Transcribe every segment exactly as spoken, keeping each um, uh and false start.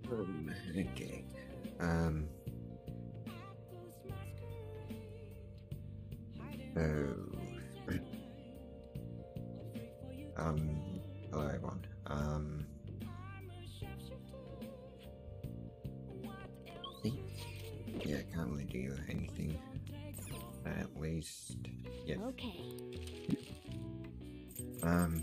Um, okay. Um. Oh. um. Hello, everyone. Um. I think. Yeah, I can't really do anything. At least. Yeah. Okay. Um.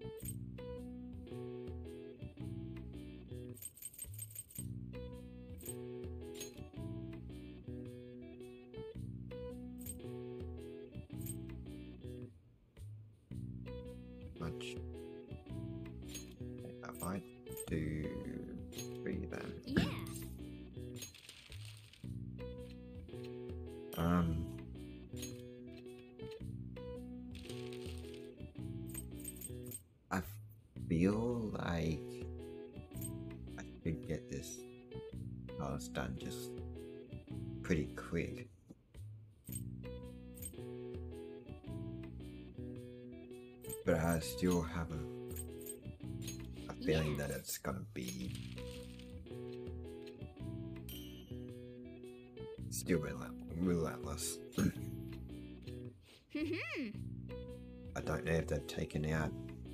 Much. I might do three then. Yeah. Um. I feel like I could get this task done just pretty quick. But I still have a, a feeling Yeah. that it's gonna be still relent relentless. I don't know if they've taken out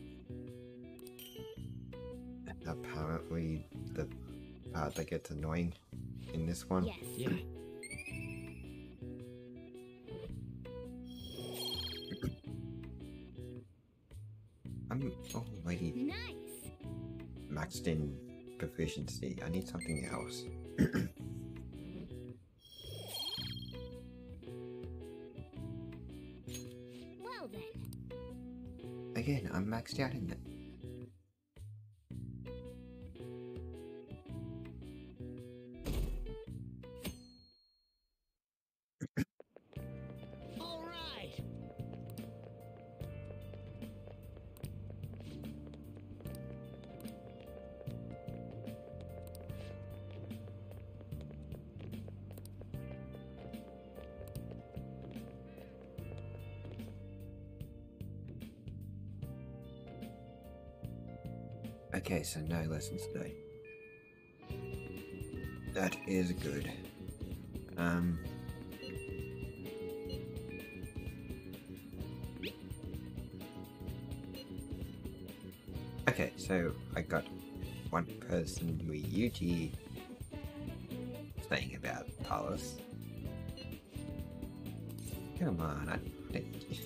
apparently the part that gets annoying in this one. Yes. Yeah. I'm already Nice. maxed in proficiency. I need something else. Well then. Again, I'm maxed out in it. All right. Okay, so no lessons today. That is good. Um. Okay, so I got one person Ryuji saying about Paulus. Come on, I, I,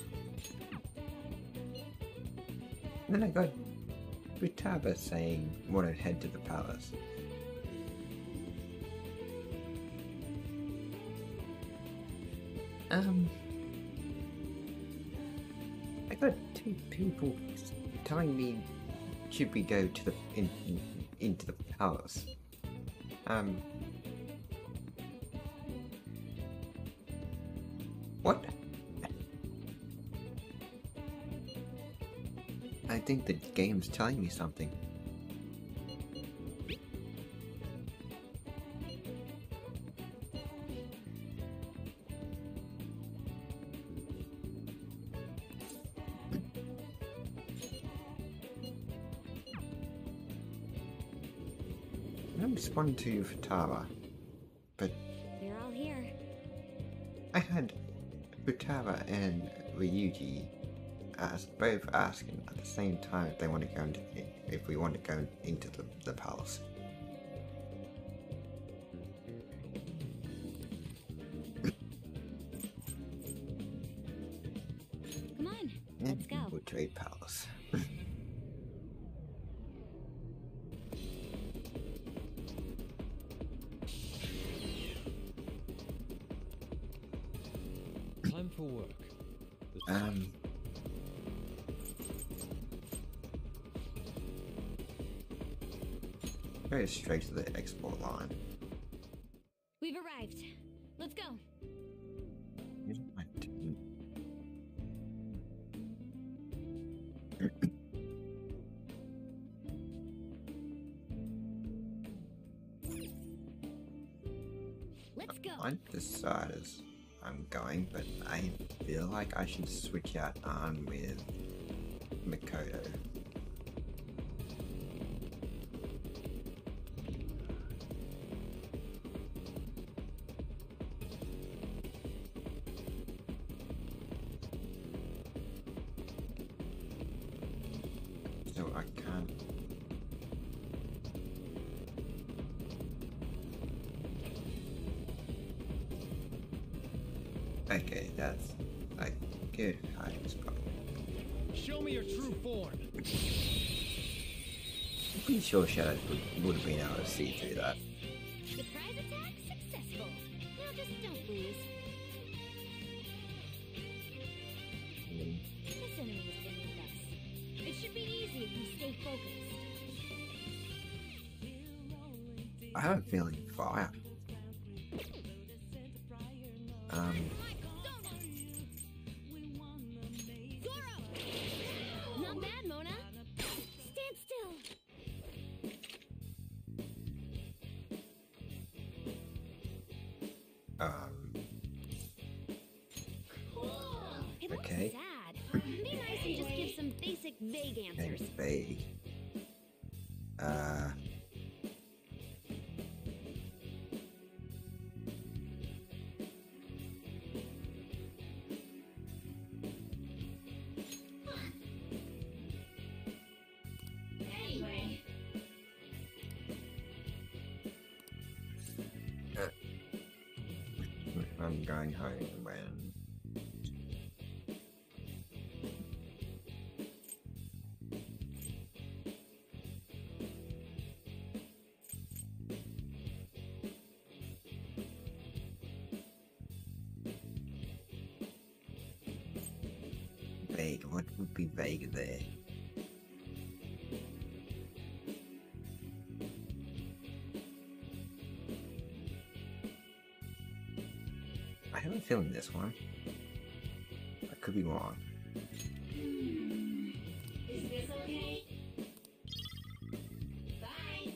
and then I got Futaba saying want to head to the palace. Um, I got two people telling me should we go to the in, in, into the palace. Um, what? I think the game's telling me something. I'm responding to you, Futaba, but You're all here. I had Futaba and Ryuji ask, both asking at the same time if they want to go into if we want to go into the, the palace. Come on. Let's go. We'll trade palace. Time for work. The Um. Go straight to the export line. We've arrived. Let's go. Here's my team. Let's go. I decide as I'm going, but I feel like I should switch out on with Makoto. Okay, that's a good hiding spot. Show me your true form. I'm pretty sure Shadows would, would have been able to see through that. Surprise attack successful. Now just don't lose. Mm. This enemy is beneath us. It should be easy if we stay focused. I have a feeling fire. Um, Goro! Not bad, Mona. Stand still. um, It looks Okay. sad. Be nice and just give some basic vague answers. and vague. Uh, Anyway. I'm going home when vague. What would be vague there? I have a feeling this one. I could be wrong. Is this okay? Bye.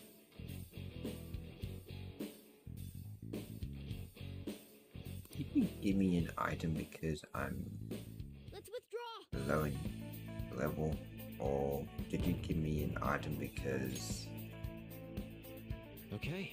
Did you give me an item because I'm Let's withdraw. low in level, or did you give me an item because Okay.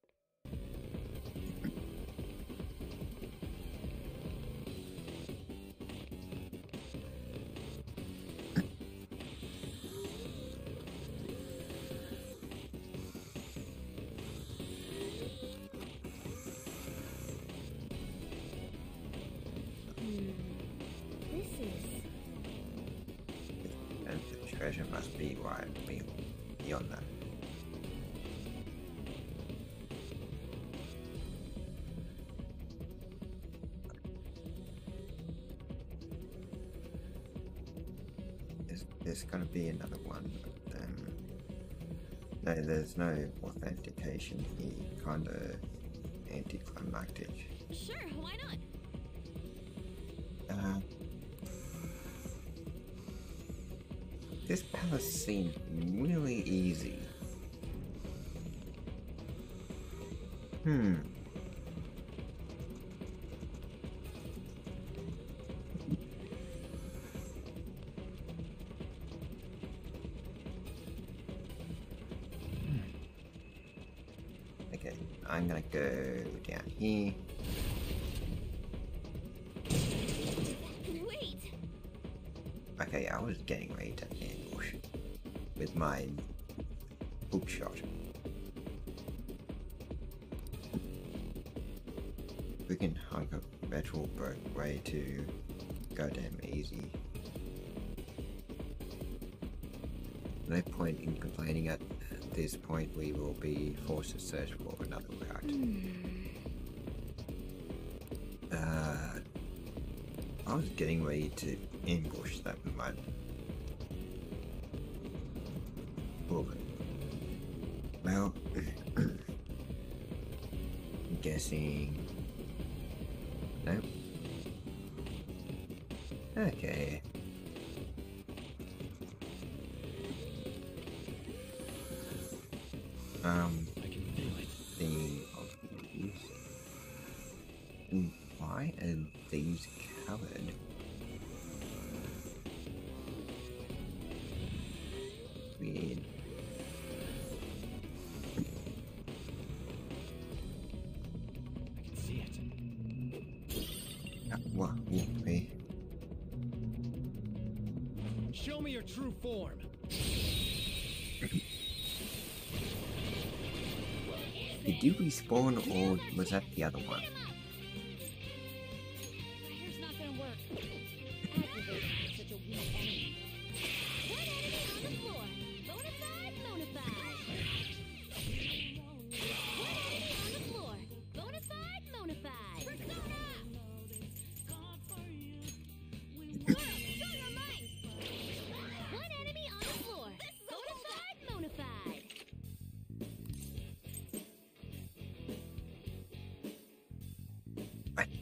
Hmm. This is. and the treasure must be right be beyond that? Is there's gonna be another one? Um, no, there's no authentication here. Kinda anticlimactic. Sure, why not? Uh, this palace seemed really easy. Hmm. Okay, I'm gonna go down here. Wait! Okay, I was getting ready to ambush with my hook shot. We can hug a virtual way to go damn easy. No point in complaining at this point. We will be forced to search for another route. Uh, I was getting ready to ambush that mud. Look. Well, I'm guessing. Nope. Okay. Um, I can feel it. thinking of these. And why are these covered? Weird. I can see it. Uh, what? Yeah, we. Show me your true form. Did you respawn or was that the other one?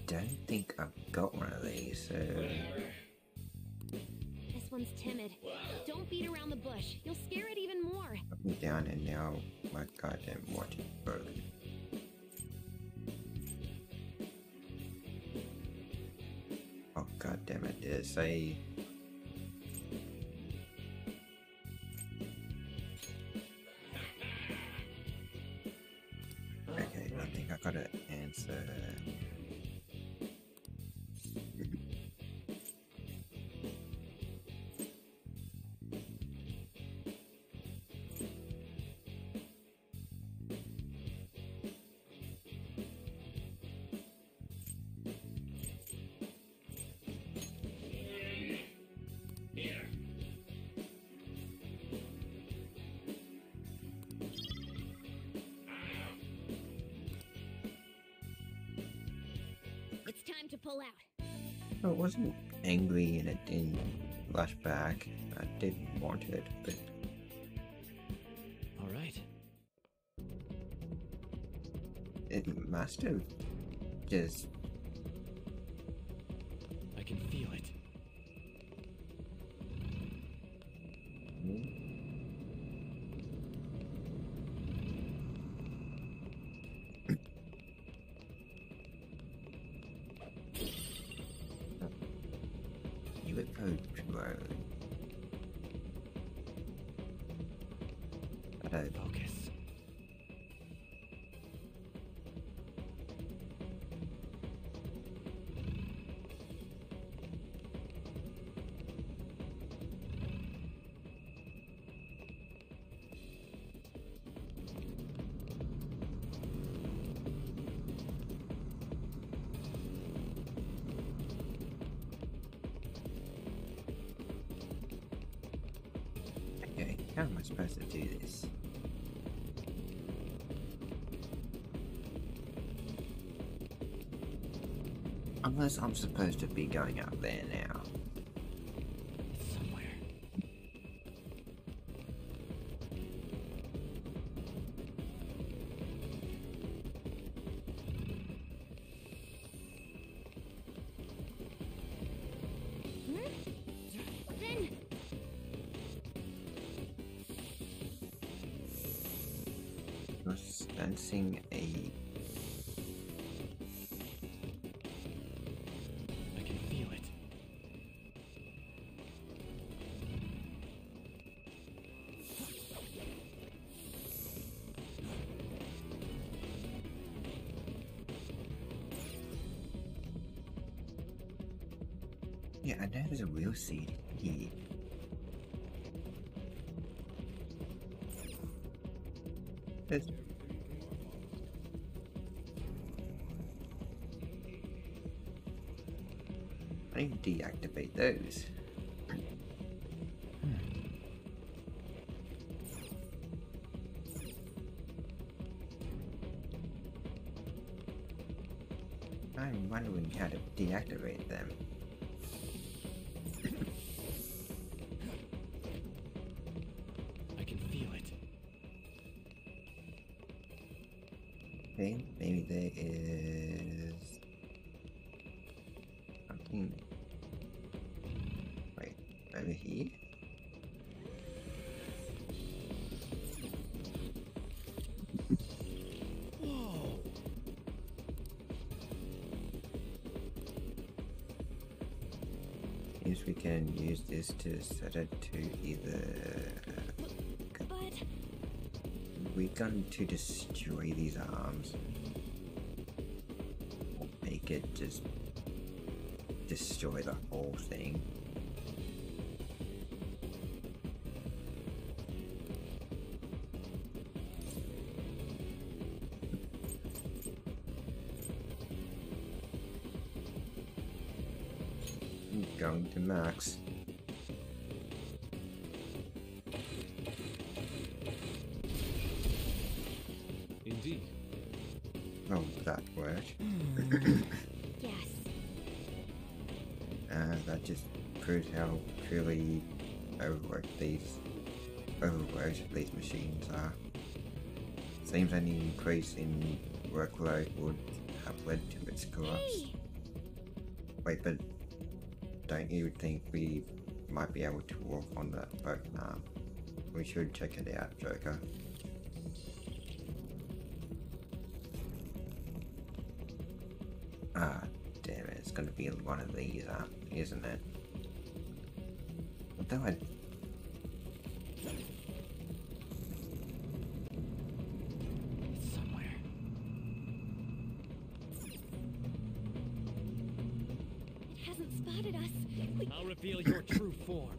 don't think I've got one of these, so... This one's timid. Don't beat around the bush. You'll scare it even more. I've been down and now my goddamn watch is broken. Oh god damn it, did it say... Okay, I think I got an answer. It's time to pull out. I wasn't angry and it didn't rush back. I didn't want it, but All right. it must have just... I can feel it. U F O drone. I don't... Focus. Okay, how am I supposed to do this? Unless I'm supposed to be going up there now. It's somewhere. Hmm? Then You're sensing a... I can feel it. Yeah, I know there's a real seed here. There's... I need to deactivate those. I'm wondering how to deactivate them. I can feel it. Okay, maybe there is something. Wait, over here? Whoa! Yes, we can use this to set it to either but we're going to destroy these arms or make it just destroy the whole thing. I'm going to max. Indeed. Oh, that worked. yes. Uh, that just proves how truly overworked these overworked these machines are. Seems any increase in workload would have led to its collapse. Hey, Wait, but don't you think we might be able to walk on the boat now? We should check it out, Joker. Ah, damn it, it's gonna be one of these, uh, isn't it? Although I... It's somewhere. It hasn't spotted us. We I'll reveal your true form.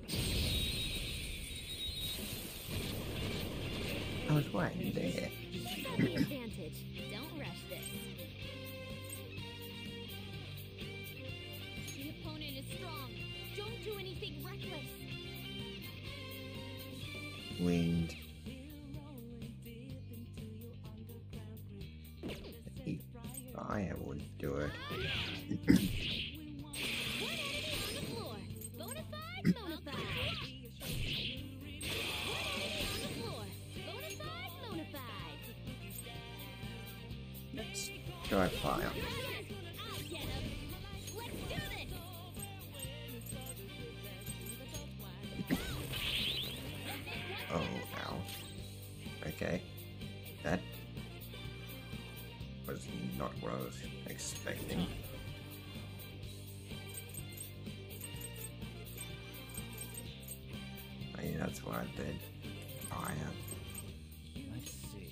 I was right there. got the advantage. Don't rush this. The opponent is strong. Don't do anything reckless. Wind. Fire would do it. One enemy on the floor. Bonafide, bonafide. One enemy on the floor. Bonafide, bonafide. Let's try fire. I'll get him. Let's do this. Oh, ow. Okay. That was not what I was expecting. I mean, that's why I did fire. Let's see.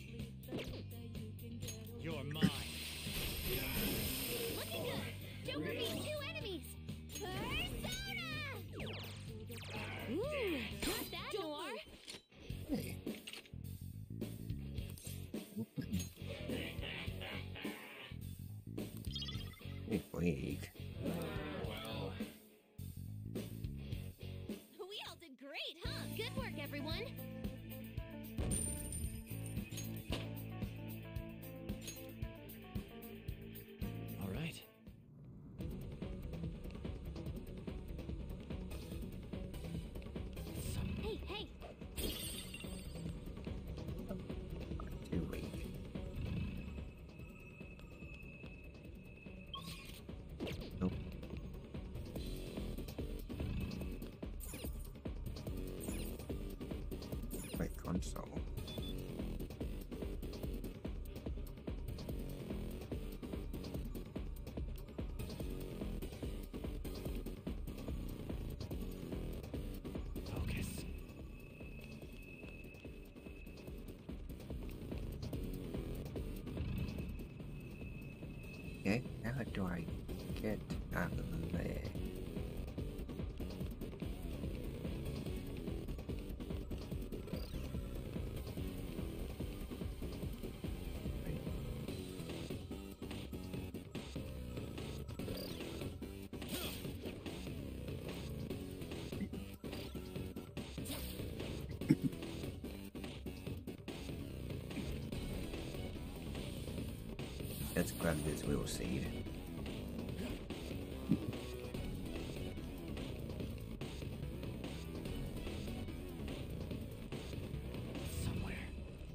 You're mine. Looking good. Don't forget two enemies. Persona. Ooh, got that door. Hey. Hey, weak. We all did great, huh? Good work, everyone. All right. Some Hey, hey. Too weak. Nope. Wait, console. focus. Okay, how do I get out of there? Let's grab this wheel seed. Somewhere.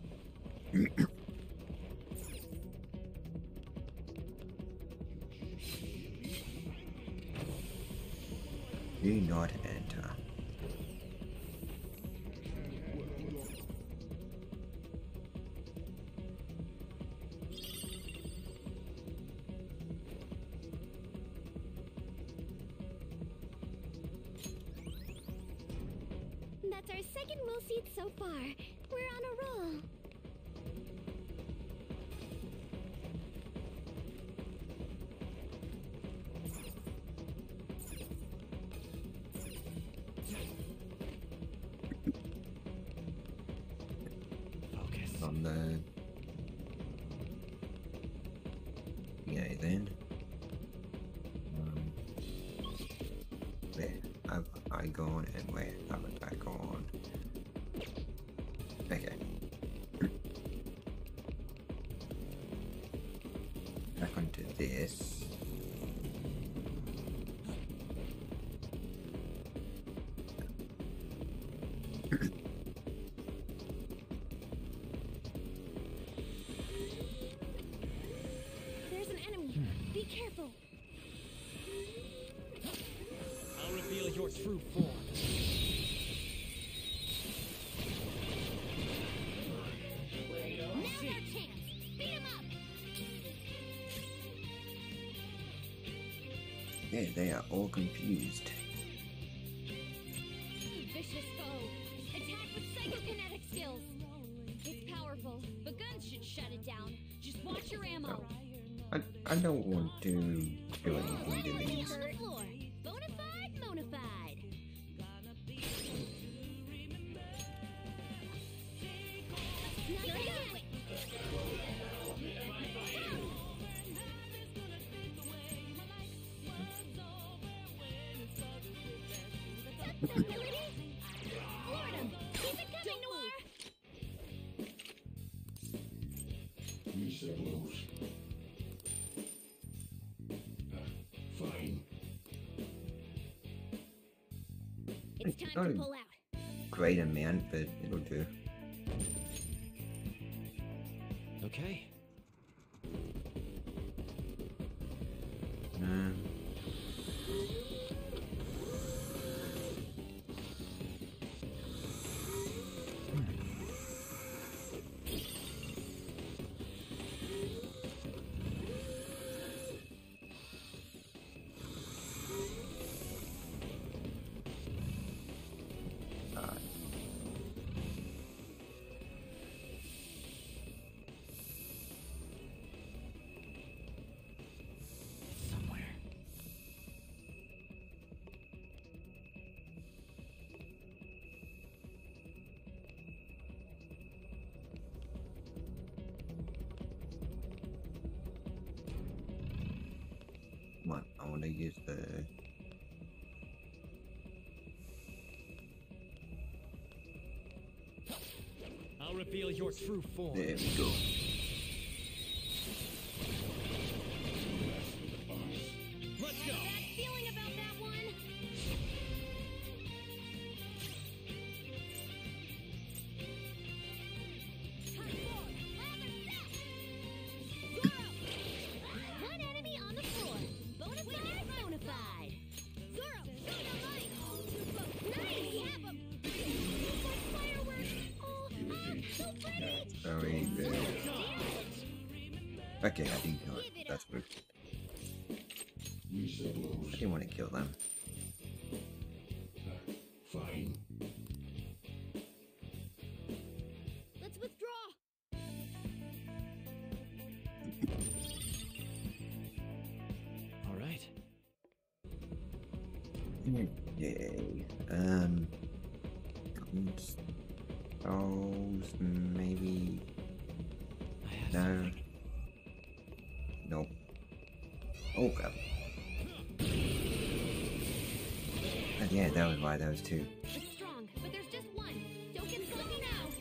Do not enter. That's our second will seed so far. We're on a roll. Focus. On the... Yeah, then. Um, where have I gone and where haven't I gone? Okay. Back onto this. There's an enemy. Be careful. true form. Now's our chance! Beat him up! Yeah, they are all confused. Vicious foe. Attack with psychokinetic skills. It's powerful, but guns should shut it down. Just watch your ammo. I, I don't want to do anything to these. On the floor. Bonafide, monafide. Here we go. Floored him. Keep it coming, Noir. Fine. It's time to Oh. pull out. Great amount, but it'll do. Okay. Um, alright. Somewhere. Come on, I want to use the. I'll reveal your true form. There we go. Let's go. Bad feeling about that one. One enemy on the floor. Bonafide, bonafide. Zoro, go to light. Nice. Have him. Looks like fireworks. Oh, ah, so pretty. Very good. Okay, I didn't kill it. That's good. I didn't want to kill them. Fine. Let's withdraw. All right. Yay. Um. Those maybe. I have No. something. Nope. Oh god. And yeah, that was why those two. It's strong, but there's just one. Don't get sloppy now.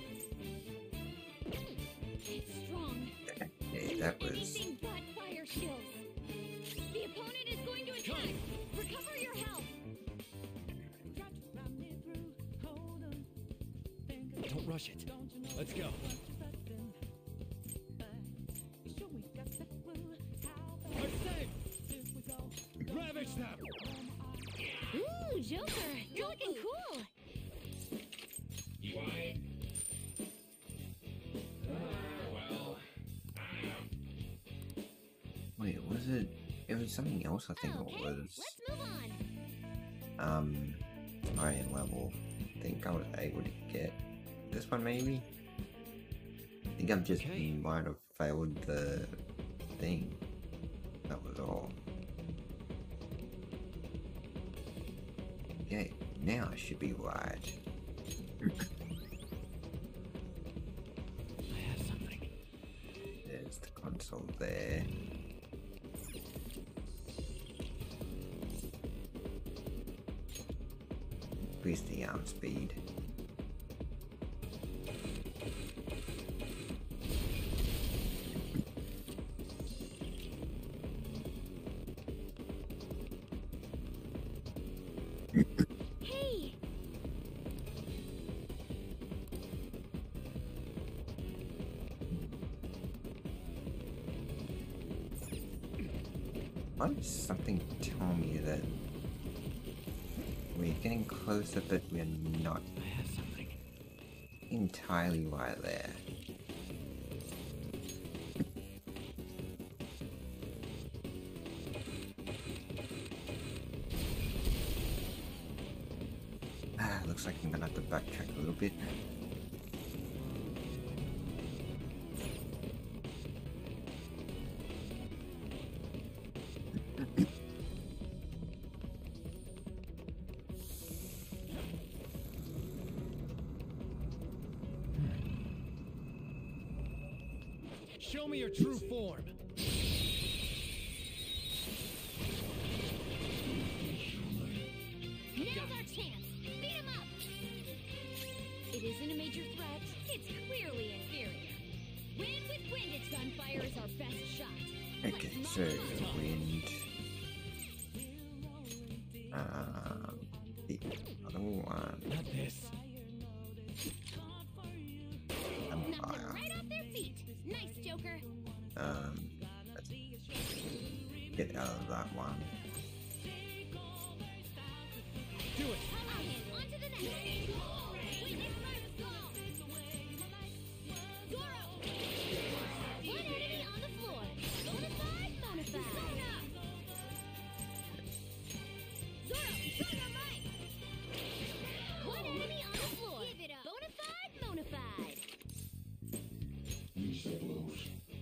It's strong. Yeah, that was. Anything but fire skills. The opponent is going to attack. Recover your health. Don't rush it. Let's go. We're safe. Ravage them. Ooh, Joker, you're looking cool. You want it? Well, Wait, was it? It was something else. I think Okay, it was. let's move on. Um, higher level. I think I was able to get this one maybe. I think I've just Okay. might have failed the thing. That was all. Yeah, now I should be right. I have something. There's the console there. Increase the arm speed. Hey, Why does something tell me that We're getting closer, but we're not I have something. entirely right there. Ah, looks like I'm gonna have to backtrack a little bit. Show me your true form. Now's our chance. Beat him up. It isn't a major threat. It's clearly inferior. Wind with wind, its gunfire is our best shot. Okay, so wind. Um, the other one. Not this. Knocked them Empire. right off their feet. Nice, Joker. Um, let's get out of that one. Do it. Come on, on to the next. Witness first call. Zoro. One enemy on the floor. Bonafide, bonafide. Zoro, show your might. One enemy on the floor. Give it up. Bonafide, bonafide. Lisa blows.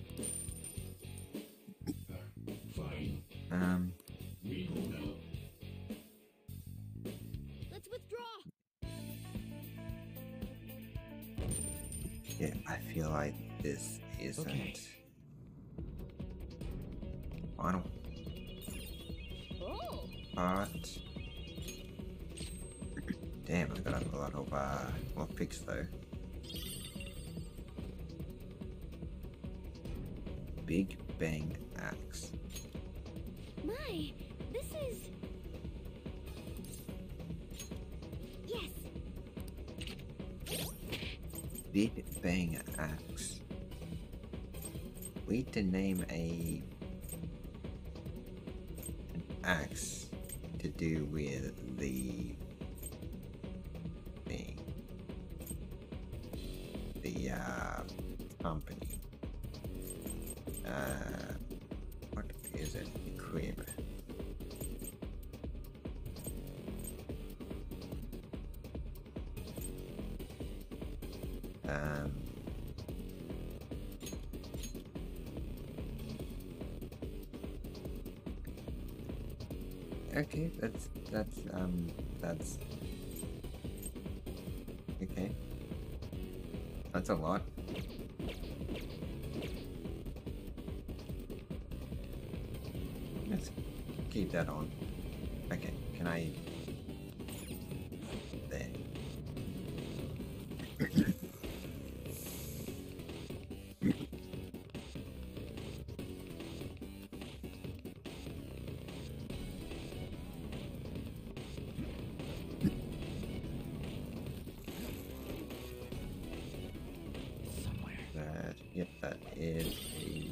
Fine. Um, We go now. Let's withdraw. yeah, I feel like this isn't Okay. final Oh. part. Damn, I got a lot of uh, lockpicks though. Big Bang Axe. My, this is... Yes. Big Bang Axe. We need to name a an axe to do with the thing. The uh company. Uh what is it? Equip. Um Okay, that's that's um that's okay. That's a lot. Let's keep that on. Okay, can I there. Somewhere. That yep, that is a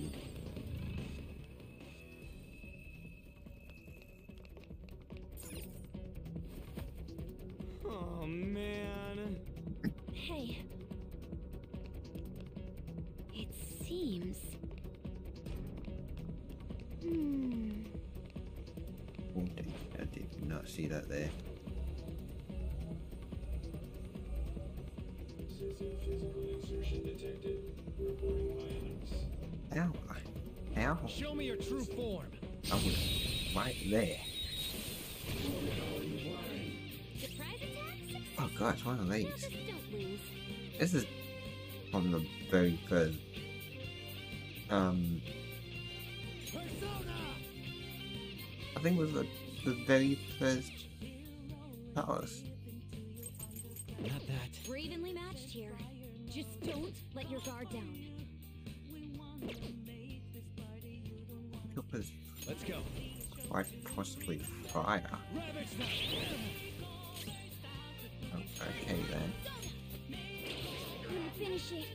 Oh man. Hey. It seems... Hmm... oh, dang, I did not see that there. Excessive physical exertion detected. Reporting violence. Ow. Ow. Show me your true form. I was right there. Surprise attack success. Oh god, it's one of Now these. just don't lose. This is from the very first um Persona. I think it was the, the very first house. Not that. We're evenly matched here. Just don't let your guard down. It was Let's go. quite possibly fire. Ravage them. Oh, okay then. I'm gonna finish it.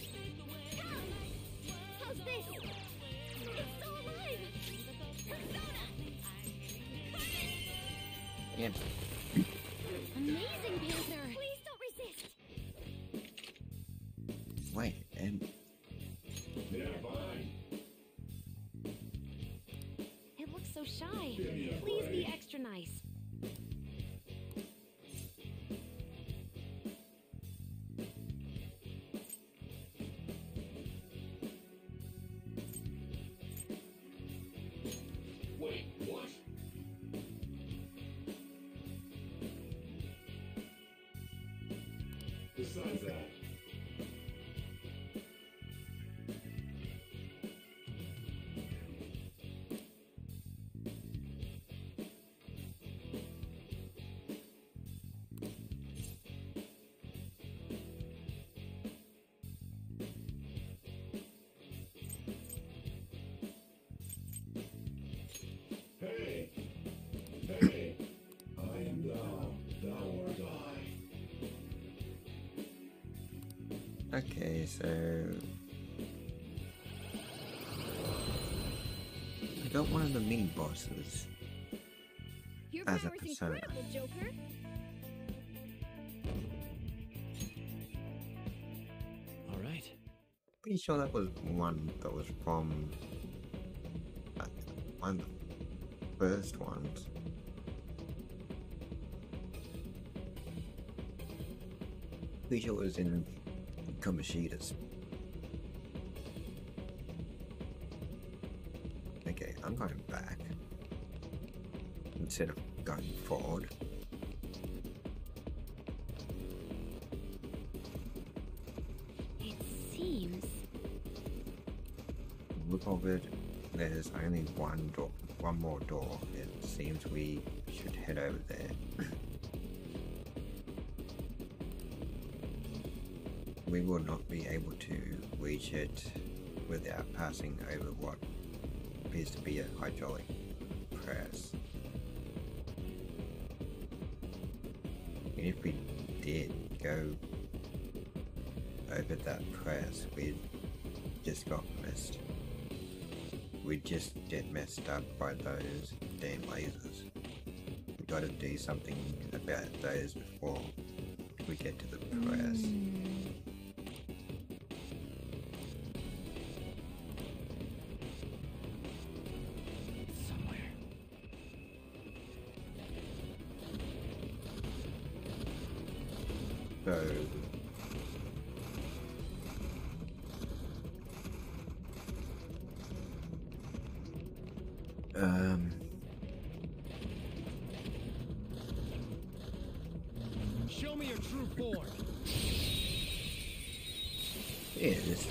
How's this? It's still alive! Persona! Yeah. shy. Please be extra nice. Wait, what? Besides that, hey, hey, I am thou, thou art I. Okay, so I got one of the mini bosses. Your As a power's persona. incredible, Joker. All right. Pretty sure that was one that was from uh, one of the first ones. Pretty sure it was in Kamoshida's. Okay, I'm going back instead of going forward. It seems. Look of it, there's only one door, one more door. It seems we should head over there. We will not be able to reach it without passing over what appears to be a hydraulic press. And if we did go over that press, we'd just got missed. We'd just get messed up by those damn lasers. We gotta do something about those before we get to the press. Somewhere. So um Show me your true form. yeah, this is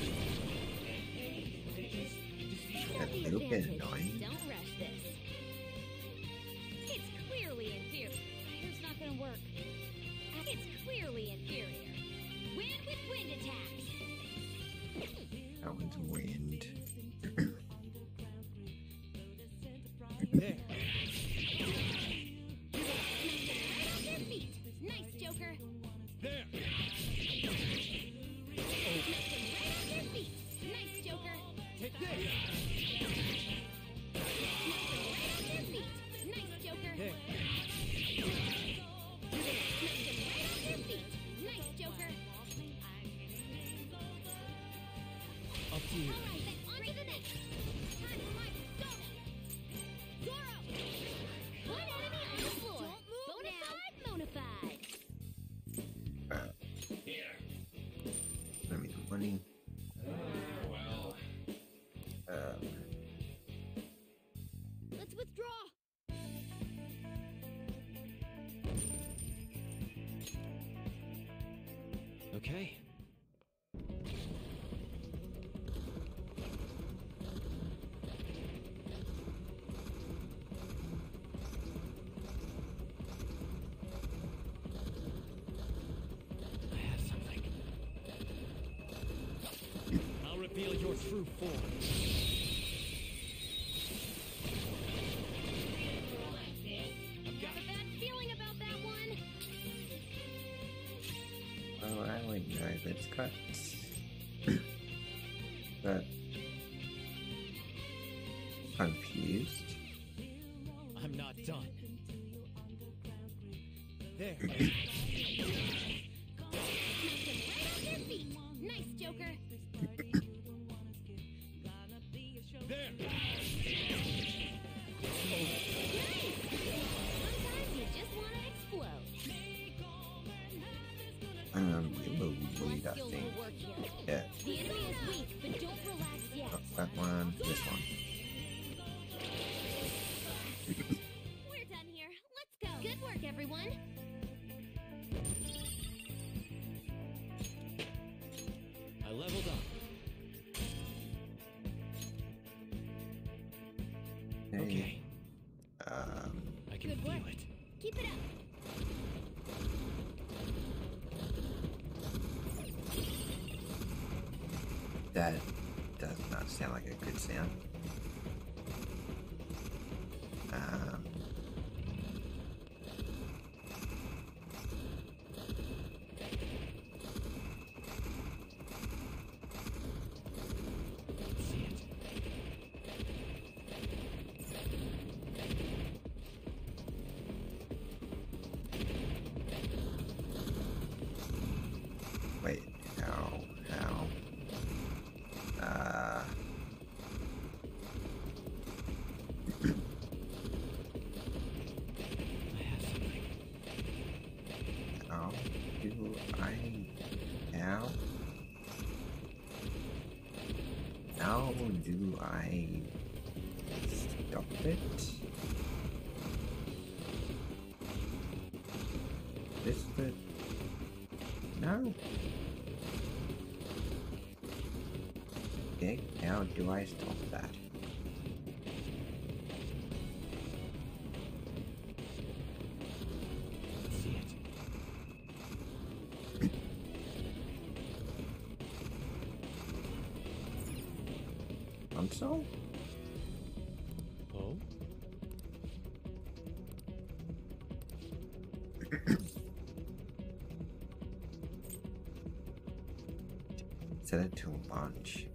a At the little bit advantage. annoying. Don't rush this. It's clearly inferior. It's not gonna work. It's clearly inferior. Wind with wind attacks. That one's wind. There. Right off their feet. Nice, Joker. There. Knocked them right off their feet. Nice, Joker. Take this. Knocked them right off their feet. Nice, Joker. There. Knocked them right off their feet. Nice, Joker. Up to you. All right, then on to the next. Time for my persona. Zoro. One enemy on the floor. Bonafide, bonafide. Uh, Here. let me the money. Well, Um, Let's withdraw. Okay. I have something. I'll reveal your true form. I've got Have a bad feeling about that one. well, I wouldn't know if it's got but confused. I'm not done. There. Knocked them right off their feet. Nice, Joker. There. one, this one. We're done here. Let's go. Good work, everyone. I leveled up. Okay. Um, I can Good feel work. it. Keep it up. that does not sound like a good sound. Um, See it. wait, how, how, uh, I have something. how do I, how, how do I stop it? Is the, no. Okay, how do I stop that? See it. Console? Oh? Set it to a bunch.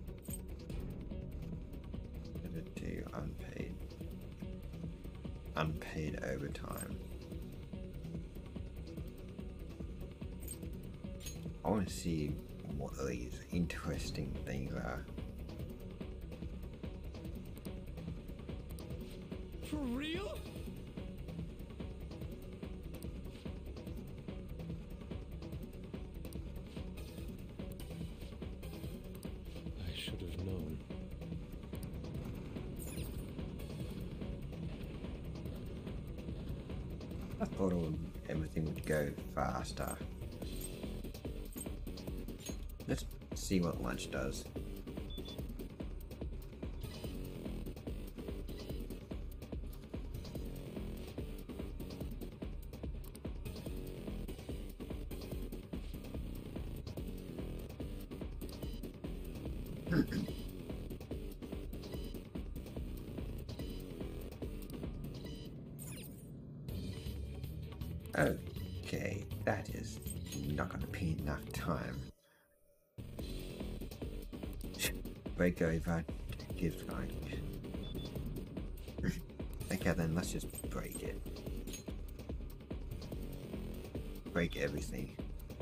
Set it to unpaid. Unpaid overtime. I want to see what these interesting things are. For real? I should have known. I thought it would, everything would go faster. Let's see what lunch does. Okay, that is not going to be enough time. Break over, give like. Okay, then let's just break it. Break everything.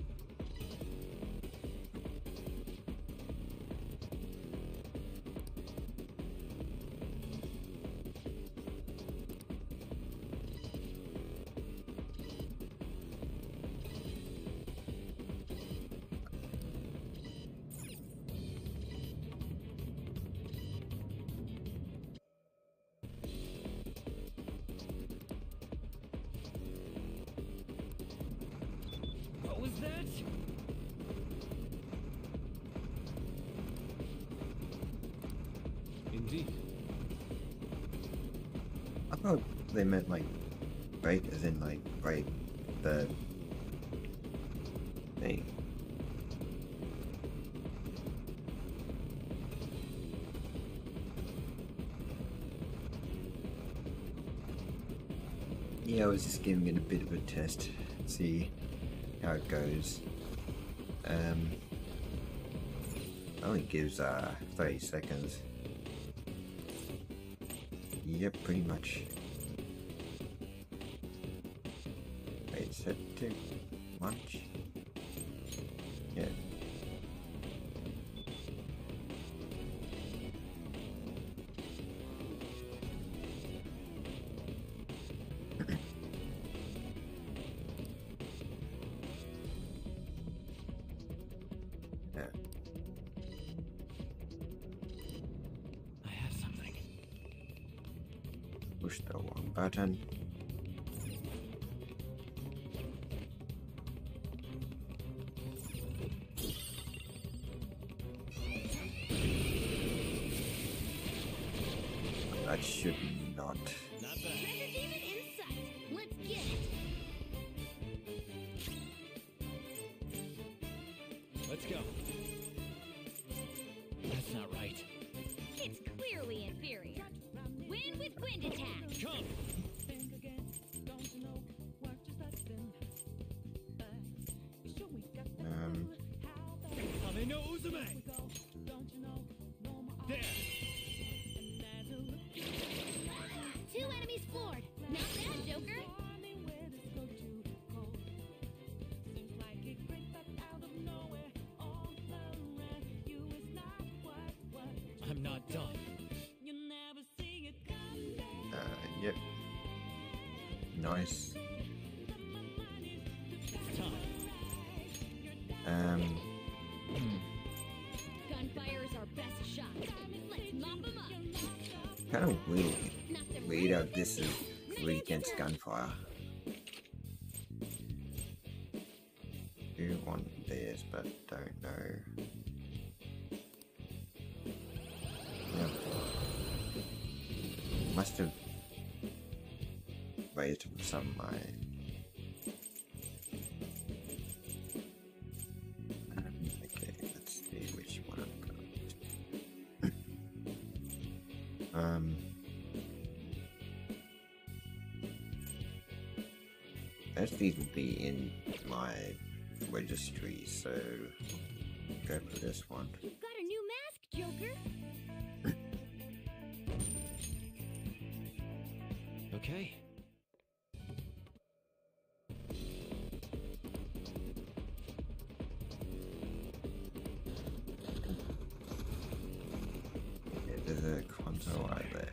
What was that? Indeed. I thought they meant like break as in like break the thing. Yeah, I was just giving it a bit of a test, see how it goes. Um, only gives uh thirty seconds. Yep, pretty much. Wait, set to lunch? Yeah. Yeah. pushed the wrong button. That should not. Not bad. Treasure demon in sight. Let's get it. Let's go. That's not right. It's clearly inferior. Win with wind attack. Come! Um, Ame no Uzume! There! Two enemies floored. Not bad, Joker. I'm not done. uh, yep. Nice. Time. Um, Gunfire is our best shot. Let's mop them up. kind of weird. Knock them Weird right how off this their is feet. Now weak it's your against turn. gunfire. Do want this, but don't know. Yeah. Must have raised some of my. Um, okay, let's see which one I've got. um. Most of these will be in my registry, so go for this one. You've got a new mask, Joker. Okay. Yeah, there's a console right there.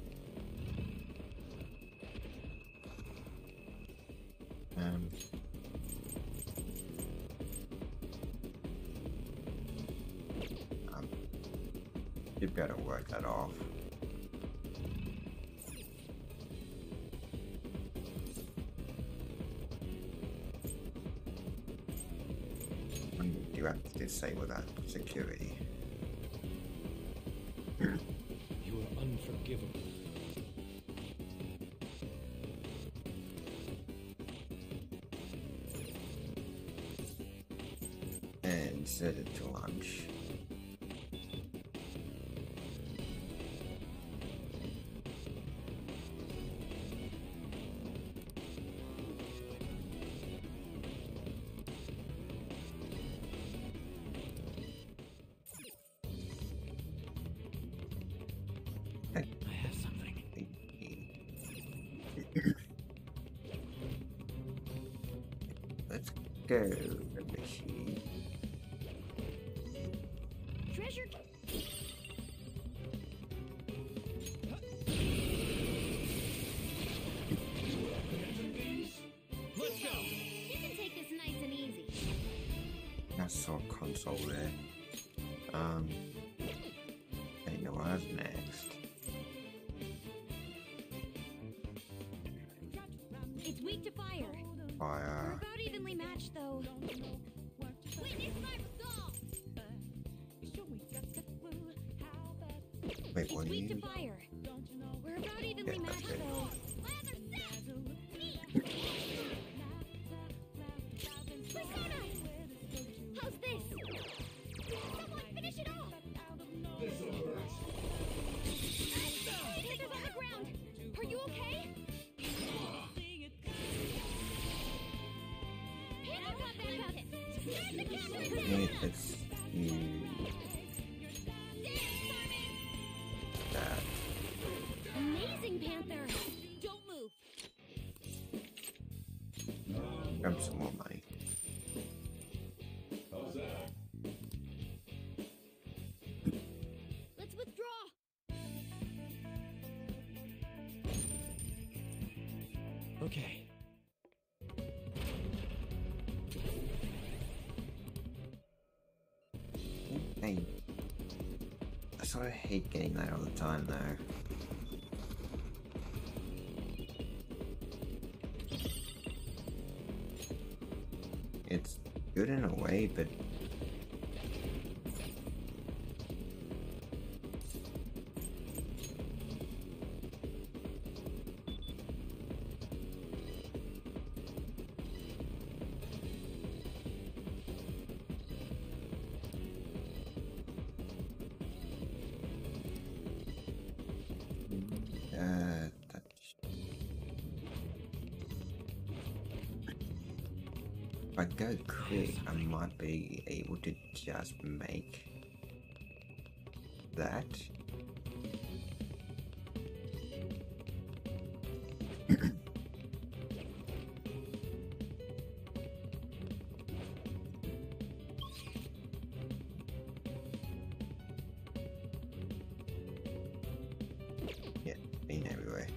Um, um, you've got to work that off. And you have to disable that security. You are unforgivable. And set it to launch. I have something. Let's go, Rishi. Treasure. Let's go! You can take this nice and easy. I saw console there. Um, I know what's next. It's weak to fire. We're Fire. about evenly matched, though. Witness my resolve. Wait, It's what do weak you? to fire. We're about evenly Yeah, matched, okay. though. Lather set. Neat. Persona. How's this? Someone finish it off. This'll hurt. Panther's on the ground. Are you okay? Panther got back up. Start the counterattack. Wait, it's you. That. Amazing, Panther. Don't move. Grab some more money. How's that? Let's withdraw. Okay. Hey. I sort of hate getting that all the time, though. good in a way, but uh, that's... if I go quick, I might be able to just make that. Yeah, been everywhere.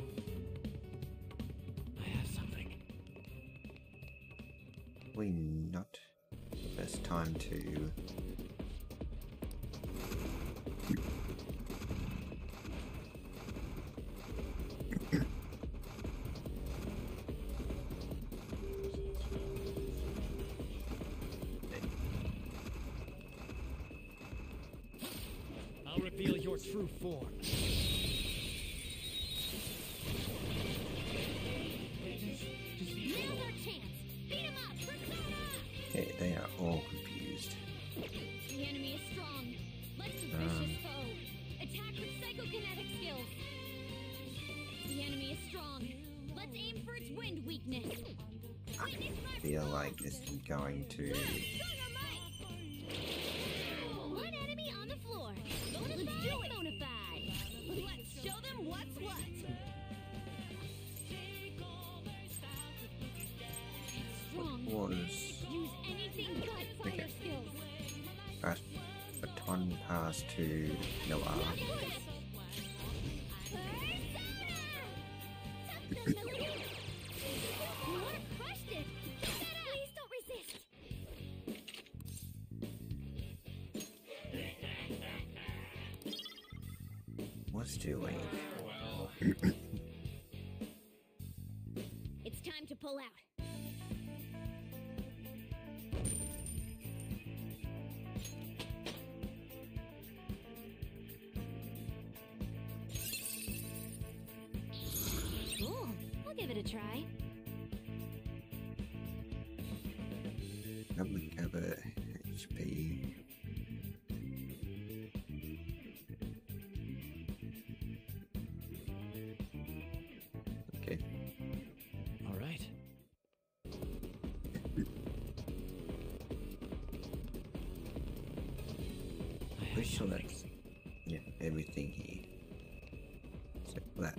I have something. We not the best time to I'll reveal your true form. Now's our chance. Beat him up. Persona! okay, they are all confused. The enemy is strong. Let's Um. vicious foe. Attack with psychokinetic skills. The enemy is strong. Let's aim for its wind weakness. Witness my Feel like this is going to One enemy on the floor. Let's do it. Bonafide. Let's show them what's what. It's strong. was Use anything but fire Okay. skills. a baton pass to Noah. Let's do it. Persona! You would have crushed it. Please don't resist. What's doing? Well, It's time to pull out. Cool. I'll give it a try. Cover, cover, H P. Okay, All right. I have pretty sure something. that's yeah everything here. Except for that.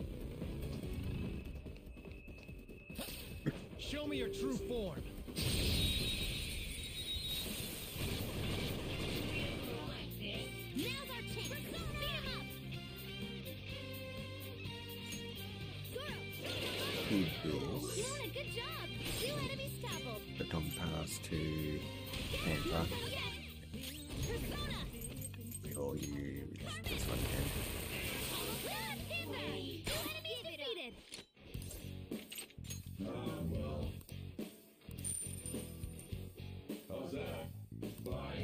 Show me your true form. Now's our chance. Beat him up. Zoro, Who you're this? doing a good job. Two enemies toppled. Baton pass to Panther. Yes. Persona. We all use this one again. Panther. Two enemies defeated. ah, well. How's that? Bye.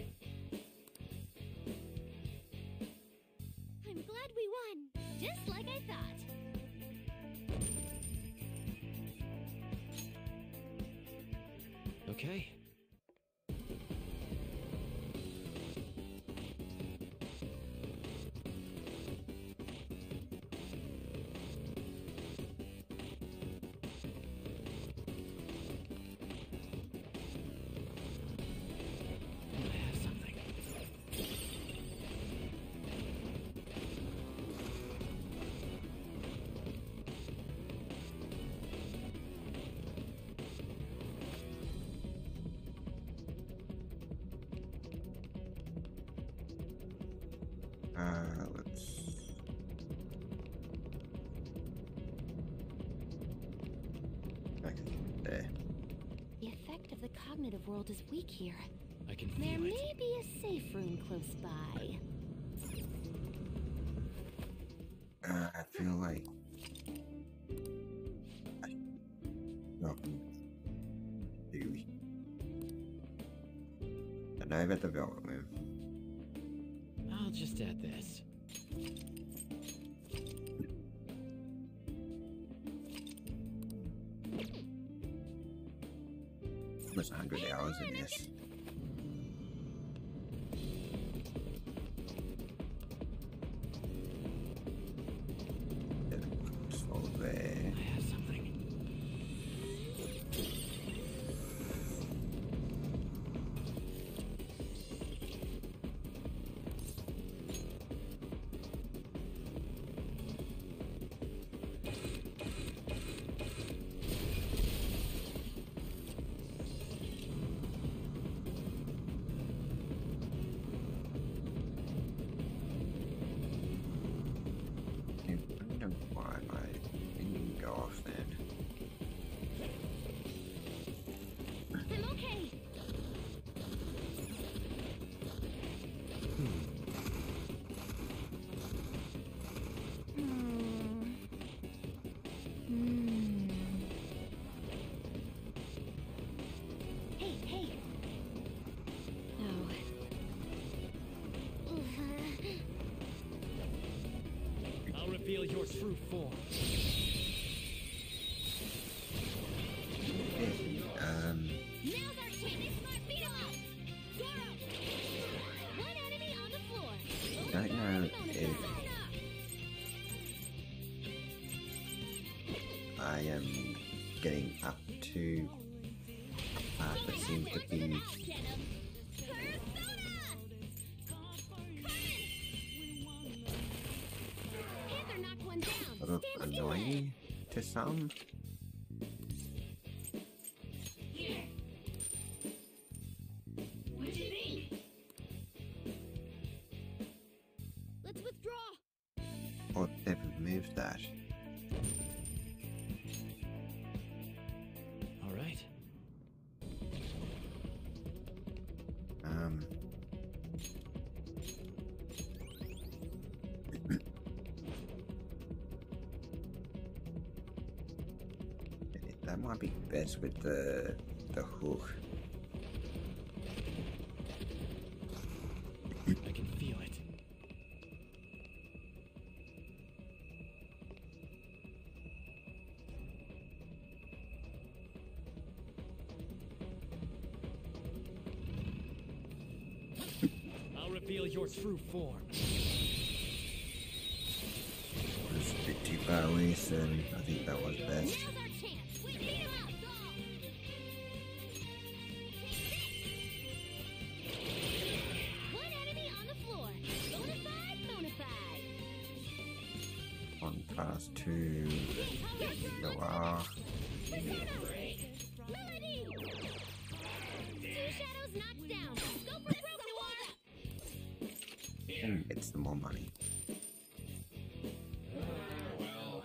I'm glad we won. Just like I thought. Okay. I have something. Uh, let's. Okay, there. The effect of the cognitive world is weak here. I can There feel it. may be a safe room close by. Uh, I feel like. I, no. Do we? over the velvet room. I'll just add this. Almost one hundred hours in this. All there. I have something. I wonder why my thing didn't go off then. I'm okay. Hmm. Hmm. Hey, hey. No. I'll reveal your true form. Um, Now's our chance. Beat 'em up. Zoro. One enemy on the floor. don't know if Zona. I am getting up to path that seems to be Get 'em. Persona. Panther knocked one down. sort of Stand still. annoying to some. What do you think? Let's withdraw. Or they've removed that. All right. Um, that might be best with the the hook. I can feel it. I'll reveal your true form. It's a bit too far away, so I think that was best. Now's our chance. We beat 'em up. One enemy on the floor. Bonafide, bonafide. On pass to Noir. Persona. Melody. Two shadows knocked down. Go for it, Noir. And gets the more money. Well,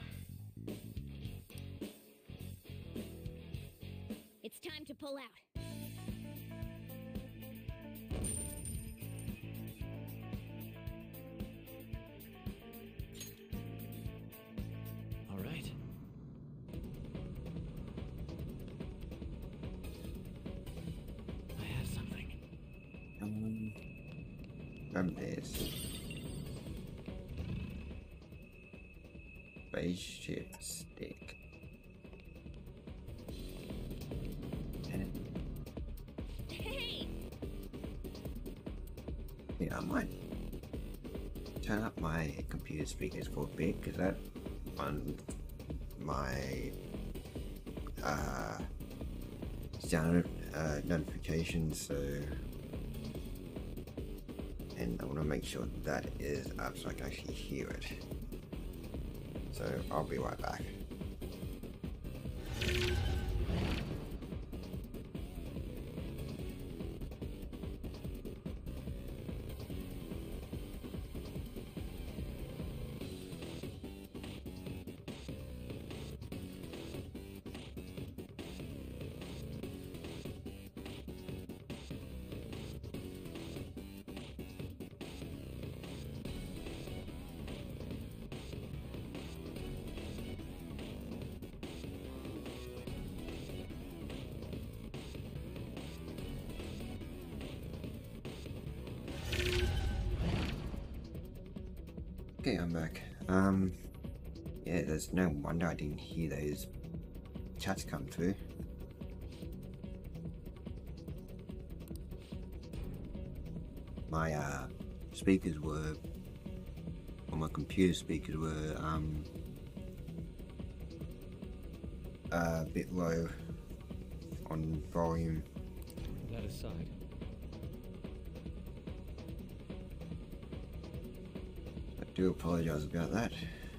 It's time to pull out. All right. I have something. Um, grab this. Spaceship stick. And Hey! yeah, I might turn up my computer speakers for a bit because that on my uh, sound uh, notifications. So, and I want to make sure that is up so I can actually hear it. So I'll be right back. Okay, I'm back. Um, yeah, there's no wonder I didn't hear those chats come through. My uh, speakers were, or my computer speakers were um, a bit low on volume. That aside, I do apologize about that.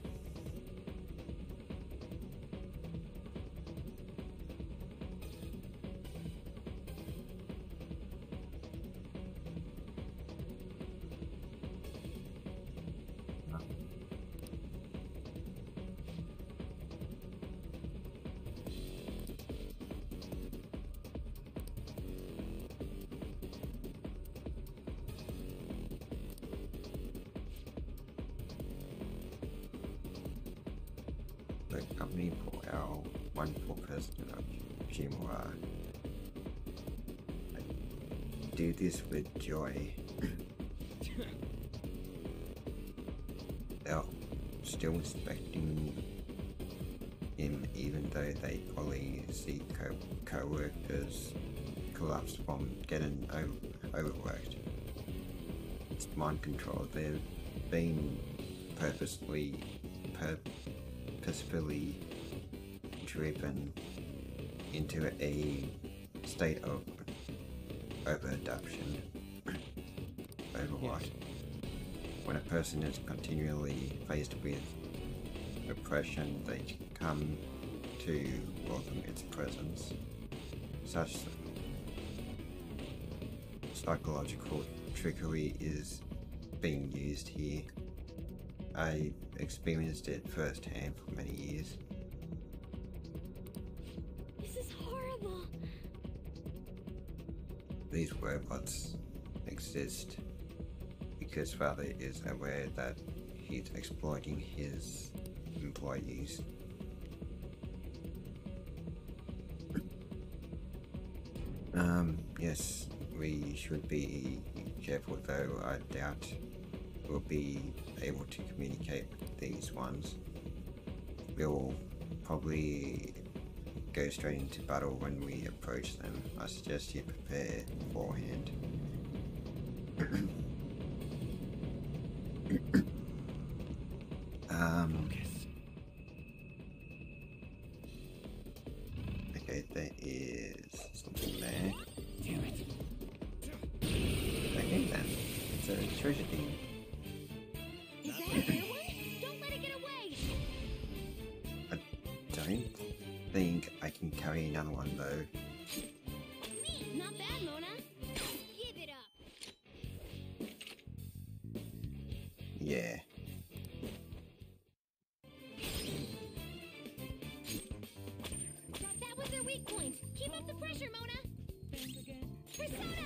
The company for our wonderful president of Shimura. I do this with joy. They're still respecting him even though they probably see co co-workers collapse from getting over overworked. It's mind control. They've been purposely pur purposefully driven into a state of over-adaptation. Over what? Yes. When a person is continually faced with oppression, they come to welcome its presence. Such psychological trickery is being used here. I experienced it firsthand for many years. This is horrible. These robots exist because Father is aware that he's exploiting his employees. Um, yes, we should be careful though. I doubt we'll be able to communicate with these ones. We'll probably go straight into battle when we approach them. I suggest you prepare beforehand. um, focus. okay, there is something there. Damn it. Okay then, it's a treasure thing. Is that a fair one? Don't let it get away. I don't think I can carry another one though. Not bad, Mona. Give it up. Yeah. That was their weak point. Keep up the pressure, Mona. Persona!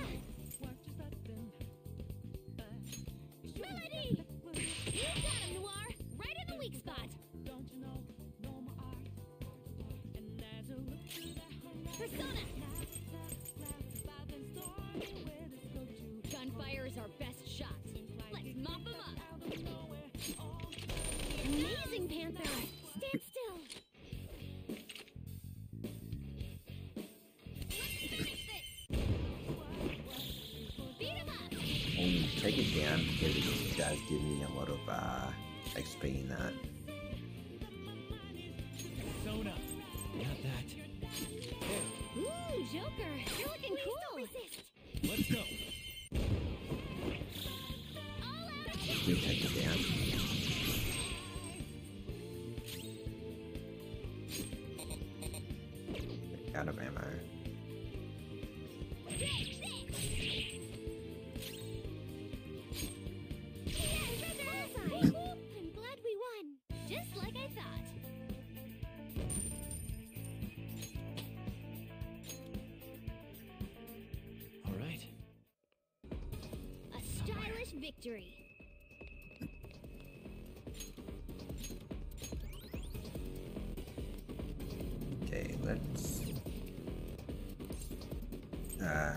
Melody! You got him, Noir! Right in the weak spot! Persona! Gunfire is our best shot. Let's mop him up! Amazing, Panther! Stand still! Let's finish this! Beat him up! I'll take it down because it does give me a lot of uh, X P in that. Persona. Not that. Ooh, Joker! You're looking cool! Resist. Let's go. All out attack! We'll take it down. Out of ammo. Take this! Yes, bullseye! I'm glad we won. Just like I thought. All right. A stylish victory. Okay, let's uh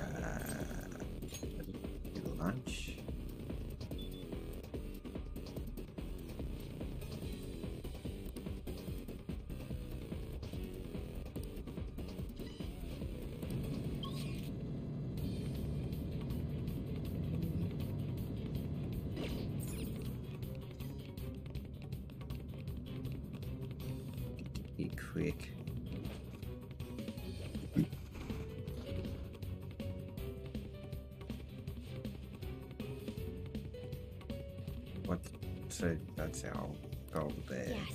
do lunch. Be quick. What? So that's our goal there. Yes.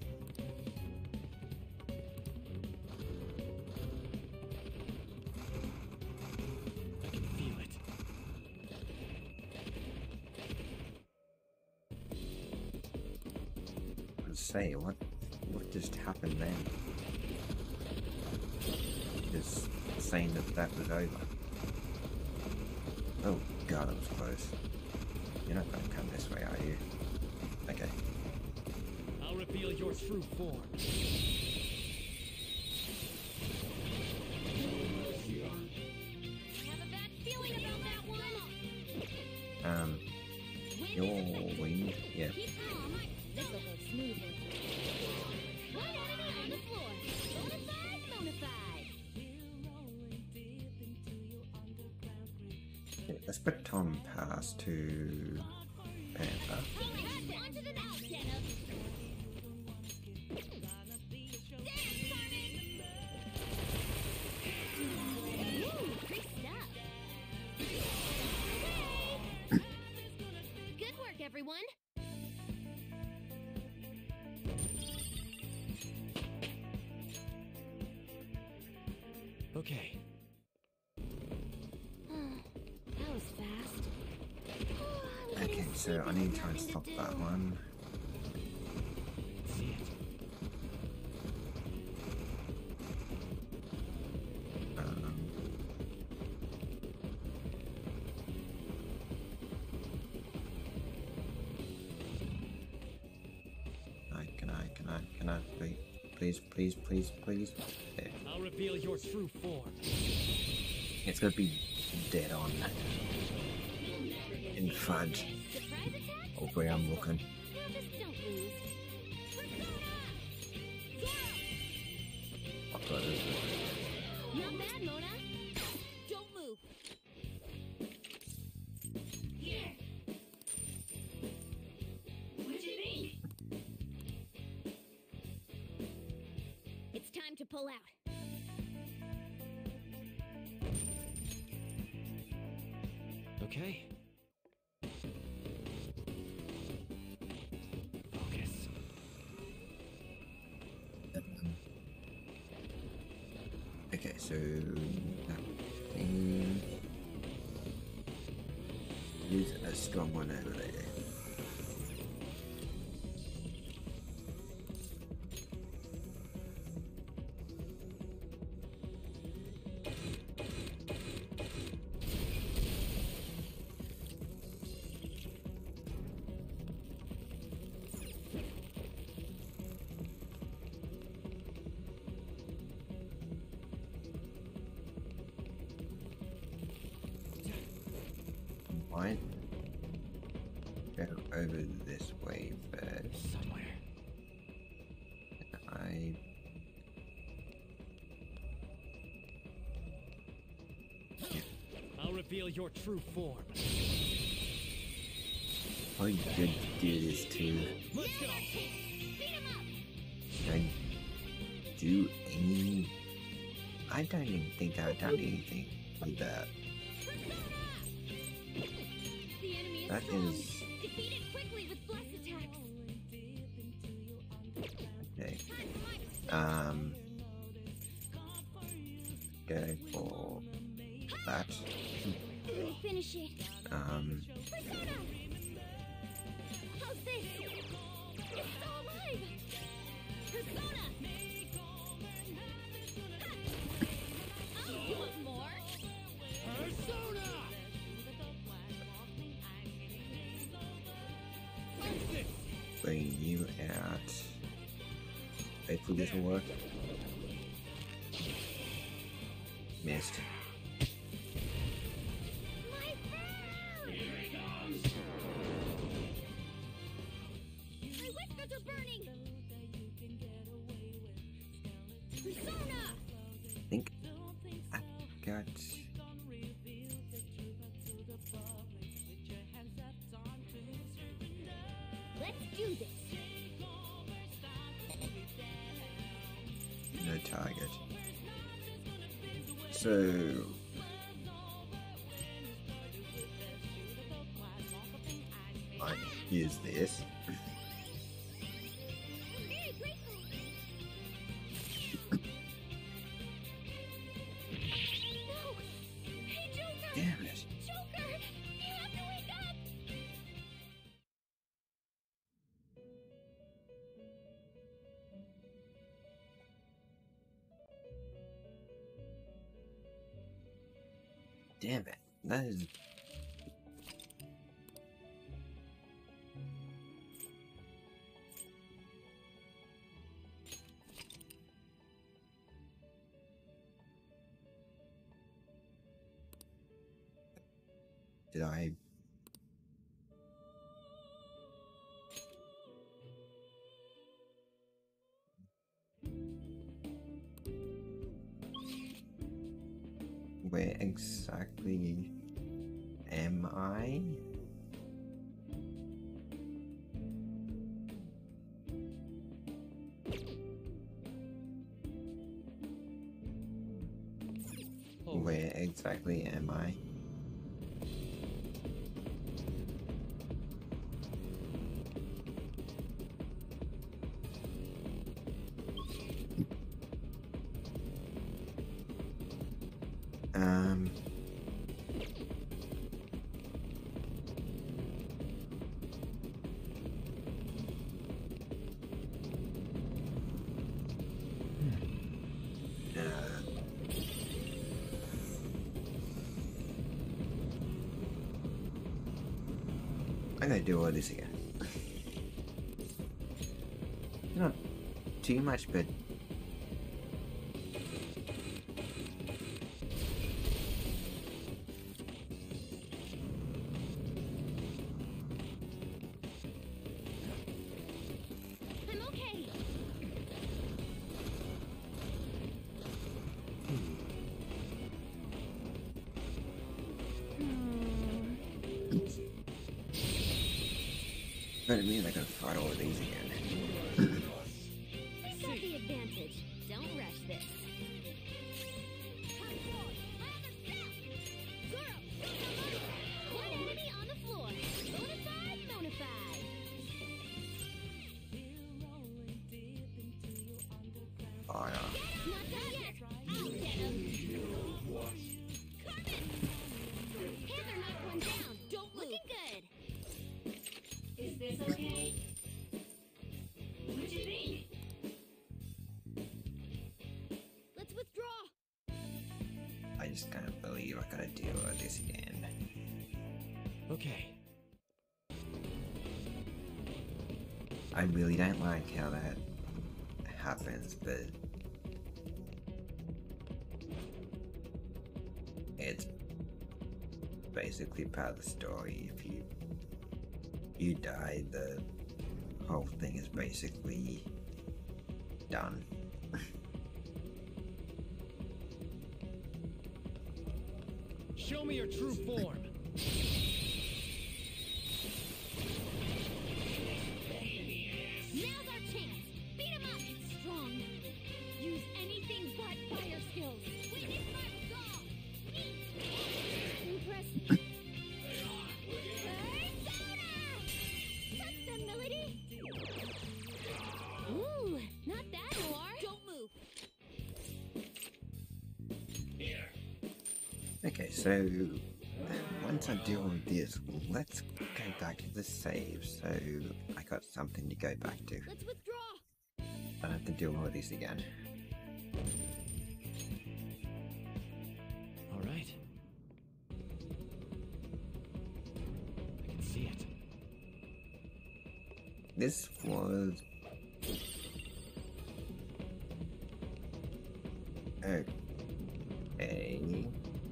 I can feel it. Let's say what? What just happened then? Just saying that that was over. Oh god, that was close. You're not gonna come this way, are you? Okay. I'll reveal your true form. I have a bad feeling about that one. Um, Wind your is affected. wind, yeah. Keep calm. This'll go smoothly. One enemy on the floor. Bonafide, bonafide. Yeah, let's put Tom pass to Panther. Onto the now, Dennis. Dance, Sonic. Ooh, great stuff. Hey. Good work, everyone. Okay. That was fast. Okay, so I need to try and stop that one. See it. Um, I can I can I can I please please please please please. There. I'll reveal your true form. It's gonna be dead on in fudge Surprise attack? of where I'm looking. Now just don't lose. Persona! I've got it. Not bad, Mona. Don't move. Yeah. What do you mean? It's time to pull out. Okay. Focus. Okay, so that thing is a strong one over there. Might go over this way first. Somewhere. I I'll reveal your true form. probably good to do this too. Let's go. Beat him up! Should I do any? I don't even think I've done anything with that. The enemy is That strong. is Defeat it quickly with blast attacks. okay. Time for my Um, go for that. Let me finish it. Um, Persona! How's this? It's still alive! Persona! Oh, you want more? Persona! Face it! bring you out. Hopefully this will work. Missed. My hair! My whiskers are burning! Persona! I think I got. Let's do this. target. So I use this. Very grateful. No! Hey, Joker! Damn it. Joker! You have to wake up! Damn it. That is. Did I? Where exactly am I? Oh, Where exactly am I? Um. Uh, I'm gonna do all this again. Not too much, but I'm okay. Hmm. but it means I gotta fight all of these again. We got the advantage. Don't rush this. One enemy on the floor. Bonafide, bonafide. Fire. Not done yet. I'll get him. Carmen! Panther knocked one down. Don't move. Looking good. Is this okay? What'd you think? Let's withdraw. I just can't believe I gotta deal with this again. okay. I really don't like how that happens, but it's basically part of the story. If you you die, the whole thing is basically done. Show me your true form. Now's our chance. Beat him up. Strong. Use anything but fire skills. Witness my resolve. Impressive. Persona! Touch them, Melody. Ooh, not bad, Noir. Don't move. Okay, so once I deal with this, let's go back to the save. So I got something to go back to. Let's withdraw. I don't have to deal with this again. All right. I can see it. This was okay.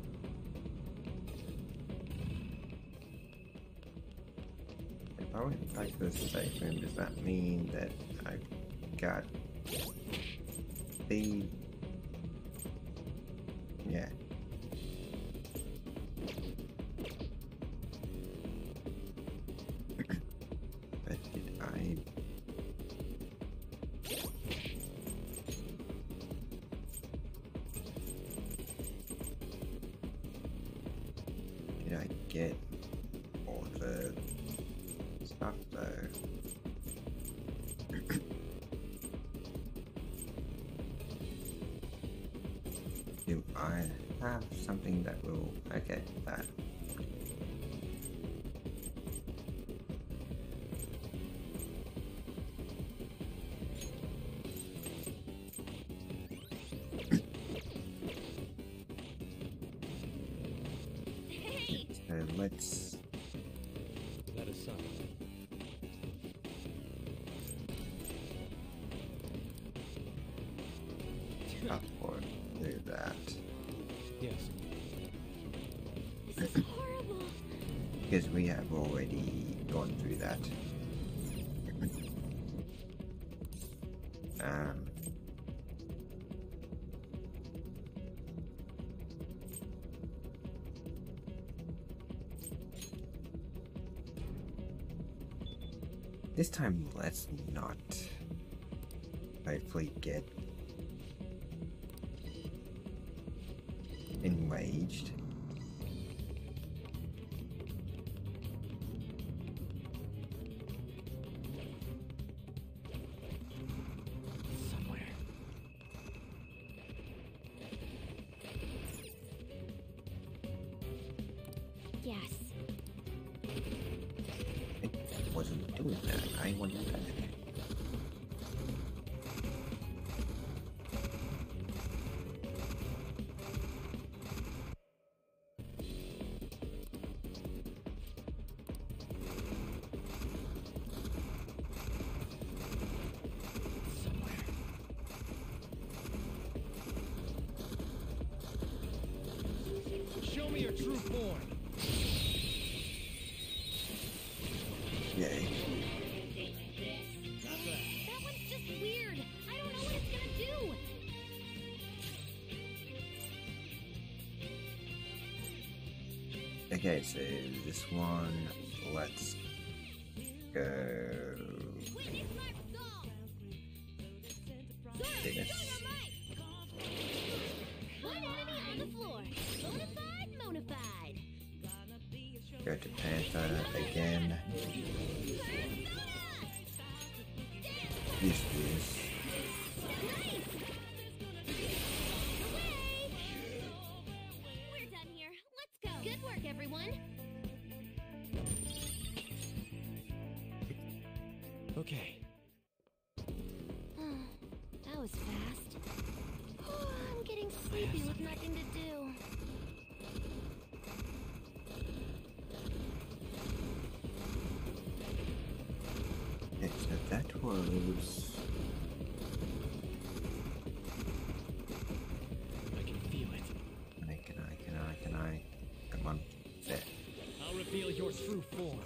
If I went back to the safe room, does that mean that I got the yeah? But did I? Do I have something that will... Okay, that. Hey! So let's... That is so. up or do that. Yes. This is horrible. Because we have already gone through that. Um... This time, let's not hopefully get enraged. Somewhere. Yes. It wasn't doing that. I wanted that. Somewhere. Show me your true form. Yay. Not bad. That one's just weird. I don't know what it's gonna do. Okay, so this one, let's go. Witness my resolve. Zora, Yes. show your might. One enemy on the floor. Bonafide, Monafide. Go to Panther again. Use this. Nice. Away. We're done here. Let's go. Good work, everyone. Okay. That was fast. I'm getting sleepy with nothing to do. Okay, so that was... I can feel it. Can I, can I, can I, can I? Come on. There. I'll reveal your true form.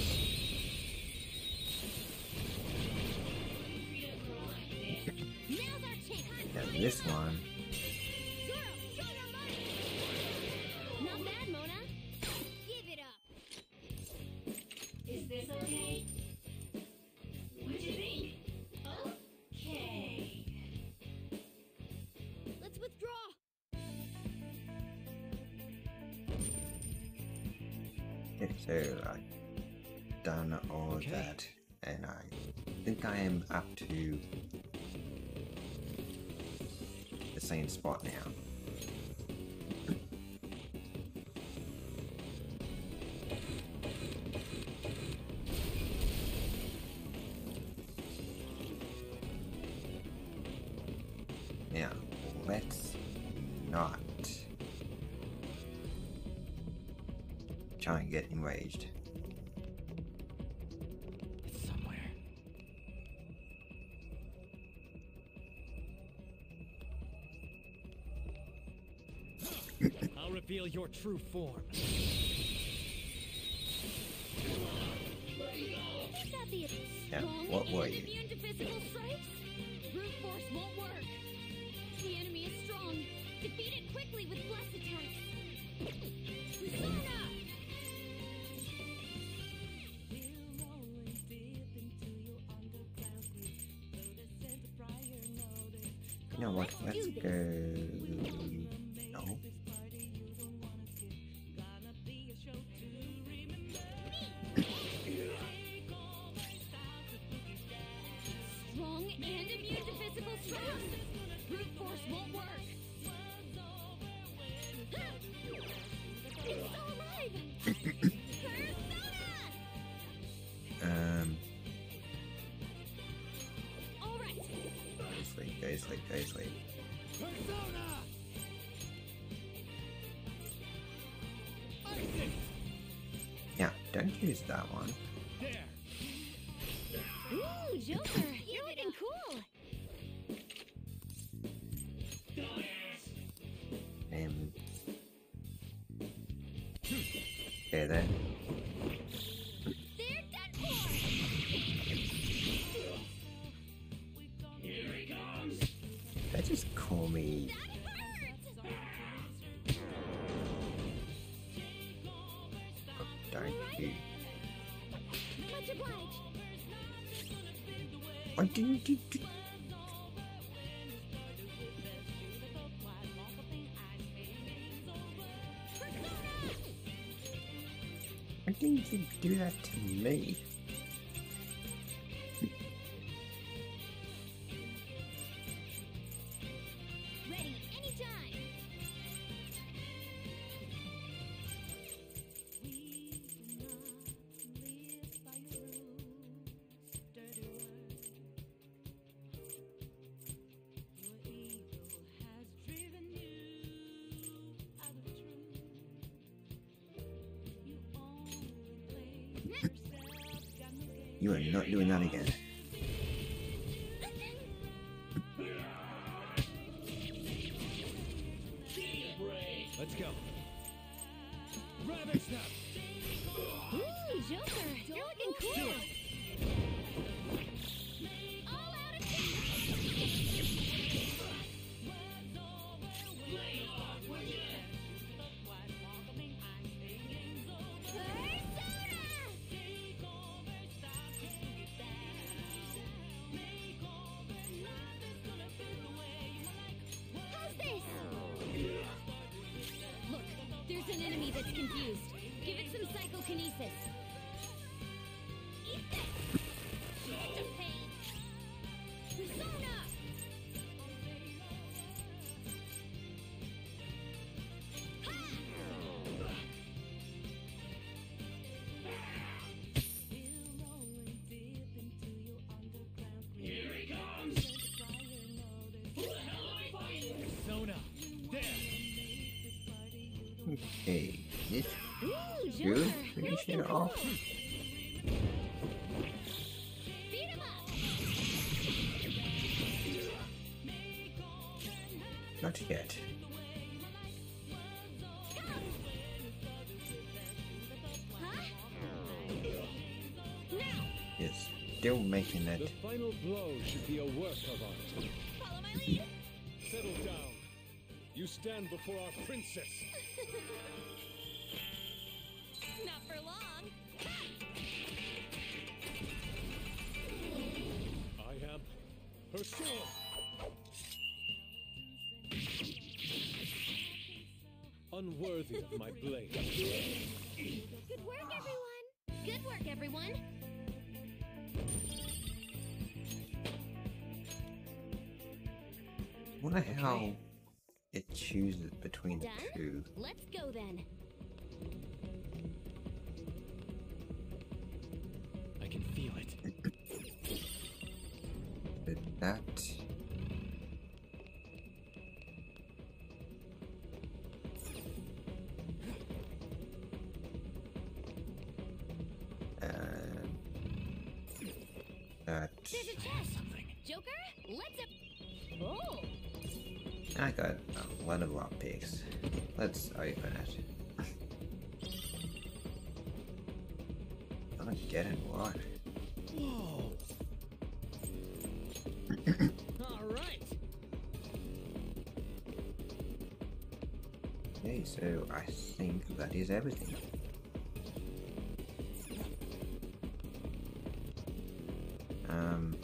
Now's our chance. Now this one... Zoro, show your might. Not bad, Mona. Give it up. Is this okay? What do you think? Okay. Let's withdraw. Okay, so I've done all Okay. of that, and I think I am up to the same spot now. Now, let's not try and get enraged. It's somewhere. I'll reveal your true form. Is that the Yeah, strong what were and you? immune to physical strikes? Brute force won't work. The enemy is strong. Defeat it quickly with blast attacks. Persona! You know what? Let's Let's do go. this. No. strong and immune to physical stress. Brute force won't work. It's still alive! Persona! Um, Alright, go sleep, go sleep, go sleep. Persona! Isaac! Yeah, don't use that one. There! ooh, Joker, you're looking cool. Um, okay then. They're done for! Here he comes. They just call me. That hurts! Oh, don't you? Much obliged. Why didn't you do? Why didn't you do that to me? Ready anytime. You are not doing that again. Let's go. Rabbit snap! Ooh, Joker, you're looking cool. All out attack. How's this? Look, there's an enemy that's confused. Give it some psychokinesis. Eat this! Such a pain! Persona! Here he comes. Who the hell am I fighting? Persona! There! Okay, this Ooh, Joker, should you're finish looking it cool. off. Beat him up! Not yet. Huh? Now! It's still making The it. final blow should be a work of art. Follow my lead! Settle down. You stand before our princess. Not for long. I am her sword. Unworthy of my blade. Good work, everyone! Good work, everyone! I wonder how it chooses between the Done? two. Let's go then. I can feel it. Did that? Um, that. There's a chest! Joker, let's up. Oh! I got a lot of lockpicks. Let's open it. I don't get it. What? Whoa! All right. Okay, so I think that is everything. Um.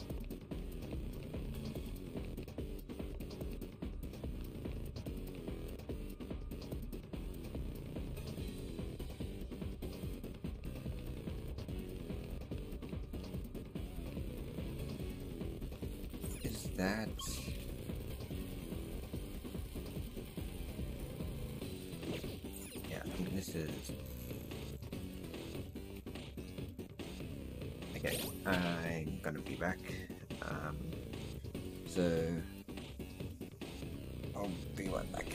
that. Yeah, I think this is... Okay, I'm gonna be back. Um, so... I'll be right back.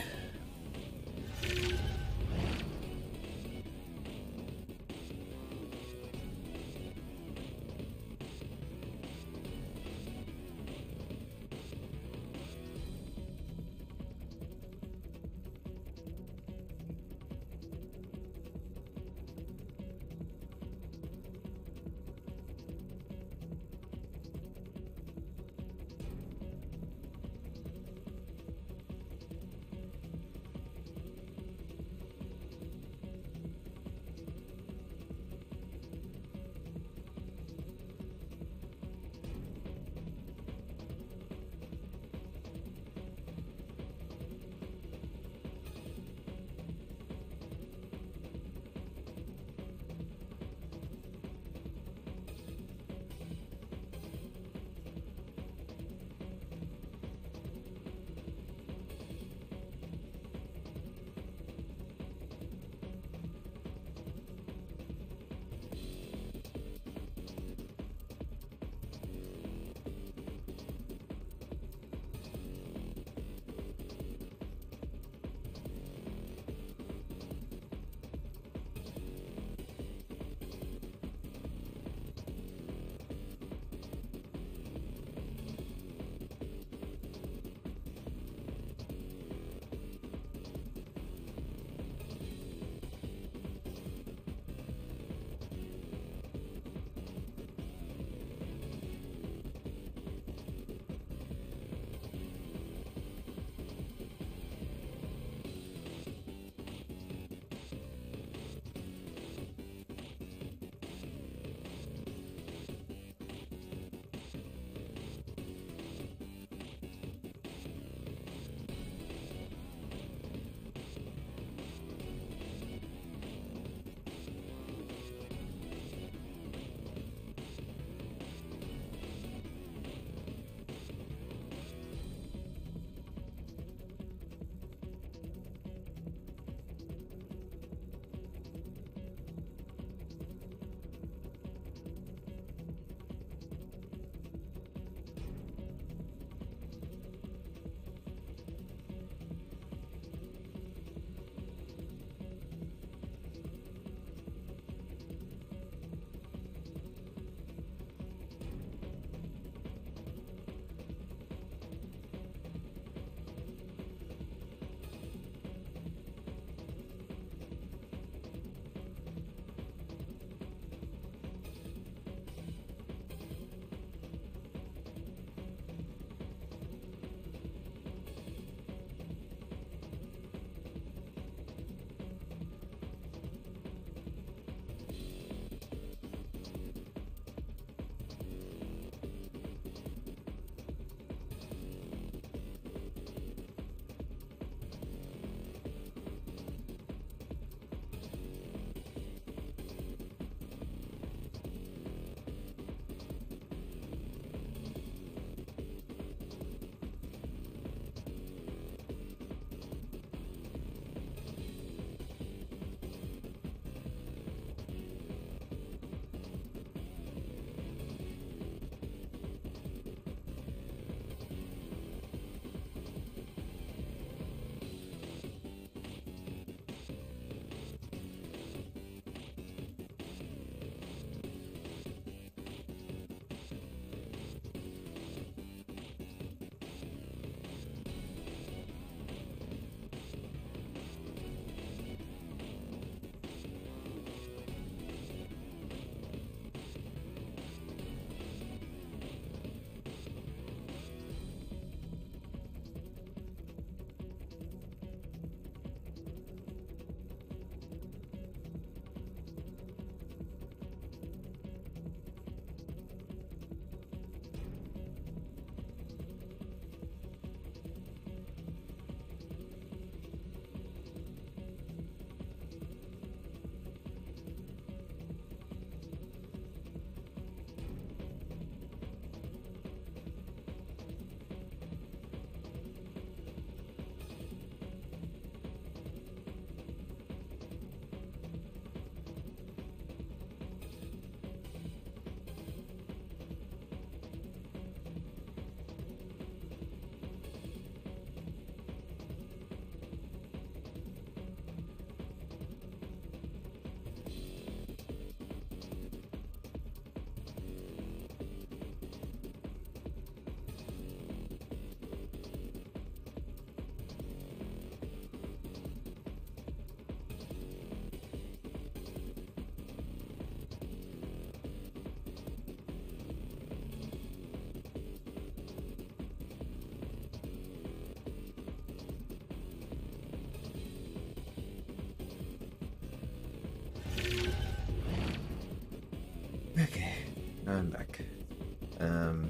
Um.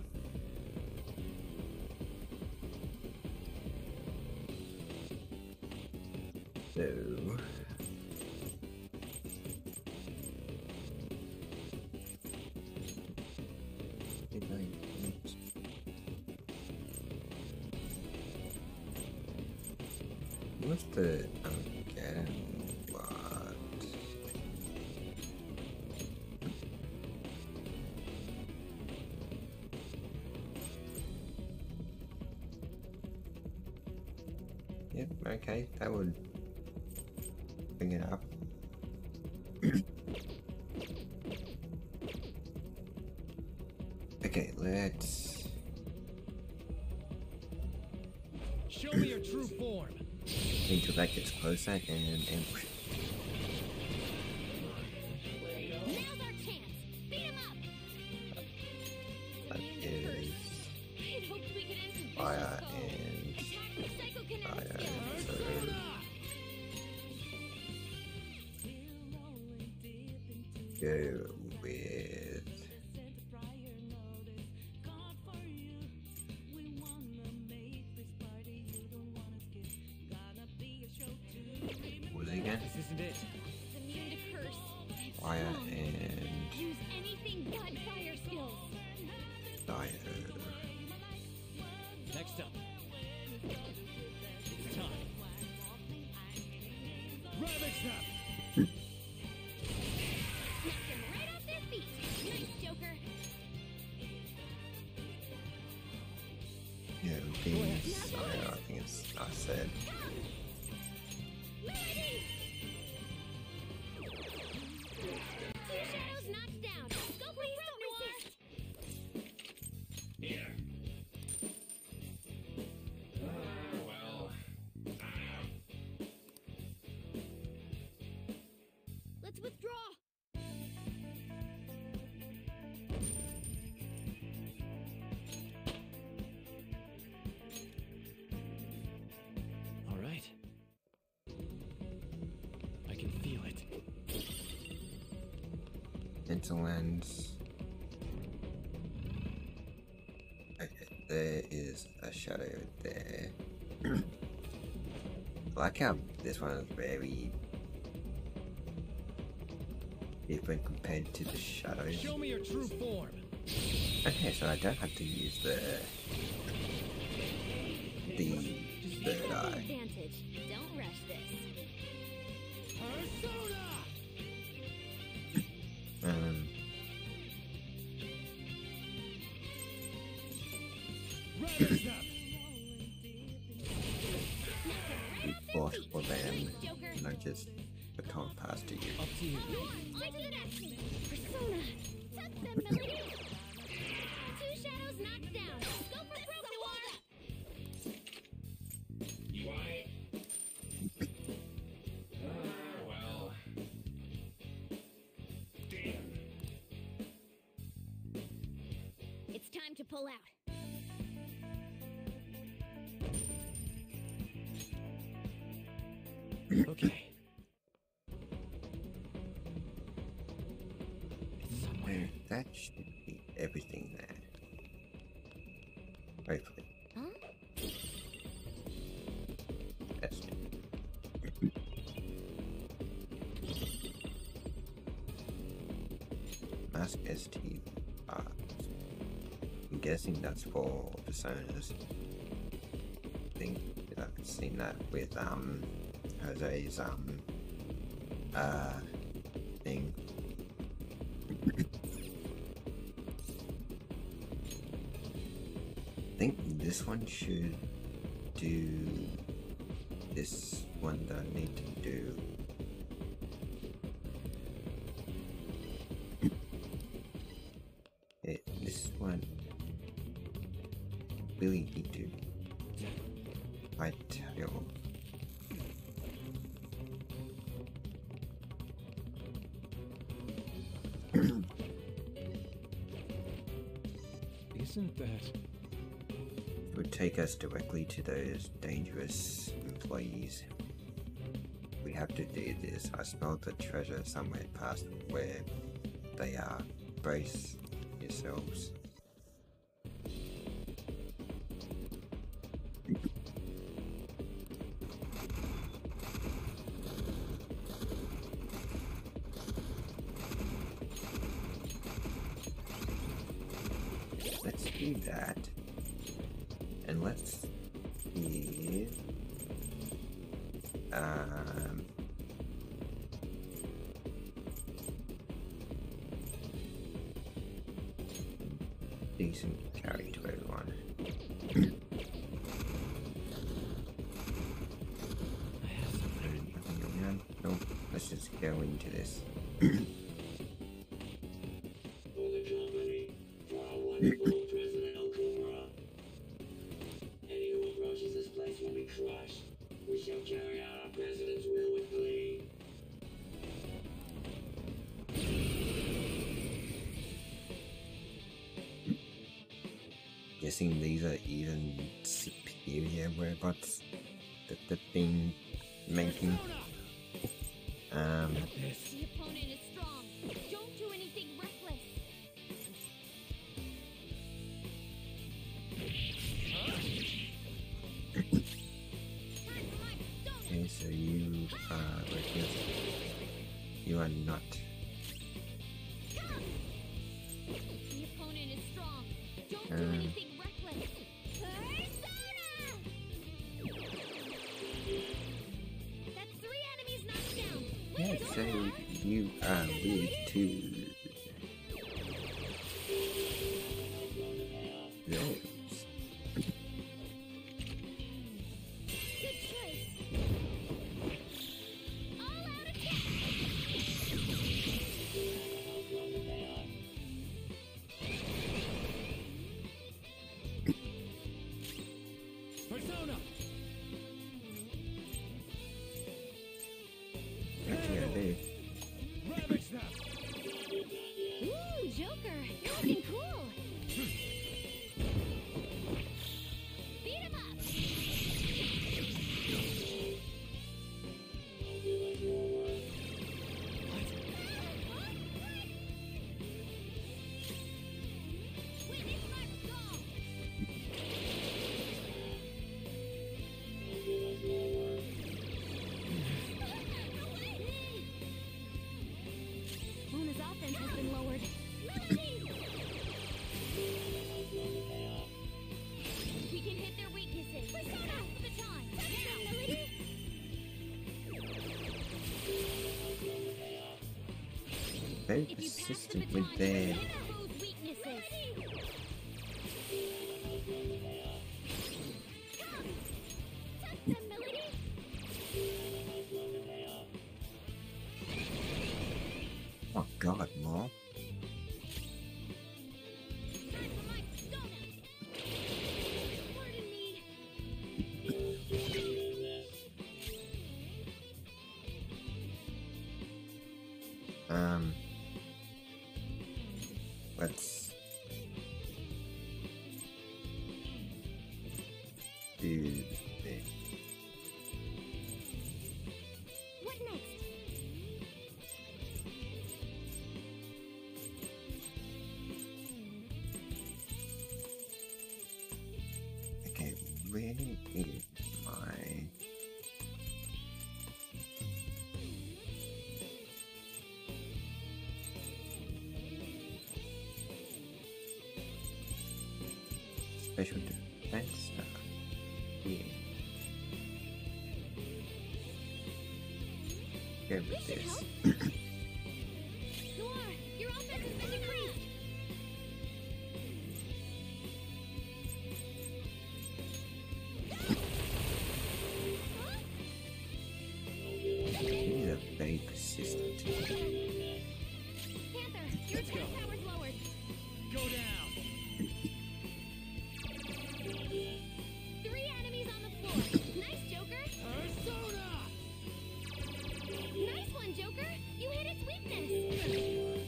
So. What's the again? What? Yep. Okay, that would bring it up. Okay, let's. Show me your true form. Until that gets closer and ambush. Now's our chance. Beat him up. That is I'd hoped we could end some fire vicious and foe. Attack with psychokinetic fire. skills. So go with what is it again? This isn't it. It's immune to curse. Fire Strong. and Use anything but fire skills. fire. Next up. It's time. Ravage them. Knock them right off their feet. Nice, Joker. Yeah, these. I, I think it's. I said. Melody! Two shadows knocked down. Go for broke, Noir! Let's withdraw. All right. I can feel it. Mental lens. Okay, there is a shadow there. I like how this one is very different compared to the shadows. Show me your true form. Okay, so I don't have to use the the third Take eye. advantage. Don't rush this. Persona! Um, Ravage them. we fought for them, Nice, Joker. not just baton pass to you. Up to you. Noir, on to the next. Persona. Touch them, Melody. Two shadows knocked down. Go for broke, Noir. It's time to pull out. Okay. It's somewhere. There, that should be everything there. Hopefully. Huh? That's Mask S T R. I'm guessing that's for personas. I think I've seen that with um Jose's um uh thing. I think this one should do this one that I need to do. It, this one really need to I tell Isn't that? it would take us directly to those dangerous employees. We have to do this. I smelled the treasure somewhere past where they are. Brace yourselves. let's do that. And let's give um decent carry to everyone. Nothing around. Nope. Let's just go into this. For the company, for our wonderful President Okumura. Any who approaches this place will be crushed. We shall carry out our president's will with glee. Guessing these are even superior robots that they've been making. Um, The opponent is strong. Don't do anything reckless. okay, so you are reckless. You are not. The opponent is strong. Don't do Um, anything reckless. Persona! That's three enemies knocked down. Yeah, Let's so go. you are weak to those. Good choice. All out attack. Persona! What you gotta do? Rabbit snap! Ooh, Joker, you're looking cool. Beat him up. Witness my resolve. Luna's offense has been lowered. We can hit their weaknesses. Persona for the time. Now, Melody. Very If you pass the persistent baton, with their. hit our foe's weaknesses. Come. Touch them, Melody. Oh God, more. Time for my persona. Pardon me. Um. Let's do this. What next? Okay, where is my? Special defense. Uh, here. Go with This should this. help. Noir, your offense has been decreased. Huh? These are very persistent. Panther, your attack power's lowered. Go down! Three enemies on the floor. Nice, Joker. Persona! Nice one, Joker. You hit its weakness.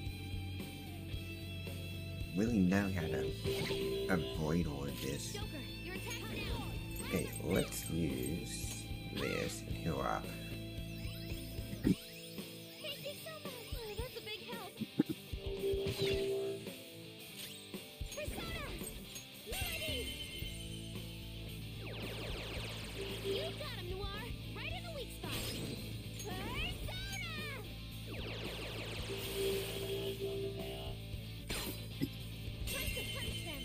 Really know how to avoid all of this. Joker, your attack's down. Okay, let's use this and heal up. Thank you so much. Oh, that's a big help. Persona! Melody! You got him, Noir. Right in the weak spot. Persona! Try to punch them.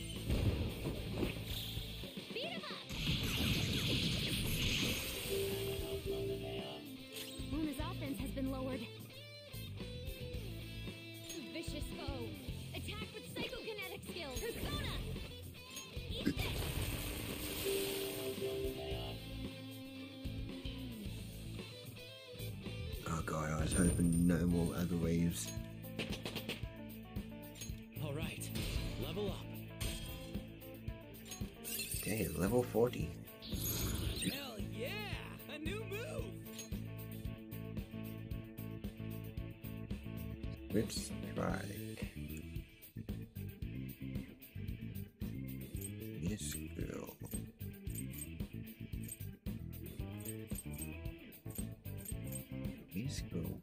no other waves. All right, level up. Okay, level forty. Hell yeah! A new move! Let's try. This girl. This girl.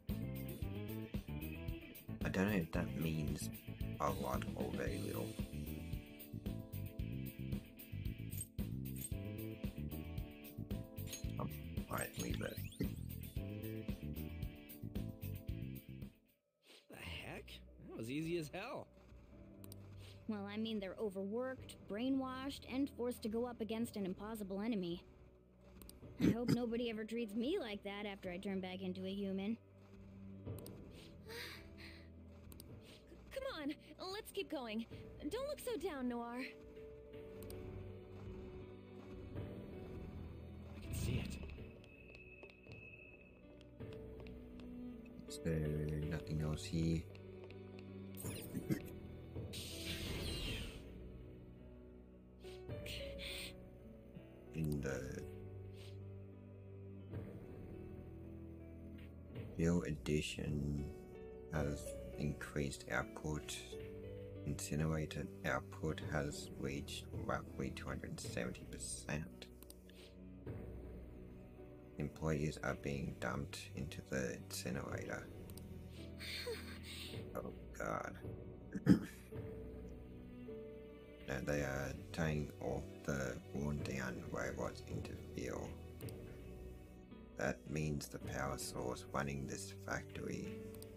I don't know if that means a lot or very little. Um, Alright, leave it. The heck? That was easy as hell. Well, I mean, they're overworked, brainwashed, and forced to go up against an impossible enemy. I hope nobody ever treats me like that after I turn back into a human. Come on, let's keep going. Don't look so down, Noir. I can see it. Is there nothing else here? In the Bill Edition has increased output. Incinerator output has reached roughly two hundred seventy percent. Employees are being dumped into the incinerator. Oh god. No, they are tying off the worn down robots into fuel. That means the power source running this factory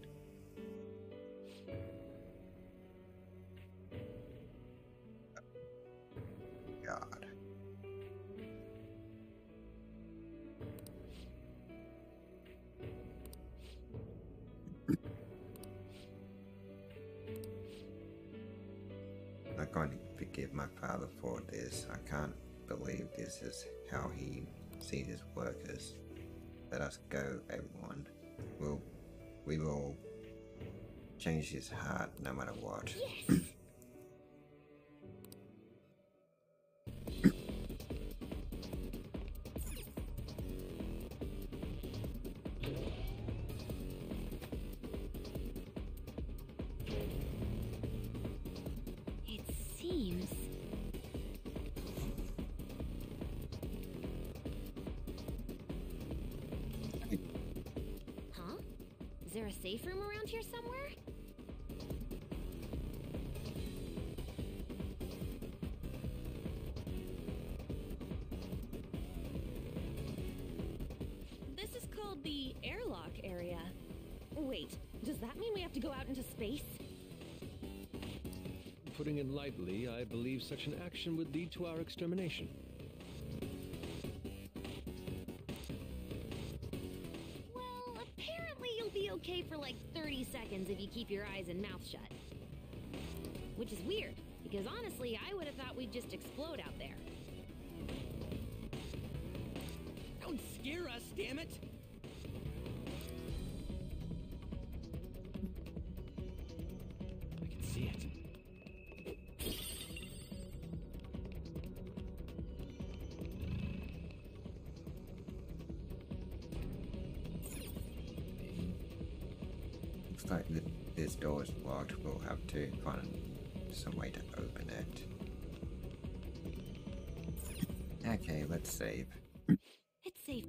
God. I'm not going to forgive my father for this. I can't believe this is how he sees his workers. Let us go, everyone. We'll, we will change his heart no matter what. Yes! It seems... Huh? Is there a safe room around here somewhere? This is called the airlock area. Wait, does that mean we have to go out into space? Putting it lightly, I believe such an action would lead to our extermination. Well, apparently you'll be okay for like thirty seconds if you keep your eyes and mouth shut. Which is weird, because honestly, I would have thought we'd just explode out there. Don't scare us, damn it! I can see it. Looks like th this door is locked. We'll have to find some way to open it. Okay, let's save. It's safe.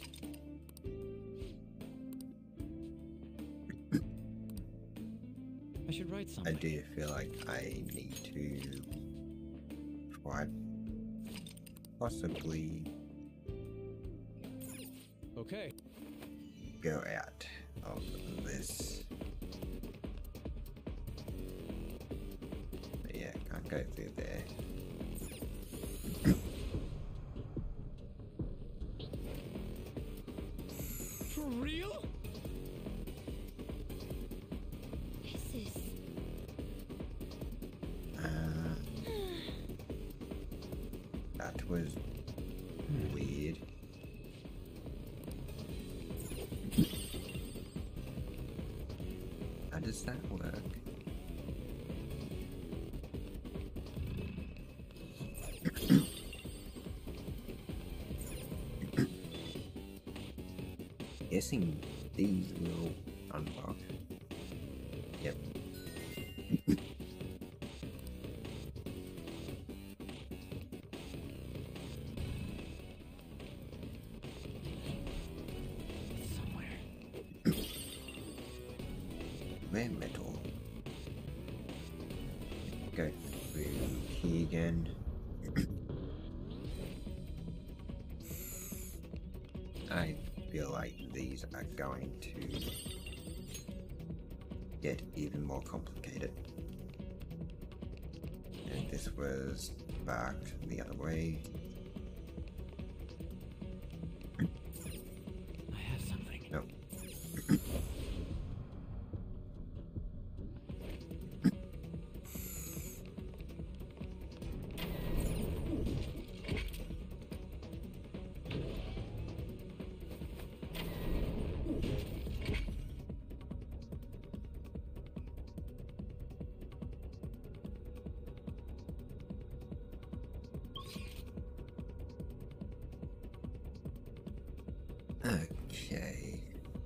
I should write I something. do feel like I need to quite possibly Okay. go out of this. But yeah, can't go through there. For real? This is... Uh, that was weird. does that work? Guessing these will unlock. Yep. Rare metal. Go through here again. I feel like these are going to get even more complicated. And this was sparked the other way. I have something. No. Okay.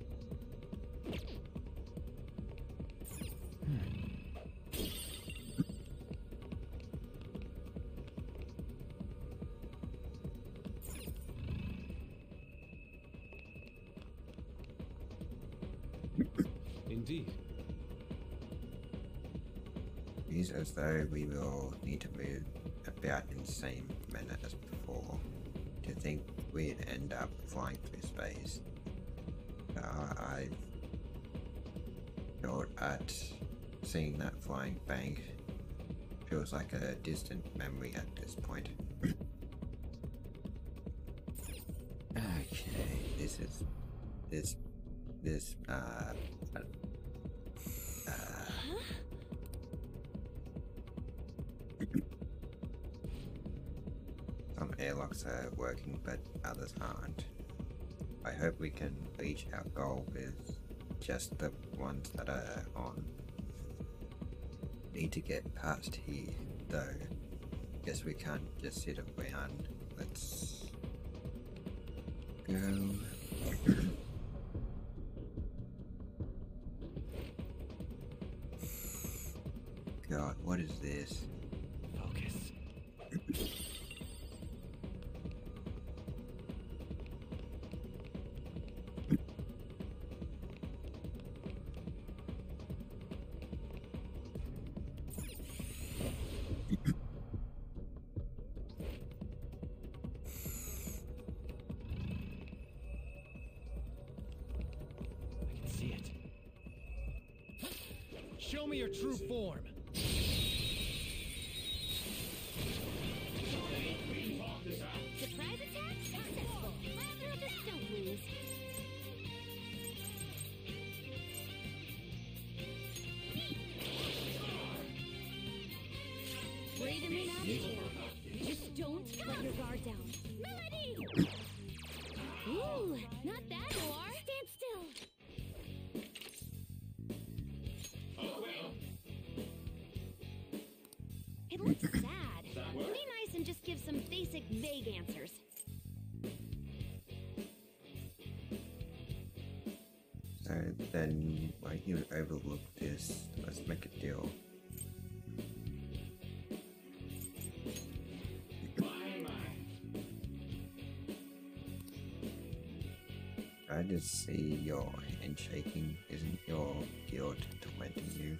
Indeed. Seems as though we will need to move about in the same manner as before. To think we'd end up flying through space. Uh, I thought at seeing that flying bank feels like a distant memory at this point. Okay, this is this this uh uh, uh some airlocks are working, but others aren't. I hope we can reach our goal with just the ones that are on. Need to get past here, though. Guess we can't just sit around. Let's go. God, what is this? Focus. I can see it. Show me your true form. Surprise attack successful. Rather of the Stoneblings. Brave me now. Just don't let your guard down. Melody! Ooh, not that far. Stand still. It looks sad. Be nice and just give some basic, vague answers. So then, why you overlook this? Let's make a deal. I just see your handshaking. Isn't your guild tormenting you?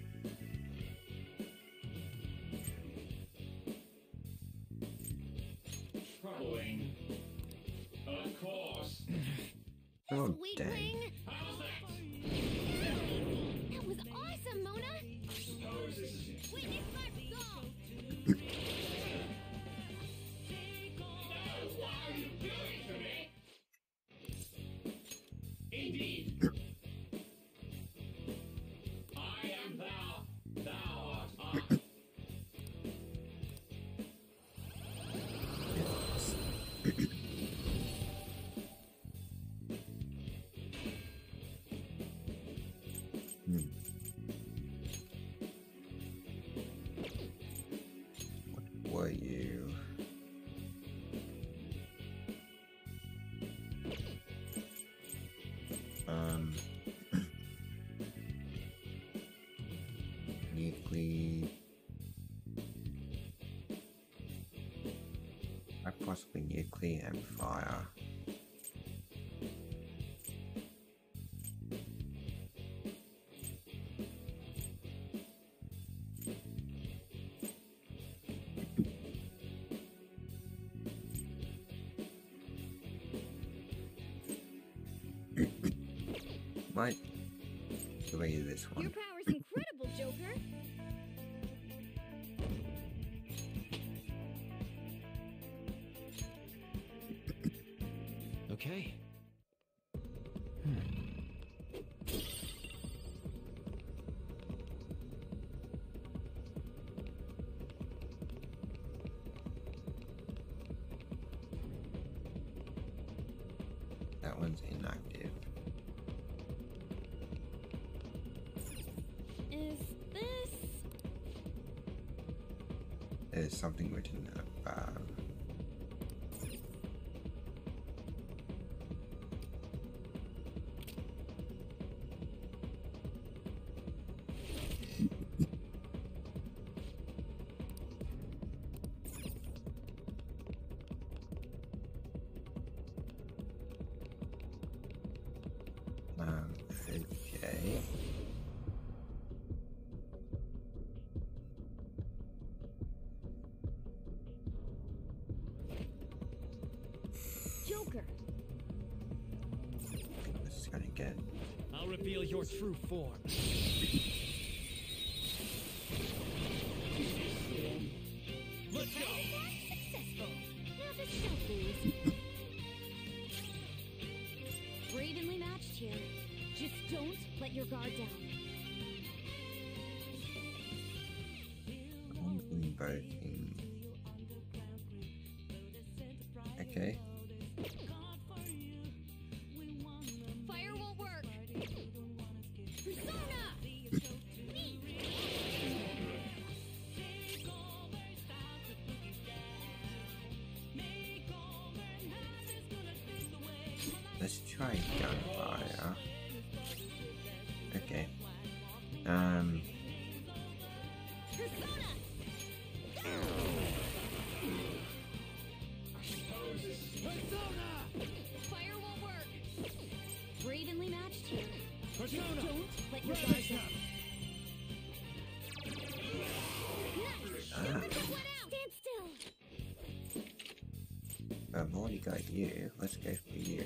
Troubling. Of course. Oh, dang. Weakling! How's that? That was awesome, Mona! Suppose this is it. Witness my song! No, what are you doing to me? Indeed. I am thou, thou art I. you? Um, nuclear. I possibly nuclear and fire. Might delay this Your one. power's incredible, Joker. Okay. That one's inactive. Is this... There's something written about. Um, okay. Joker? This is gonna get. I'll reveal your true form. Let's go! Successful. Now the show, please. We're evenly matched here. Just don't let your guard down. I'm invoking. Okay. Fire won't work. Persona! Let's try gunfire. Okay. Um. Persona! Fire won't work. We're evenly matched here. Just don't let your guard down. Nice! Ah. Let out! Stand still! I've already got you. Let's go for you.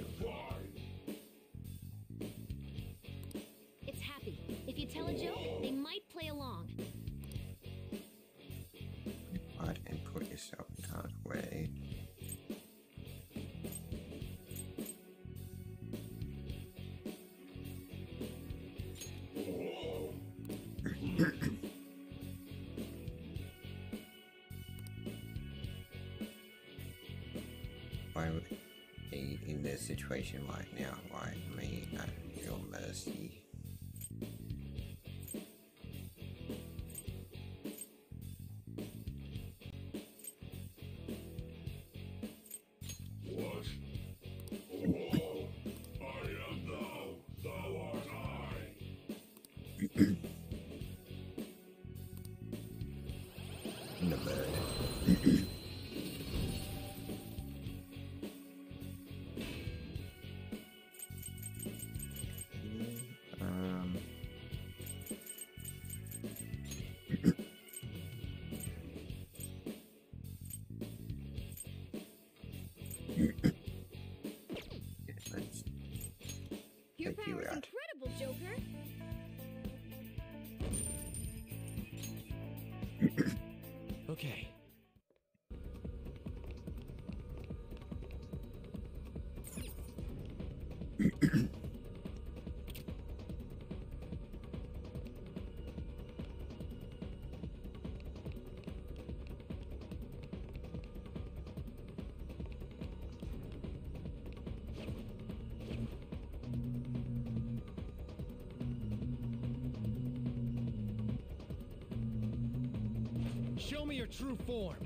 It's happy. If you tell a joke, they might play along. Right, and put yourself in harm's way. Why would be in this situation right now? Why me at your mercy? The bird. um. Yeah, let's Your Take you power's out. incredible, Joker. Okay. Show me your true form.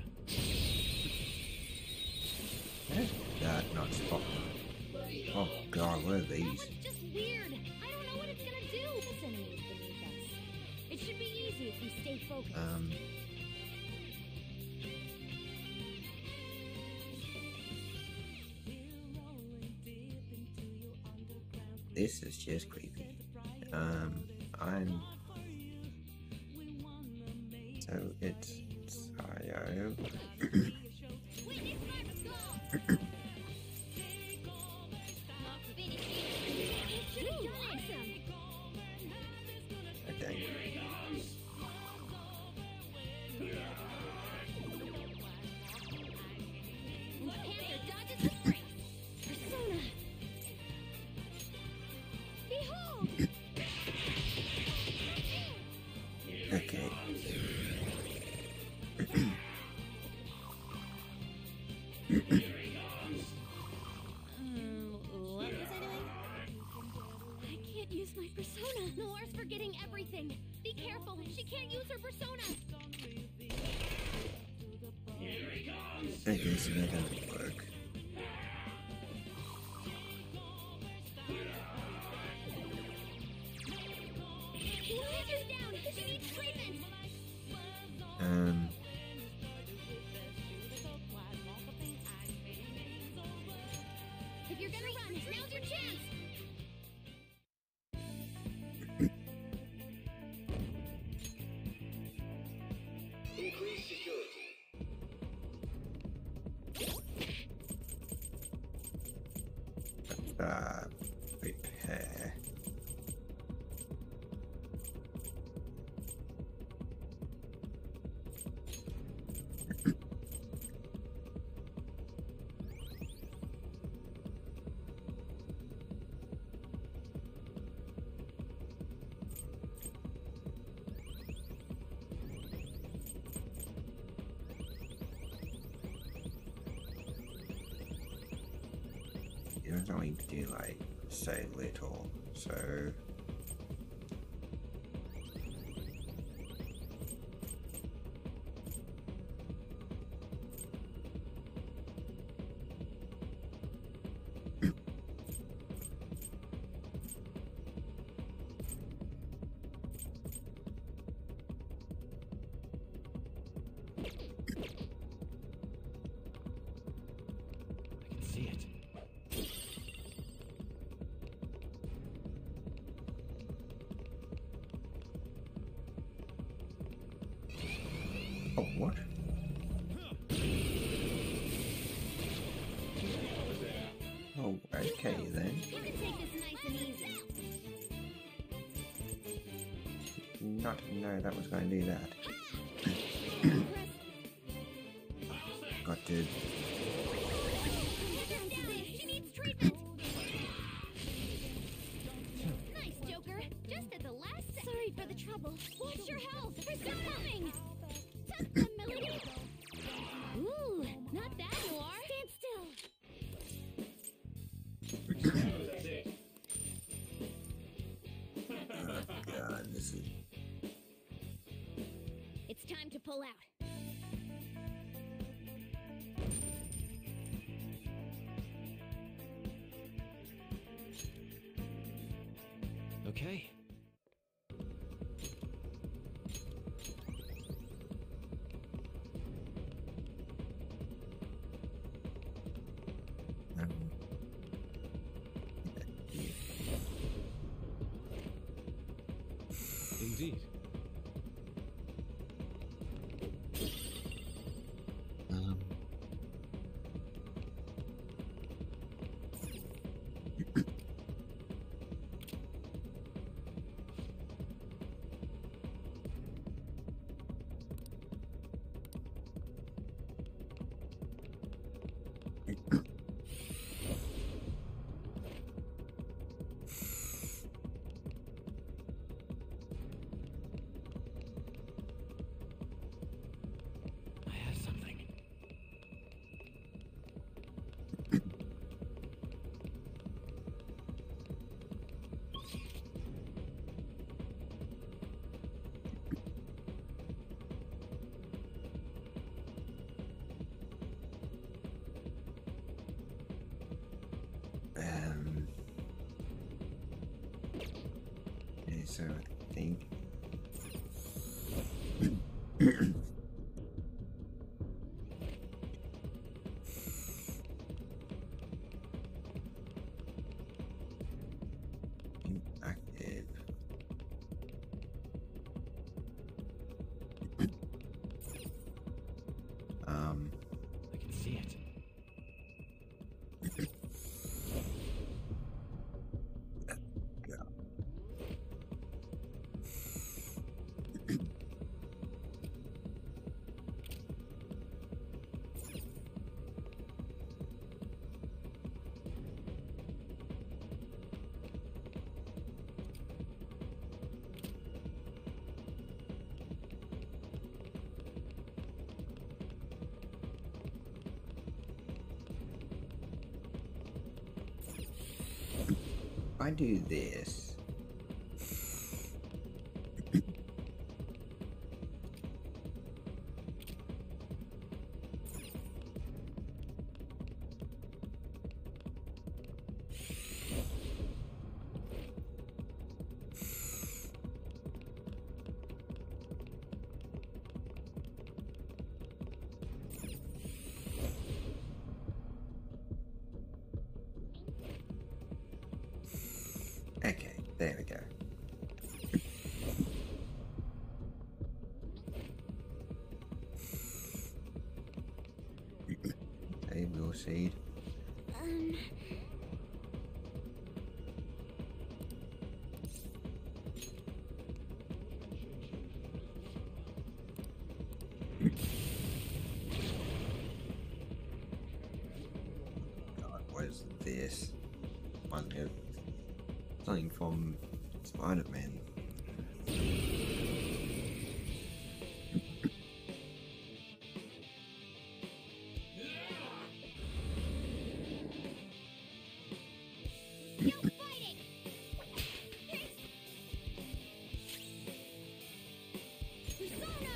That not spot. Oh god, what are these? That was just weird. I don't know what it's gonna do. This enemy is beneath us. It should be easy if we stay focused. Um. This is just creepy. Um, I'm. So it's Sayo. Okay. Panther dodges his brace. Persona. Behold. Okay. Um, what was I doing? I can't use my persona. Noir's forgetting everything. Be careful. She can't use her persona. I guess it's not gonna work. Panther's down. She needs treatment. Um. If you're gonna run, now's your chance. Increase security. Uh, repair. You don't only do like so little, so I can see it. oh what? Oh, okay then. Gonna take this nice and easy. Not know that was going to do that. Got to. Panther's down. She needs treatment. Nice, Joker. Just at the last sec- Sorry for the trouble. Watch your health. Persona coming. Touch the melody. Ooh, not that, Noir. Stand still. Oh god, this is. It's time to pull out. Okay. Um, Indeed. um, so I think. Active. um. I can see it. If I do this, okay, there we go. Okay, we'll seed. Um, God, what is this? Reminds me of something from Spider-Man. no fighting! Persona!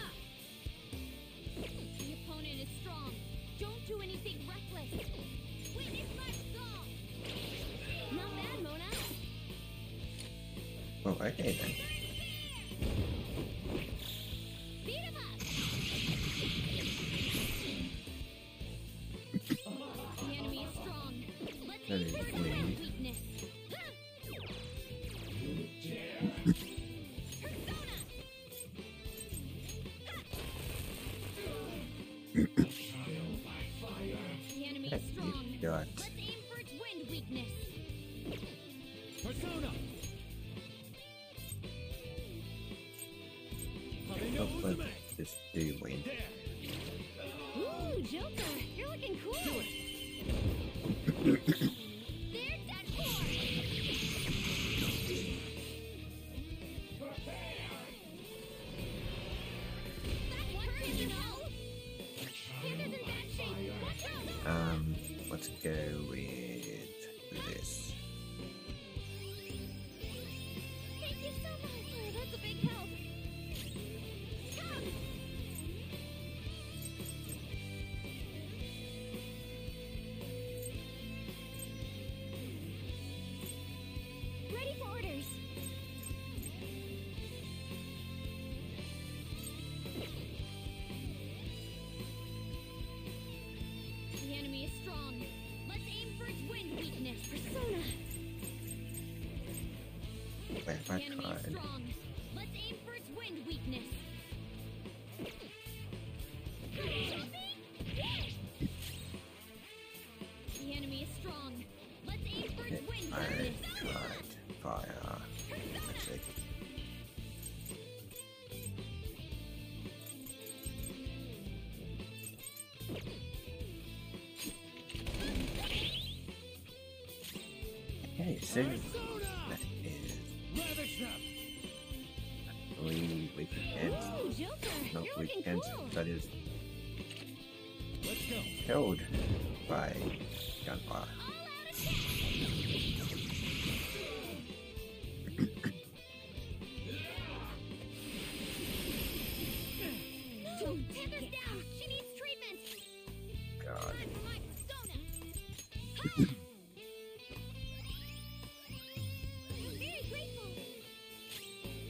The opponent is strong. Don't do anything reckless. Witness my song! Not bad, Mona. Well, okay then. Beat him up! The enemy is strong. Let's That is invert their weird. weakness. The enemy is strong. You've got Let's aim for its wind weakness. Persona! How they know oh, who's but the man? just do win. There! Ooh, Joker, you're looking cool. Do it! There's that four. That one personal. Panther's in bad shape. Watch out. Um, let's go with this. Thank you so much. Oh, that's a big help. Come. Ready for orders. The enemy is strong. Let's aim for its wind weakness. Persona. Wait, if The I enemy is tried. strong. Let's aim for its wind weakness. The enemy is strong. Let's aim for its wind I weakness. tried fire. Let's see. Okay, so Persona! that is Ravish them! three weekends. Ooh, Joker, Not you're looking weekends, cool. that is Let's go! killed by gunfire. All out attack. No, Panther's down. She needs treatment. God. That's my persona. Ha! I'm very grateful.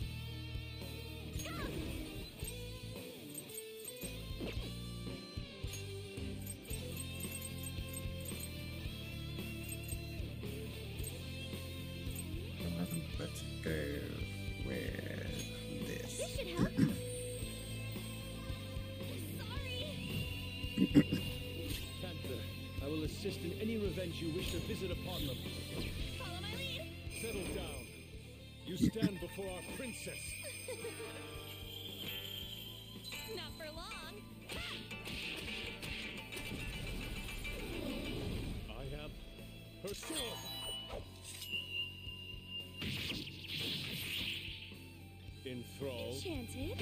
assist in any revenge you wish to visit upon them. Follow my lead. Settle down. You stand before our princess. Not for long. I have her sword. Enthralled. Enchanted.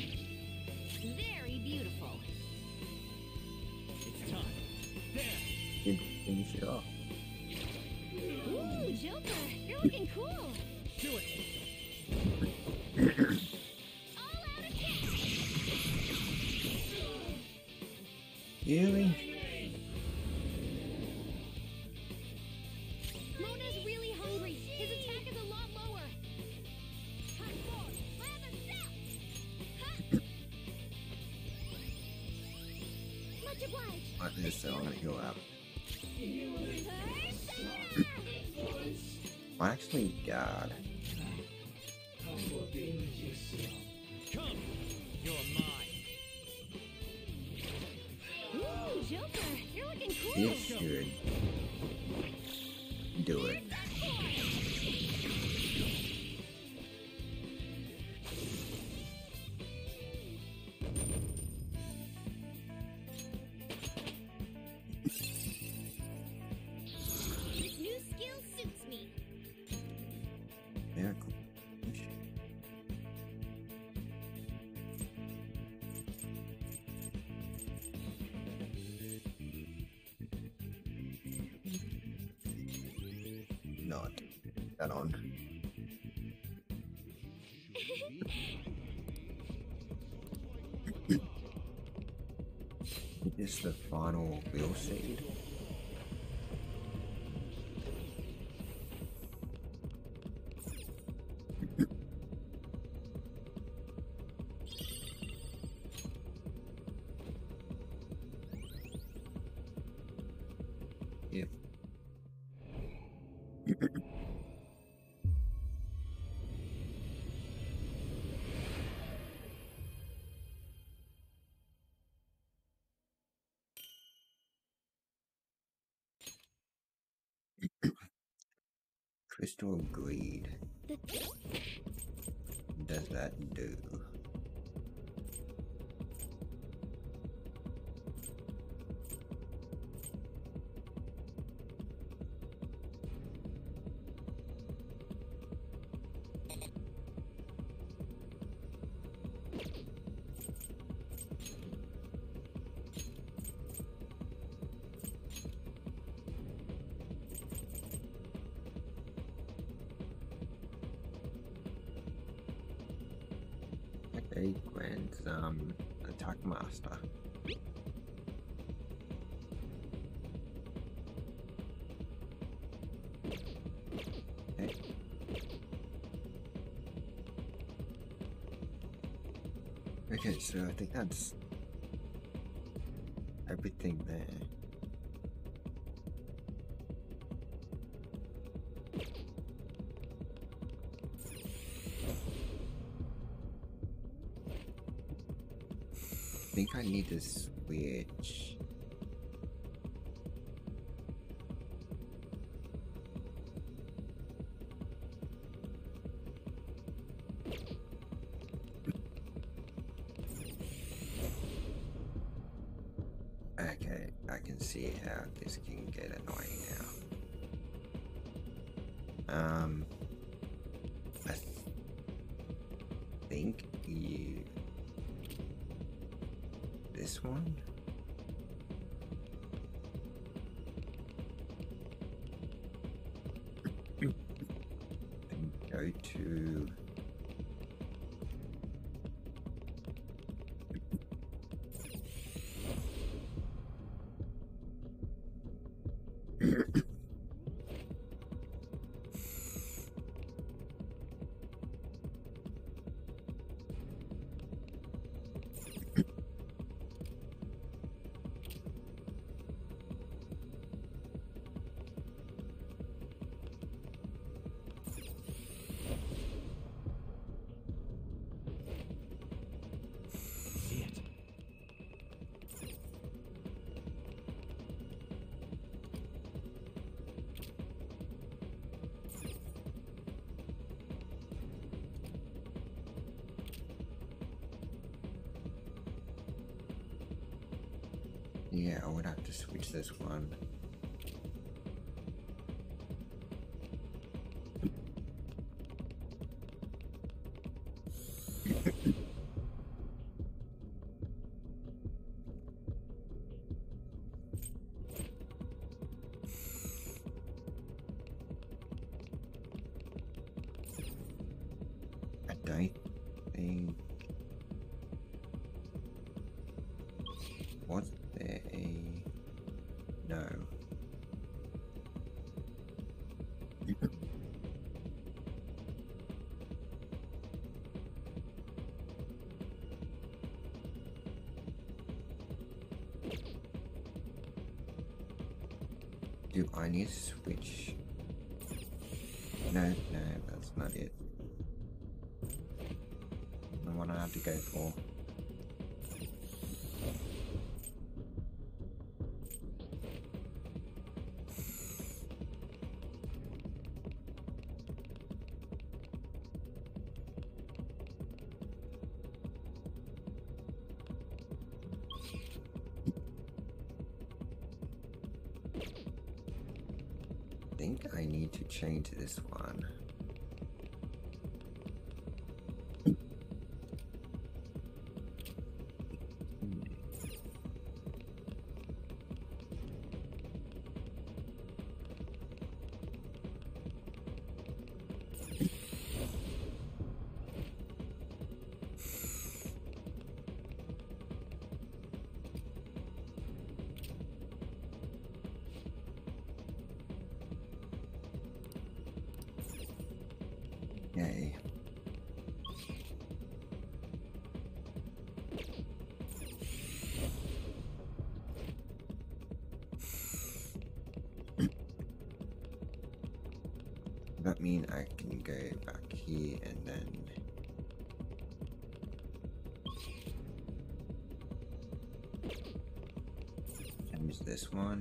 Very beautiful. It's time. There. Did finish it off. Ooh, Joker, you're looking cool. Do it. All out attack. Really? Mona's really hungry. His attack is a lot lower. Cut forward. Rather step. Much obliged. Like this, so I'm gonna heal up. Well, actually, God. Come. You're mine. Ooh, Joker, you're looking cool. It should do it. This new skill suits me. Yeah, cool. Not that on. Is the final wheel seed? Yep. Crystal Greed. What does that do? Okay, grants um attack master. Okay. Okay, so I think that's everything there. I think I need to switch. Okay, I can see how this can get annoying now. Um, I th think you. This one? And go to See it. Yeah, I would have to switch this one. I don't think... Was there a... No. Do I need to switch? No, no, that's not it. The one I have to go for. I think I need to change this one. Okay. That mean I can go back here and then change this one.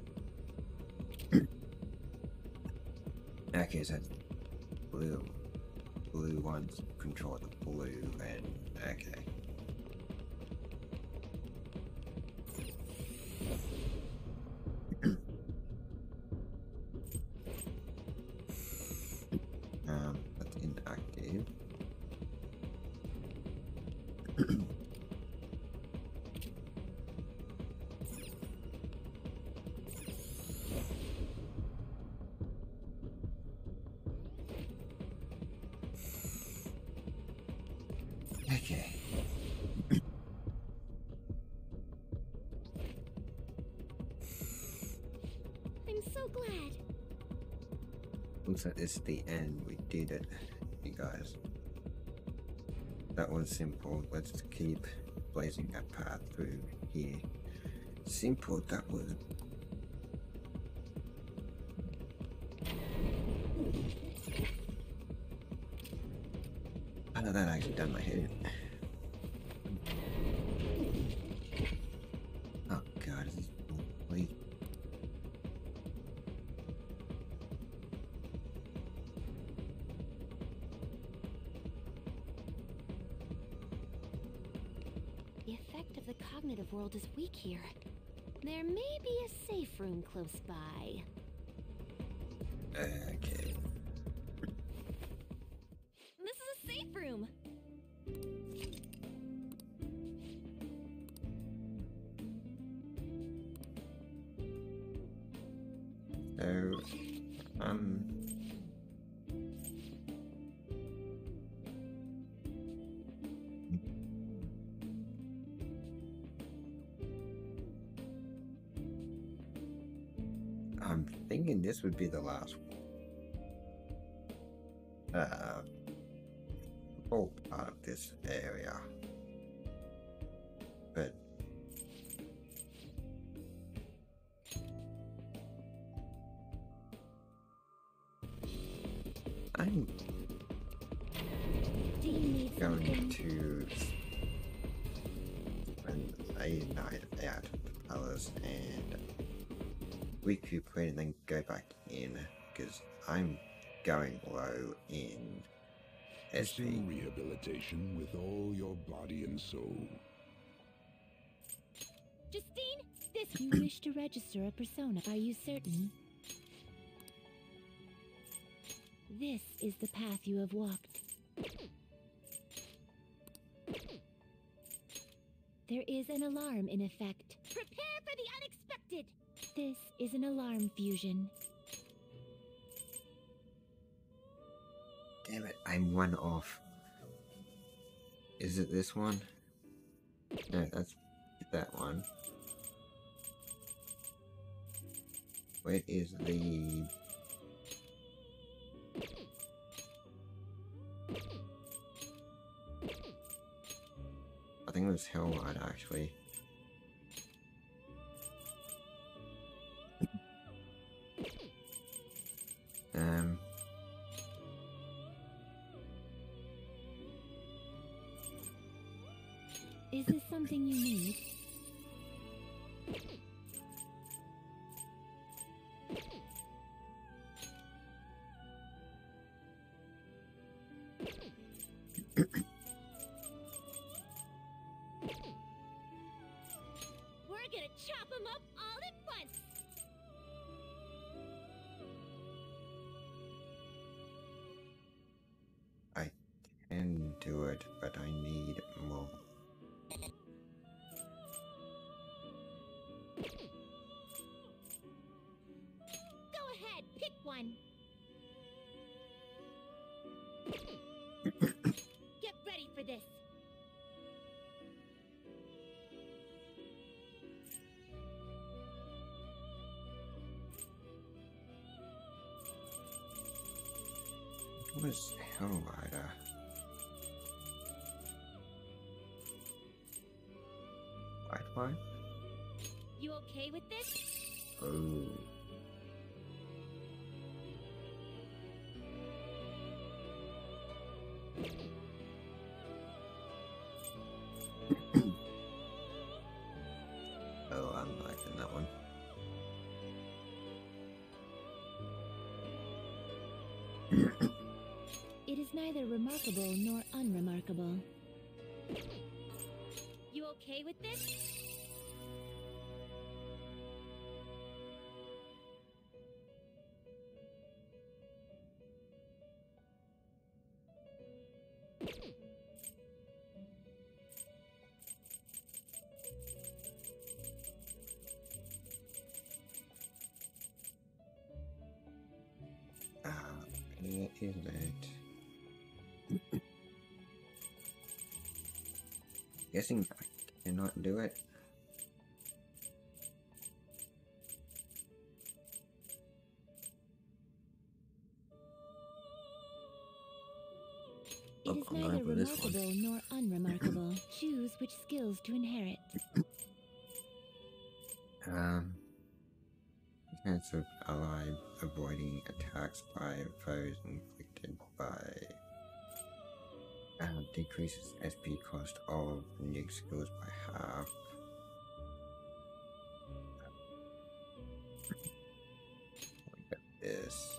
Okay, so that's blue. Blue ones control the blue and okay. um, that's inactive. Okay. I'm so glad. Looks like this is the end. We did it, you guys. That was simple. Let's keep blazing a path through here. Simple, that was. I know that actually done my head. Oh god, this is wait. The effect of the cognitive world is weak here. There may be a safe room close by. Okay. This is a safe room. So, um. I'm thinking this would be the last one. Uh, whole part of this area. But I'm Do you need going something? to spend a night out of the palace and recuperate and then go back in because I'm going low in S Pursue P. rehabilitation with all your body and soul. Justine, this You wish to register a persona. Are you certain? This is the path you have walked. There is an alarm in effect. Prepare for the unexpected! This is an alarm fusion. Damn it, I'm one off. Is it this one? No, that's that one. Where is the... I think it was Hellride, actually. um... Is this something you need? We're gonna chop them up all at once! I can do it, but I need more. Go ahead, pick one! Get ready for this! What is Hellrider? White one? You okay with this? Oh. Oh, I'm liking that one. It is neither remarkable nor unremarkable. You okay with this? Ah, where is it? Guessing I cannot do it. It is Oh, I'm neither going for this one. remarkable nor unremarkable. Choose which skills to inherit. Um, chance of ally avoiding attacks by foes inflicted by uh, decreases S P cost of unique skills by half. We got this.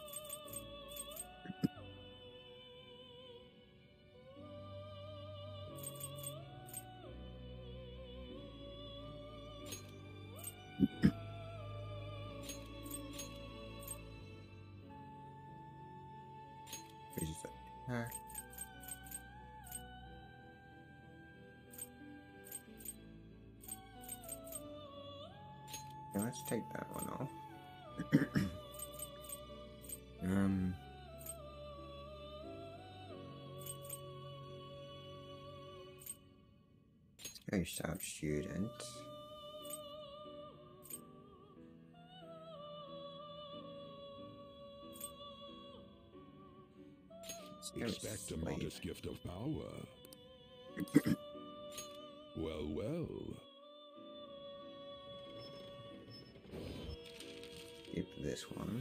Increases attack. Yeah, let's take that one off. um. Let's go sharp student. Let's go Expect a slave. modest gift of power. Well, well. Skip this one.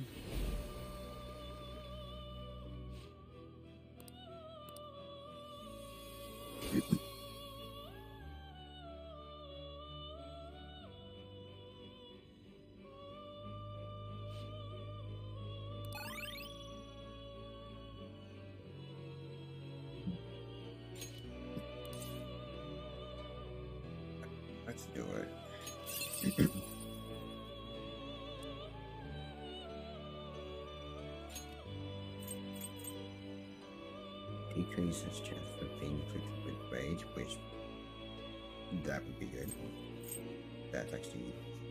Let's do it. Decreases chance for being inflicted with rage, which that would be good. That's actually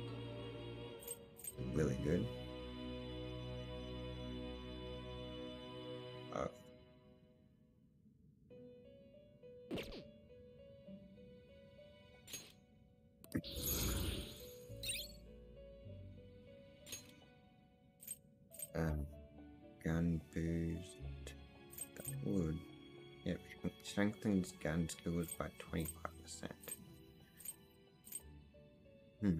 really good. Uh, um, gun boost. That would. Yep, strengthens gun skills by twenty-five percent. Hmm.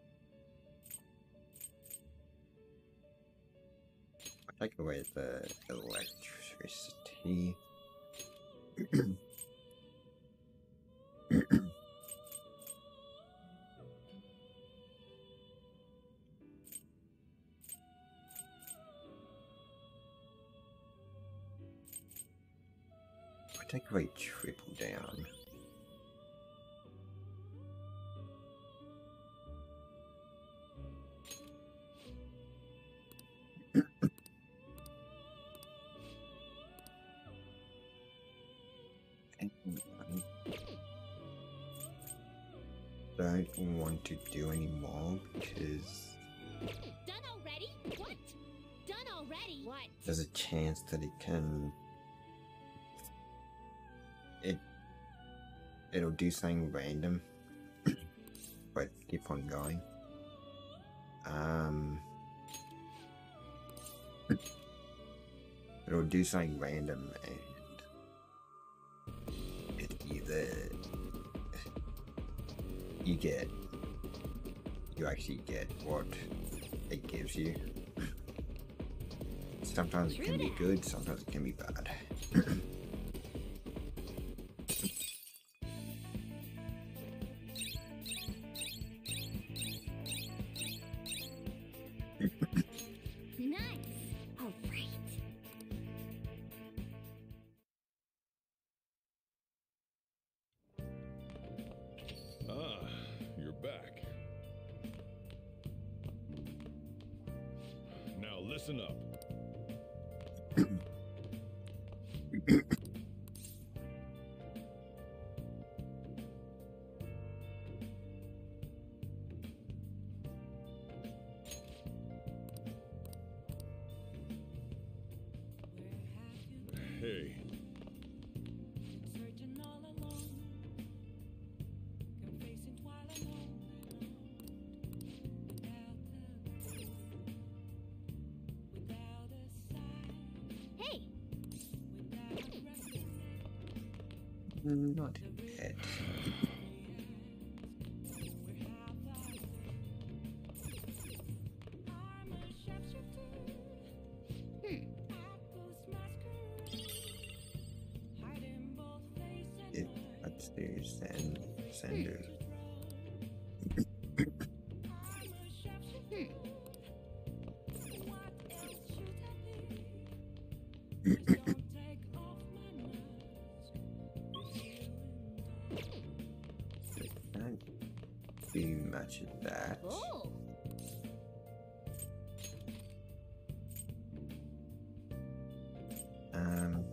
I'll take away the electricity. I'll take away triple down. Don't want to do any more because Done already? What? Done already? What? there's a chance that it can it it'll do something random but keep on going. Um it'll do something random and it either you get you actually get what it gives you. Sometimes it can be good, sometimes it can be bad. Nice. All right. Ah, you're back. Now listen up. Hey, Searching all alone, confessing while alone, without the without a sign, Hey, without a reference. Not yet. I'm a sharpshooter, hmm. outpost masquerade, hiding both face and It, let's do send sender. I'm a sharpshooter. What else should I be? Just don't take off my mask. Can't do much of that. Oh. Um.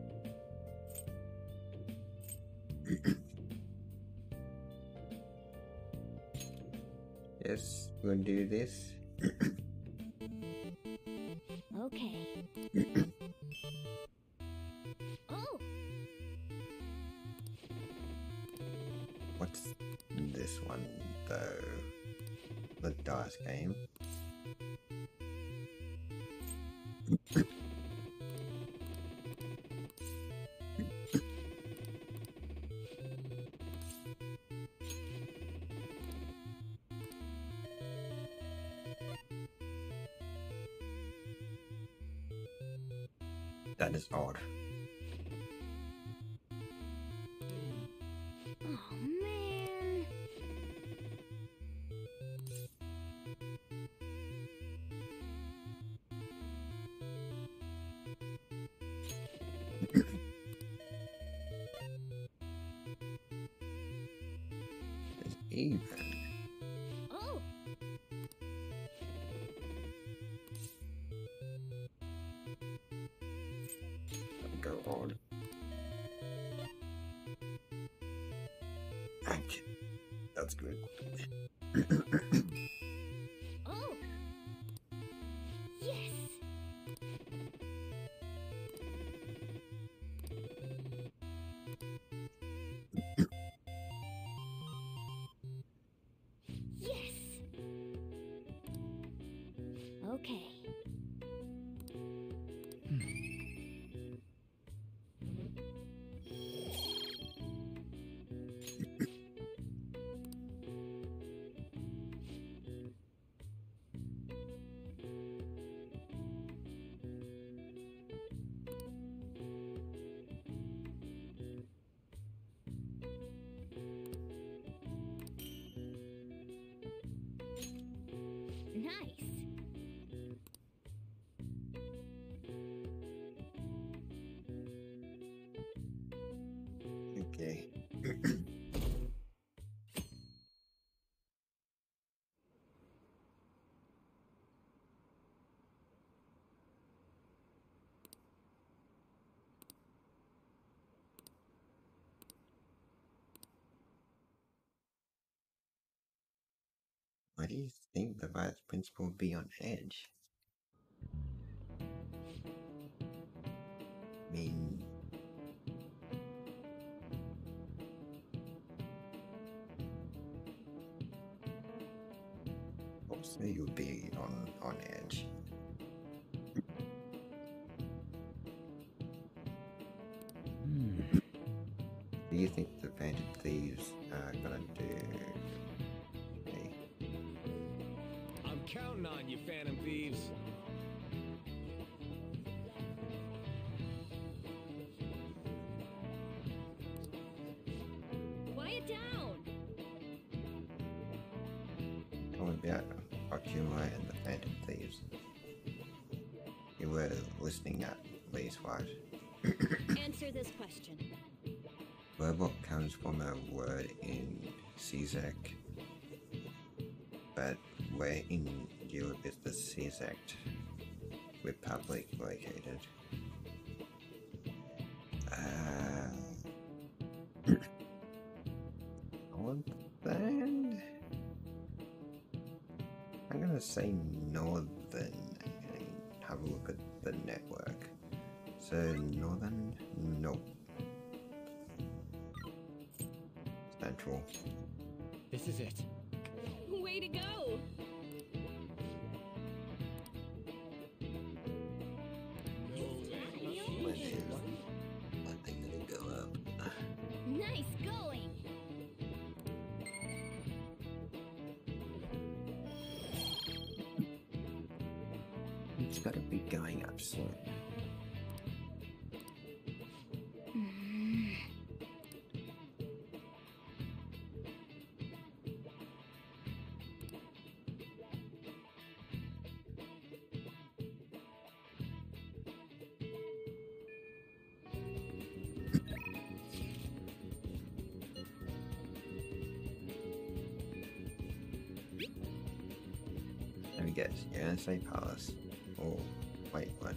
Yes, we'll do this. Okay. Oh. What's this one though? The dice game. That is odd. Oh man. It's even. Oh. go on. Okay, that's good. Oh! Yes! Yes! Okay. Nice. Okay. Why do you think the vice principal would be on edge? I mean, also you'll be on on edge. Do you think the Phantom Thieves are gonna do? Okay. I'm counting on you, Phantom Thieves. Quiet down. How about Okuma and the Phantom Thieves? You were listening at least, right? Answer this question. Robot comes from a word in Czech, but where in Europe is the Czech Republic located? Uh, Northern? I'm gonna say Northern and have a look at the network. So Northern? Nope. Central. This is it. Way to go. When is that thing gonna go up? Nice going! It's gotta be going up soon. Let me guess, you're gonna say Palace. Oh, wait, what?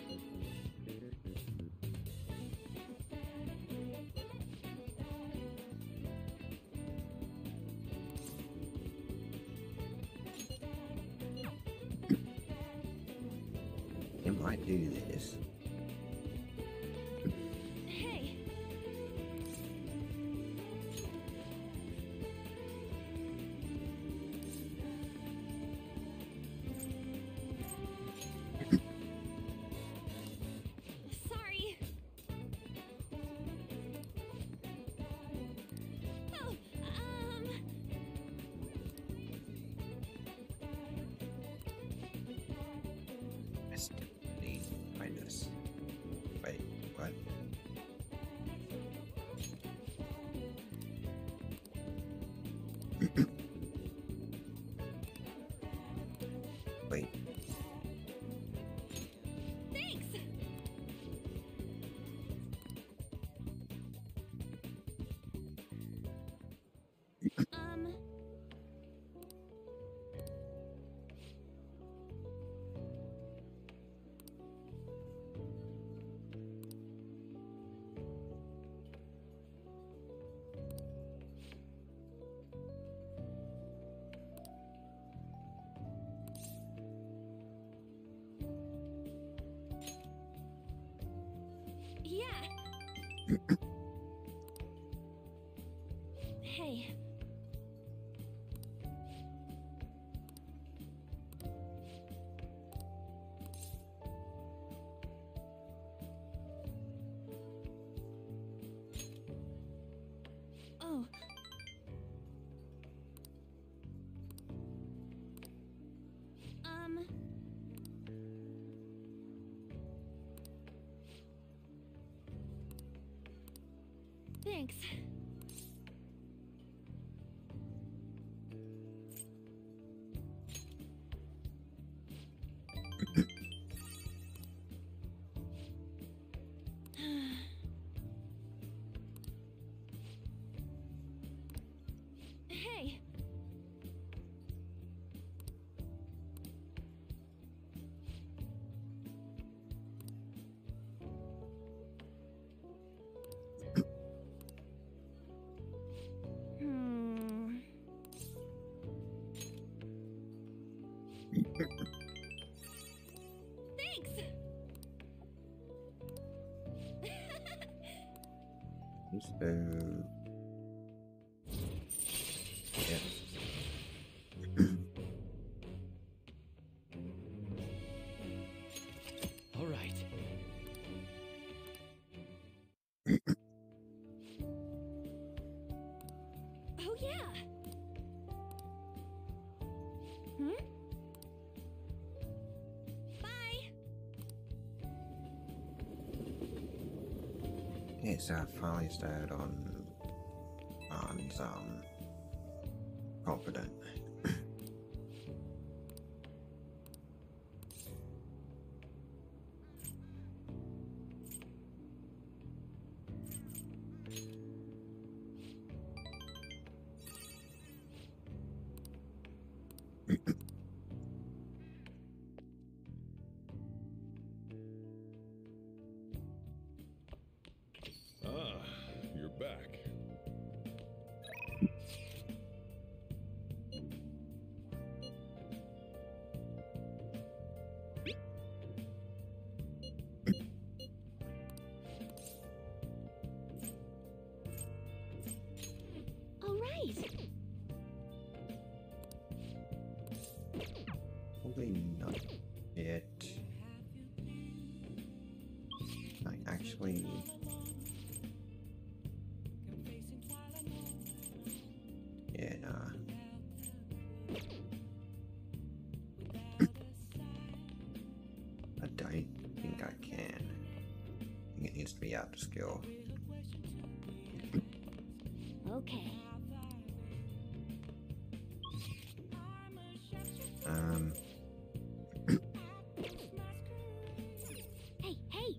You might do this. Hey. Sorry. Oh, um. Best need minus. Wait, what? Wait, Thanks. Um. Hey. Oh. Um. Thanks. Hey. Hmm. Thanks. So, yeah. All right. Oh yeah. Hmm? Bye. It's uh, finally started on on um confident. Ah, you're back. All right. Probably not yet. Like actually, yeah, nah. I don't think I can. I think it needs to be out to skill. Okay. Um, Hey, hey.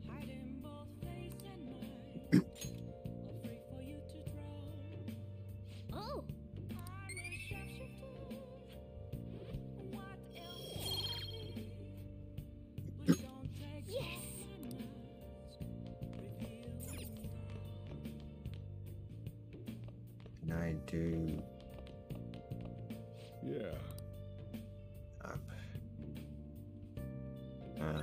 Oh. Yes. can I do Yeah. up? Um.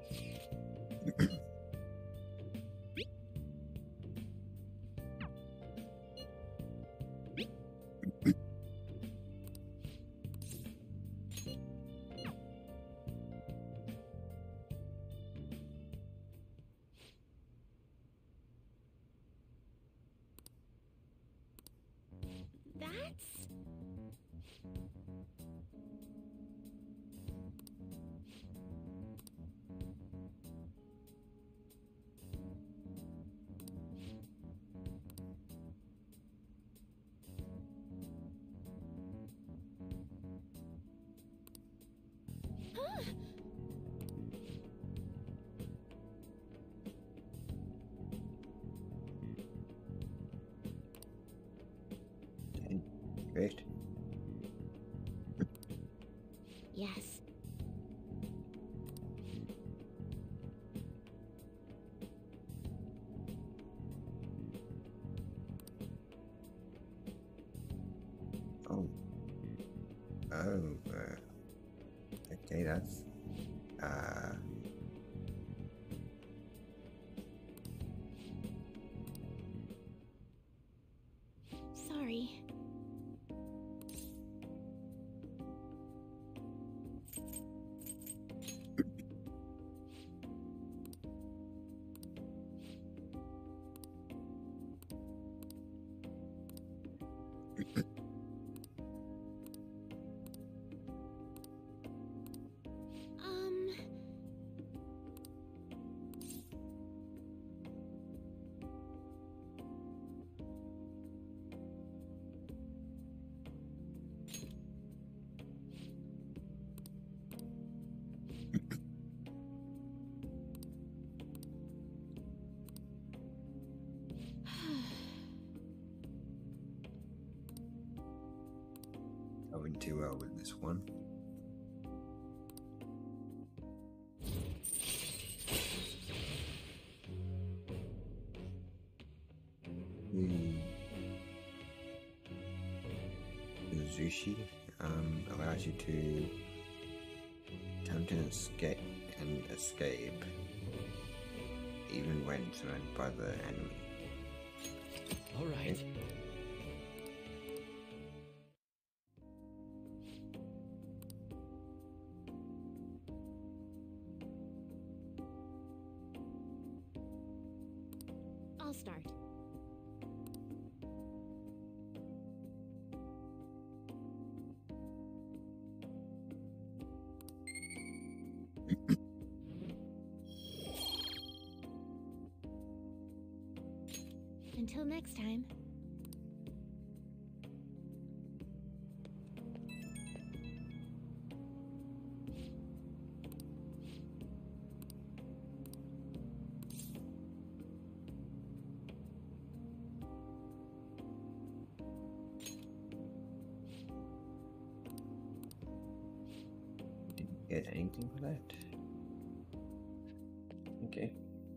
That's... Huh. Great. Yes. Oh. Oh. Uh, okay, that's. Uh. too well with this one. Hmm. Zushi um, allows you to attempt an escape and escape even when surrounded by the enemy. All right. I'll start. Until next time. Didn't get anything for that. Okay.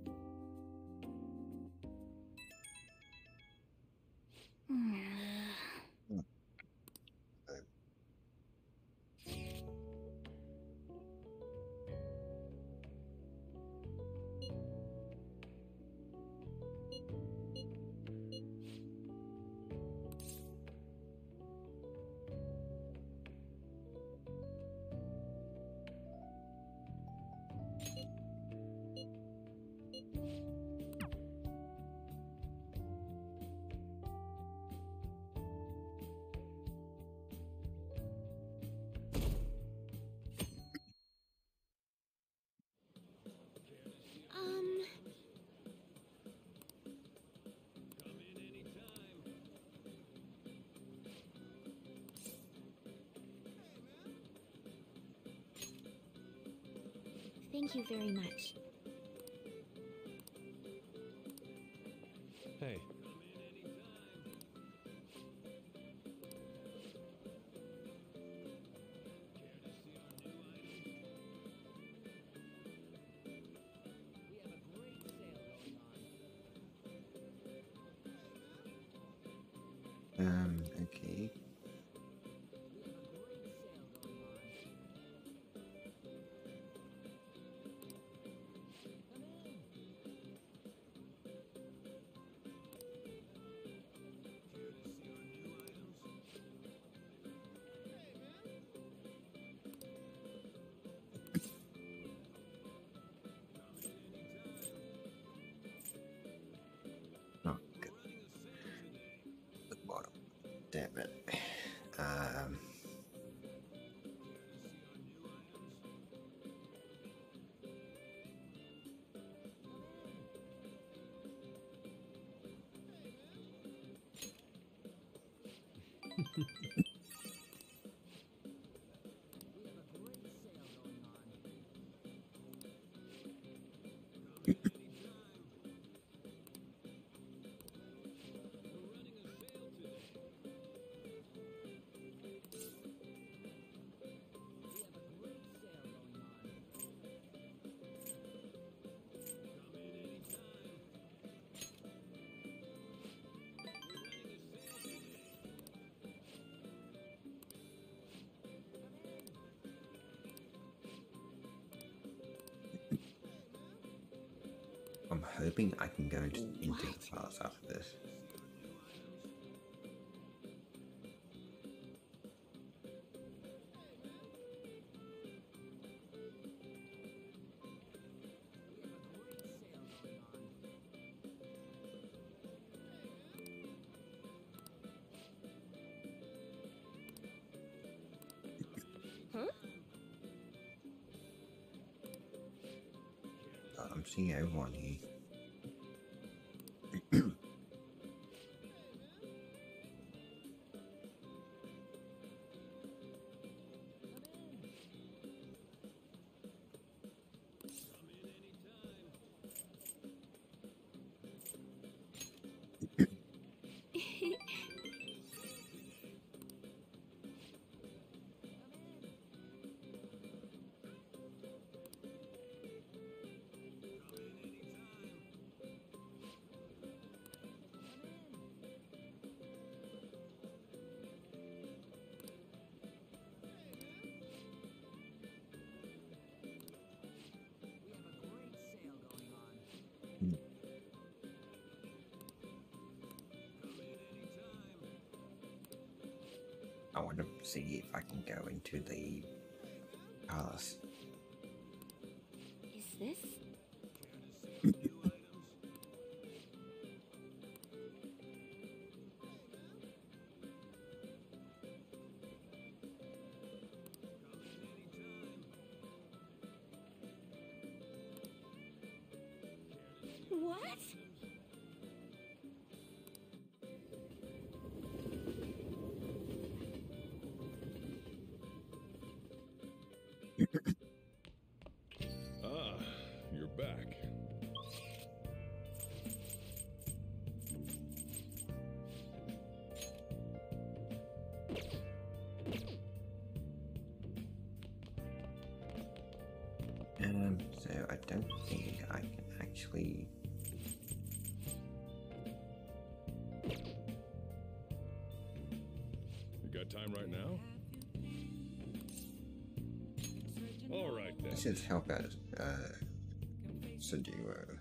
Um, thank you very much. Hey, Um, okay. Not good. The bottom. Damn it. Um. I'm hoping I can go into, into the class after this. Huh? Uh, I'm seeing everyone here. see if I can go into the palace. Is this? What? Ah, you're back. Um, so I don't think I can actually. You got time right now? All right then. This is help out, uh, Sujiro.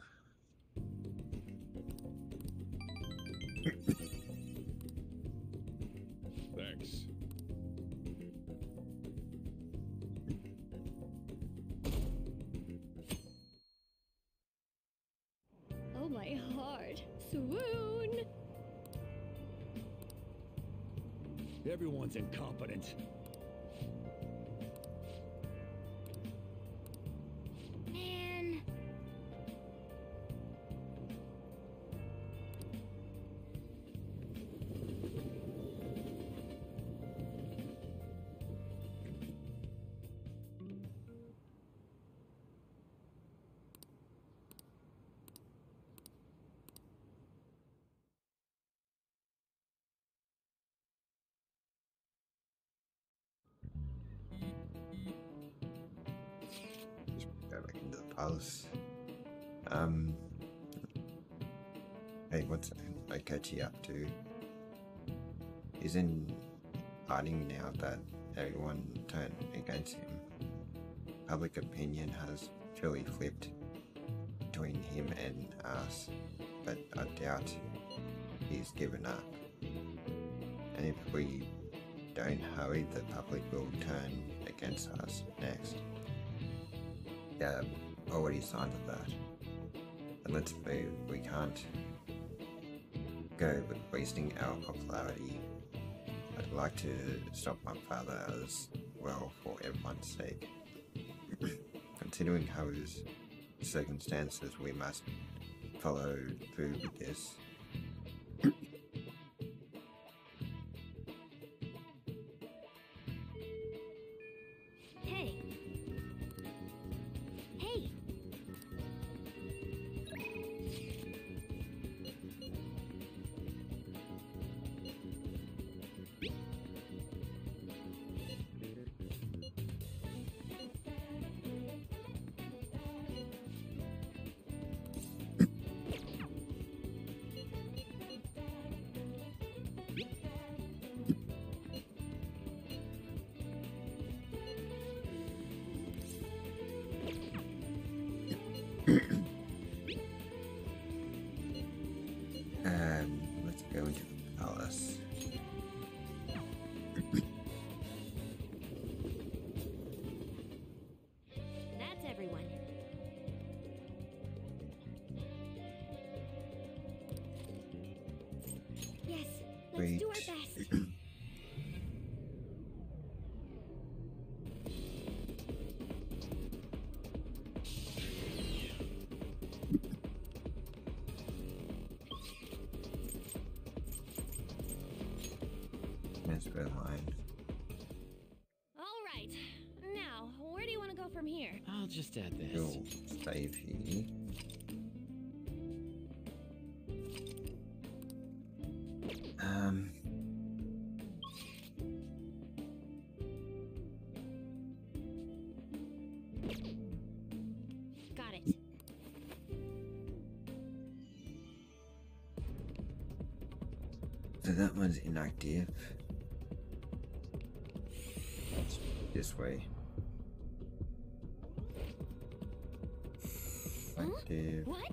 Thanks. Oh my heart. Swoon! Everyone's incompetent. Man. Just go back into the palace. Um. Hey, what's Okochi up to? He's in hiding now that everyone turned against him. Public opinion has truly flipped between him and us, but I doubt he's given up. And if we don't hurry, the public will turn against us next. Yeah, already signed of that. And let's move. We can't go with wasting our popularity. I'd like to stop my father as well for everyone's sake. Considering Haru's circumstances, we must follow through with this. Hey. Hey. Um, let's go into the palace. That's everyone. Yes, let's Great. do our best. That's red line. All right. Now, where do you want to go from here? I'll just add this. You'll save here. Um. Got it. So that one's inactive. This way. Active. What?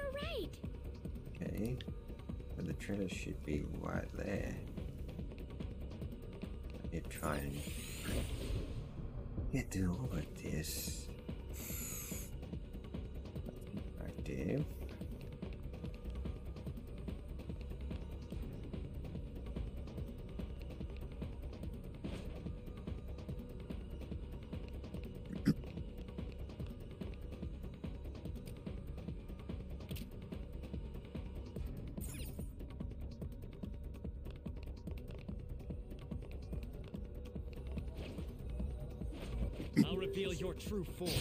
were right. Okay. But the treasure should be right there. Let me try and get through all of this. Right there. I'll reveal your true form.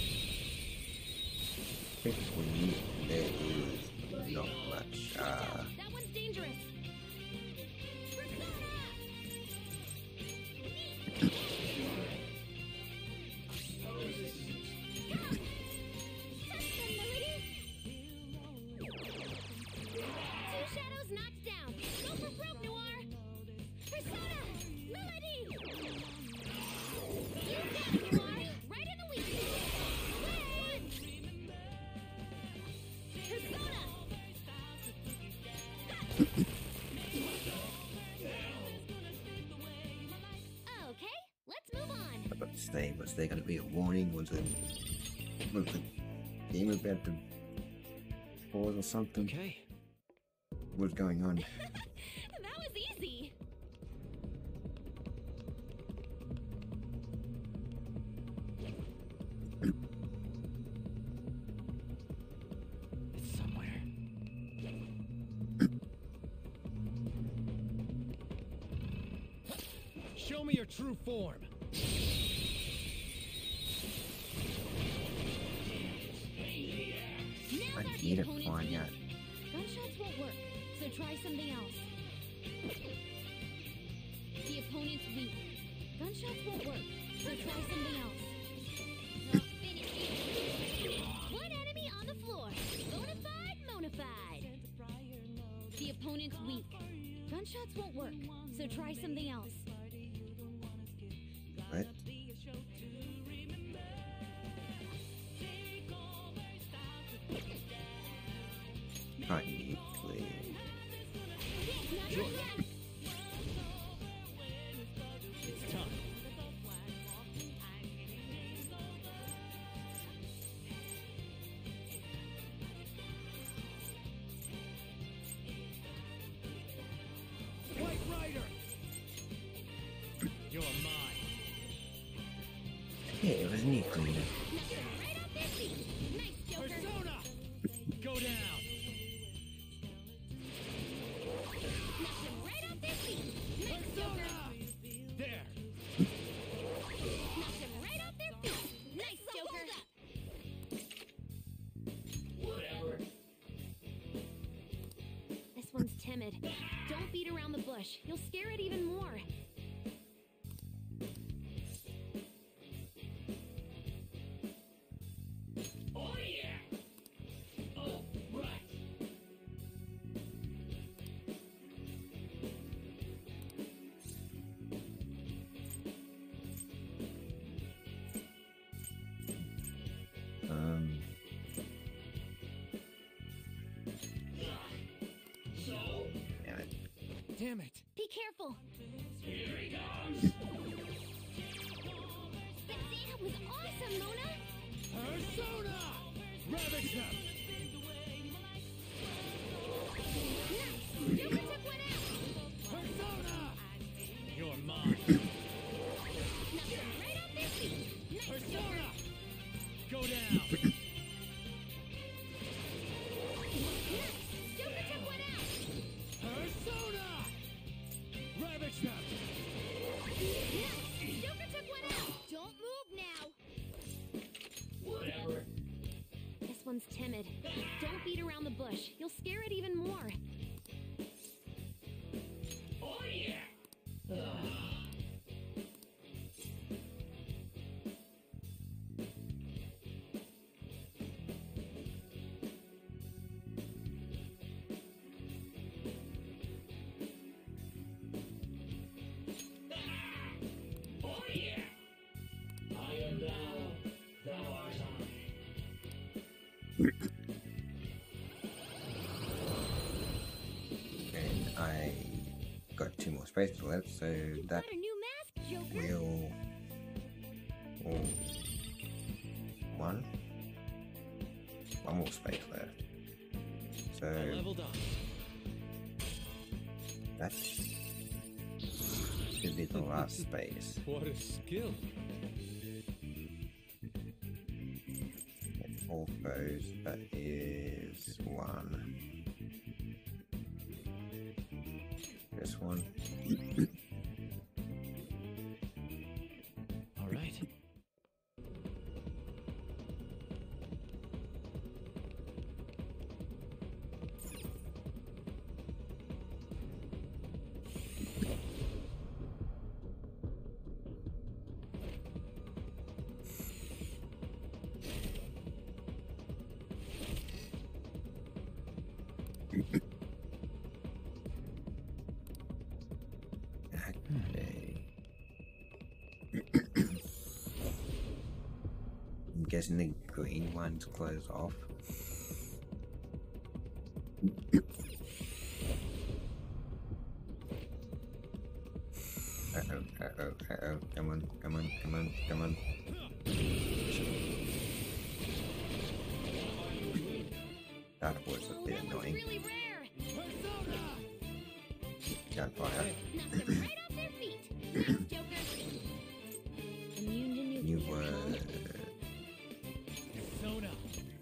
Quickly, there is not much. Uh, That one's dangerous. Two shadows knocked down. Go for broke, Noir. Persona! Melody! You got it, Noir. Right in the weak spot. Persona! Okay, let's move on. I was about to say, was there going to be a warning? Was it was the game about to pause or something? Okay. What's going on? That was easy. It's somewhere. Show me your true form. Now I our need to opponent's find weak. out. Gunshots won't work, so try something else. The opponent's weak. Gunshots won't work, so try something else. One enemy on the floor. Bonafide, Monafide. The opponent's weak. Gunshots won't work, so try something else. What? Can't you clear? Not yet. It's time. White Rider! You're mine. Yeah, it was neat cleaner. Right off their feet. Nice, Joker. Persona! Go down! Knocked him right off their feet. Nice, Joker. Persona! There! Knocked him right off their feet. Nice, Joker. Whatever. This one's timid. Don't beat around the bush. You'll scare it even more. Oh yeah. Oh right. Um, So yeah, Damn it! Be careful. here he comes. That was awesome, Mona. Persona! Ravage him! Nice. Joker took one out. Persona! You're mine. Knocked them right off their feet. Nice, Joker. Persona! Go down! Nice. Joker took one out. Persona! Ravage them! Nice. Joker took one out. Don't move now. Whatever. This one's timid. Don't beat around the bush. You'll scare it even more. Oh yeah. Oh yeah. I am thou. Thou art I. space left, so that Got a new mask, Joker. will. Oh, one. One more space left. So Leveled up. that should be the last space. What a skill. All foes, that is one. This one. All right. Okay. I'm guessing the green ones close off. Uh oh, uh oh, uh oh, come on, come on, come on, come on. That was a bit That was annoying. really rare. Gunfire. Knocked them right off their feet. Nice, Joker. Immune to You nuclear. were. Persona.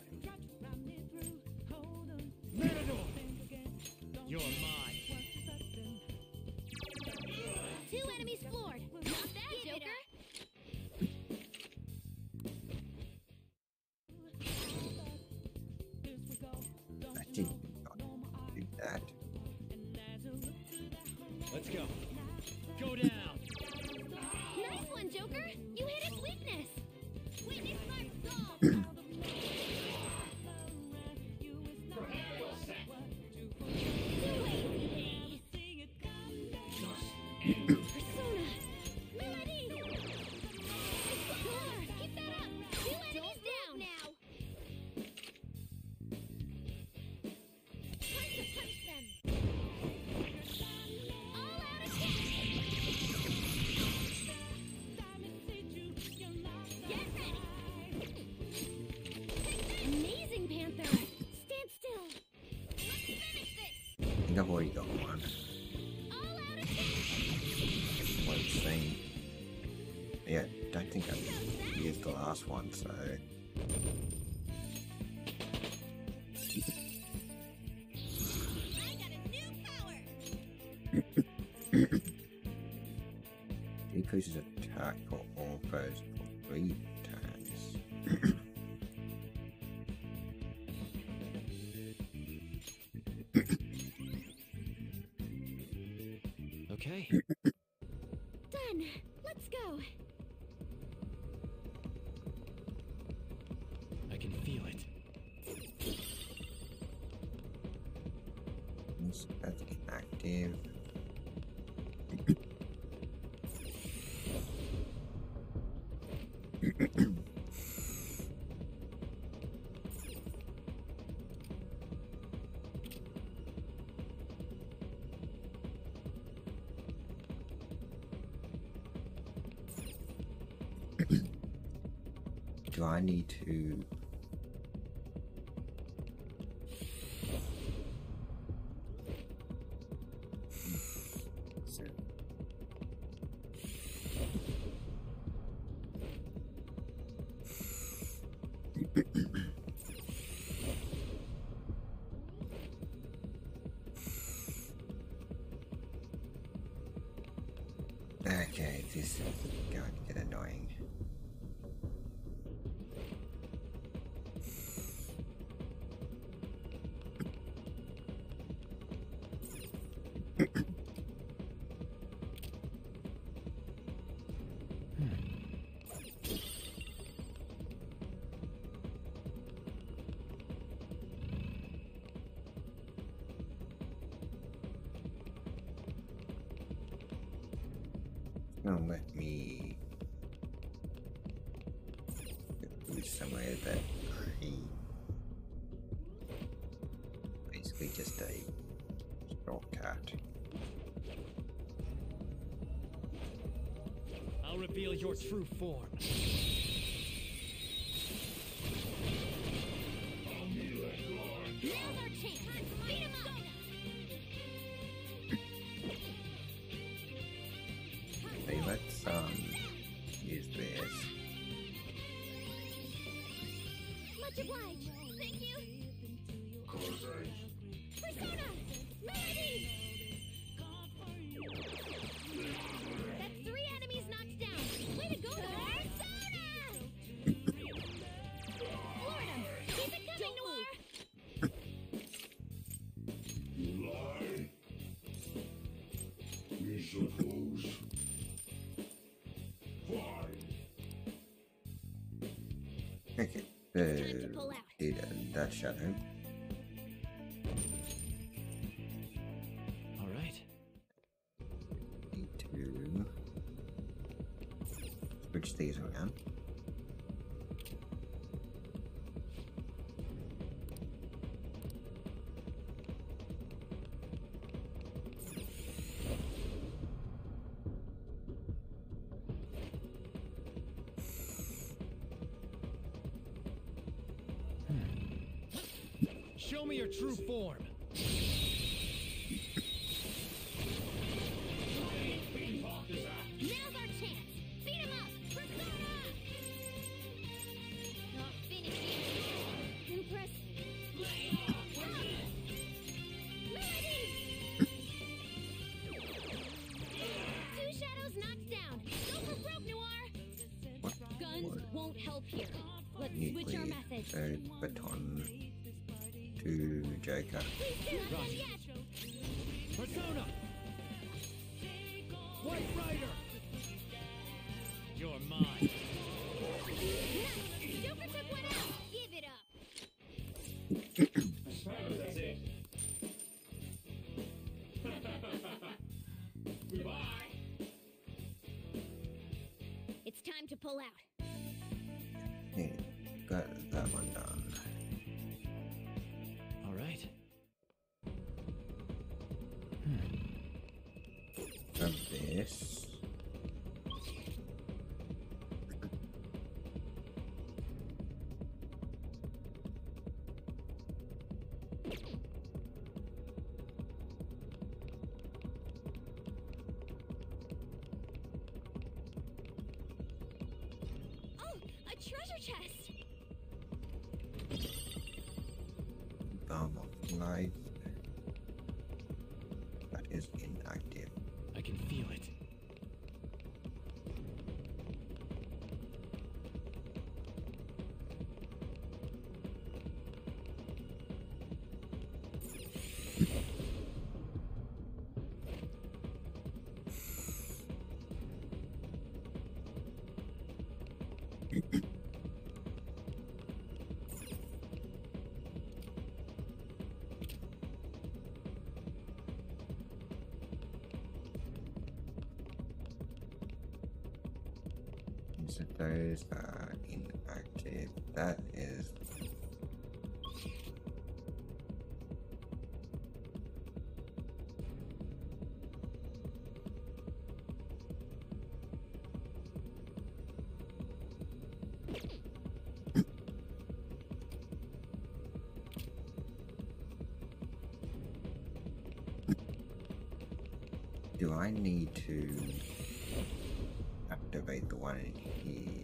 Matador. You're mine. Two enemies floored. Not bad, Joker. I did not do that. Let's go. Go down. Nice one, Joker. You hit his weakness. Weakness mark solved. Persona. Melody. Score. Keep that up. Two enemies down now. Time to punch them. All out attack. Get ready. Amazing, Panther. Stand still. Let's finish this. I think I've already got one. All out attack. One thing. Yeah, don't think I've used the last one, so. I got a new power. Increases attack for all foes for three turns. Okay. Done. Let's go. I can feel it. Once that's active. Do I need to so okay, this is going to get annoying. Don't let me go somewhere that I basically just a shortcut. I'll reveal your true form. Now's our chance. Beat him up. Okay, let's um use this. Much obliged. Thank you. Persona! Melody! That's three enemies knocked down. Way to go, Noir! Persona! Lord 'em. Keep it coming, Noir! You lie. We suppose. Fine. Okay, Time to so pull out. did that shadow. All right. Need to switch these around. Show me your true form. Now's our chance. Beat him up. Persona! Not finished yet. Impressive. Melody! Two shadows knocked down. Go for broke, Noir. Guns won't help here. Let's switch our Neatly, methods. so baton to Joker. Please do not yet. Persona! White Rider! You're mine. Nice. Joker took one out. Give it up. I suppose that's it. Goodbye. It's time to pull out. Yeah, got that one done. All right. Grab this. Oh, a treasure chest. Bomb of life. That is inactive. I can feel it. So those are inactive. That is do I need to activate the one in here?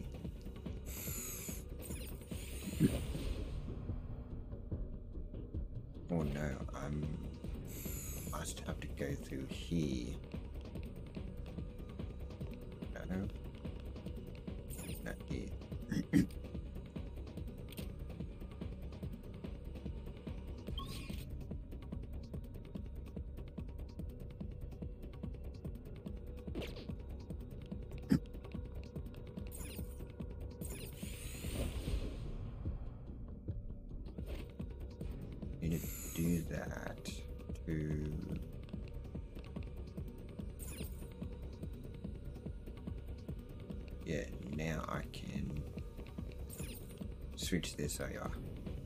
Oh no, I'm must have to go through here. No, not here. Need to do that to yeah, now I can switch this A R.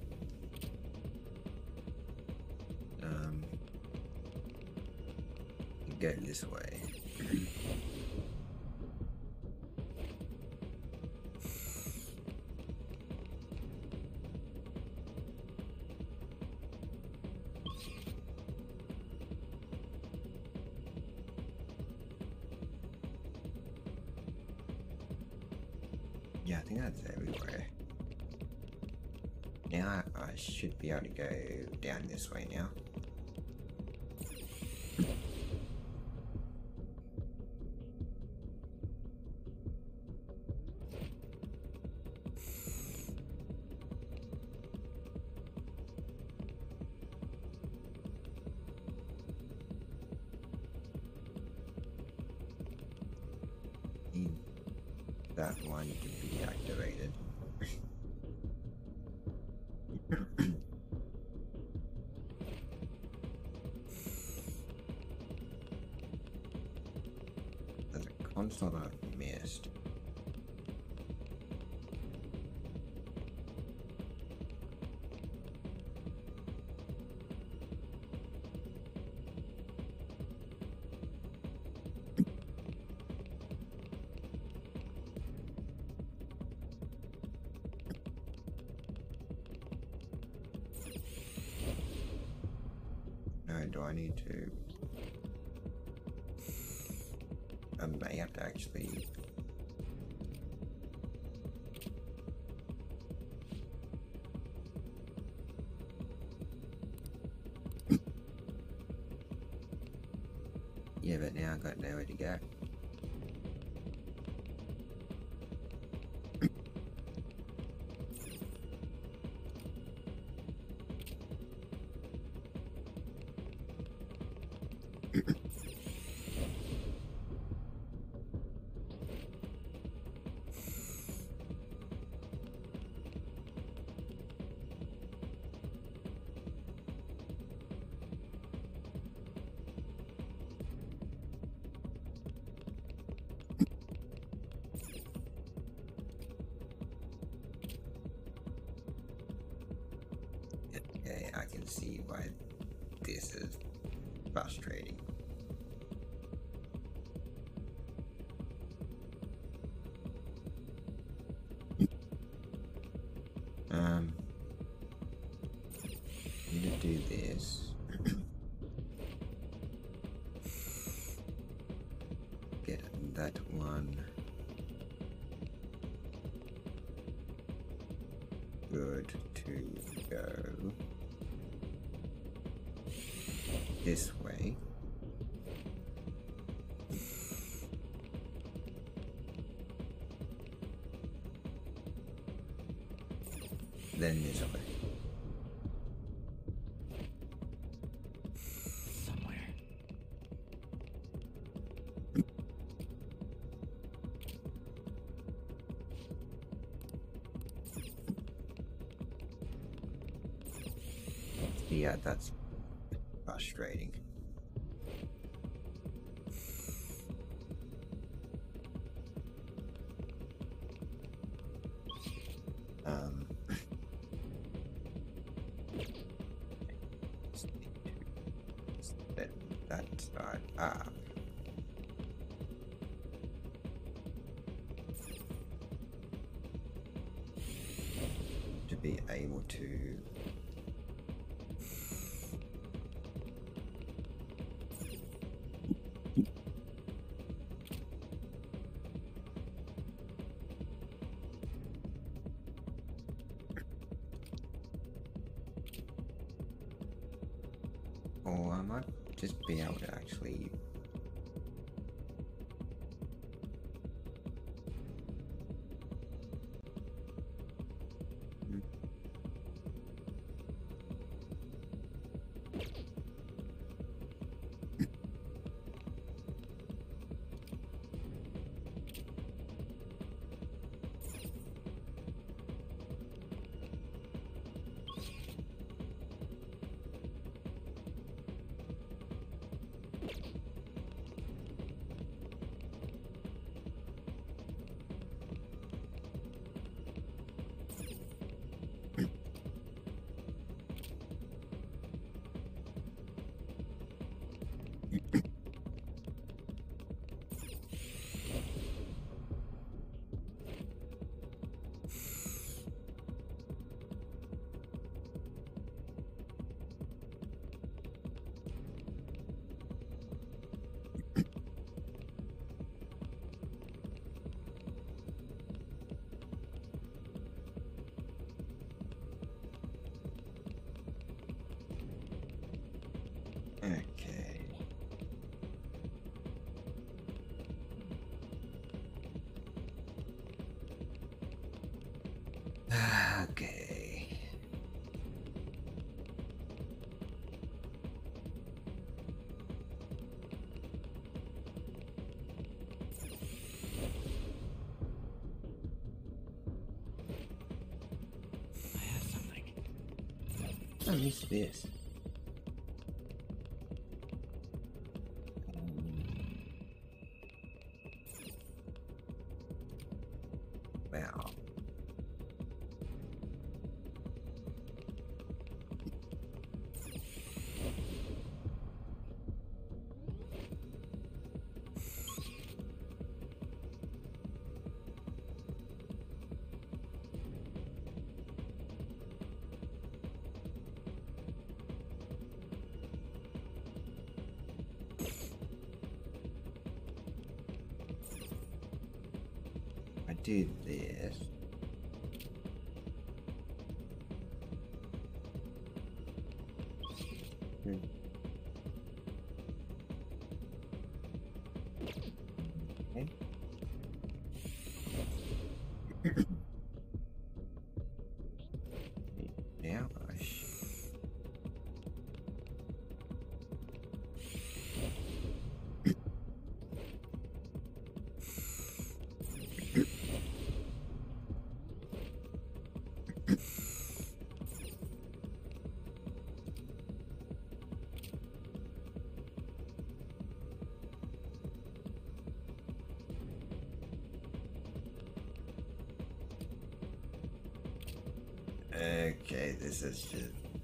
Um go this way. Yeah, I think that's everywhere. Now I should be able to go down this way now. Need that one to be activated. There's a console that I've missed. No, do I need to? I may have to actually. Yeah, but now I've got nowhere to go. Okay, I can see why this is frustrating. Um, need to do this. Get that one. Good to go. This way. Then this way. Somewhere. Yeah, that's frustrating. Um, just need to set that side up. To be able to or I might just be able to actually Hmm. Okay. Okay. I have something. I missed this. Wow. I do this. Hmm. Okay. Yeah, I sh- Okay, this is just.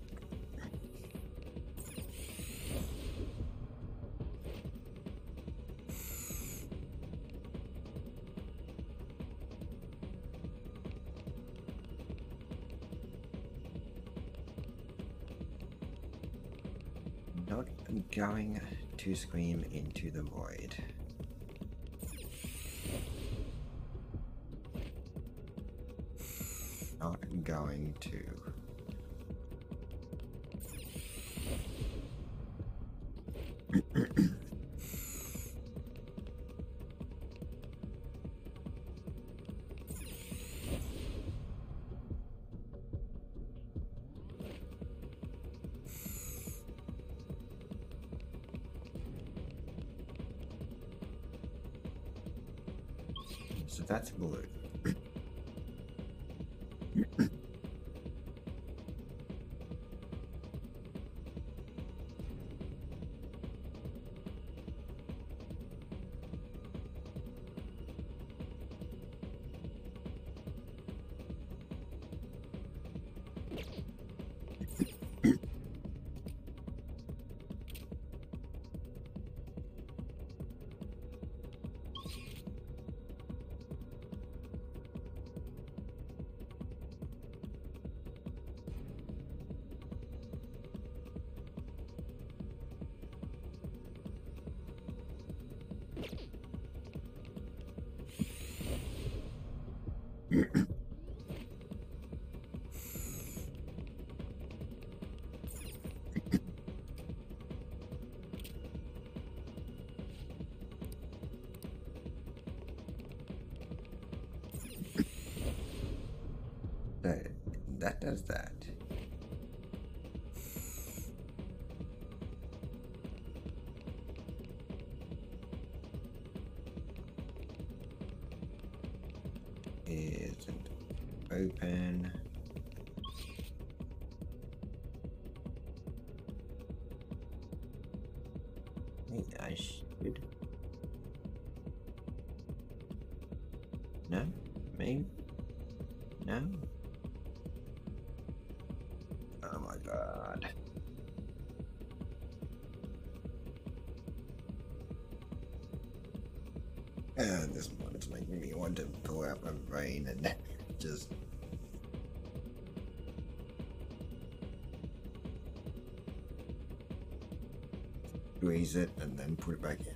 Not going to scream into the void. Not going to. So that's blue. That, that does that. Isn't open. Maybe I should. No? Maybe? No? Oh my god. And this one is making me want to pull out my brain and just squeeze it and then put it back in.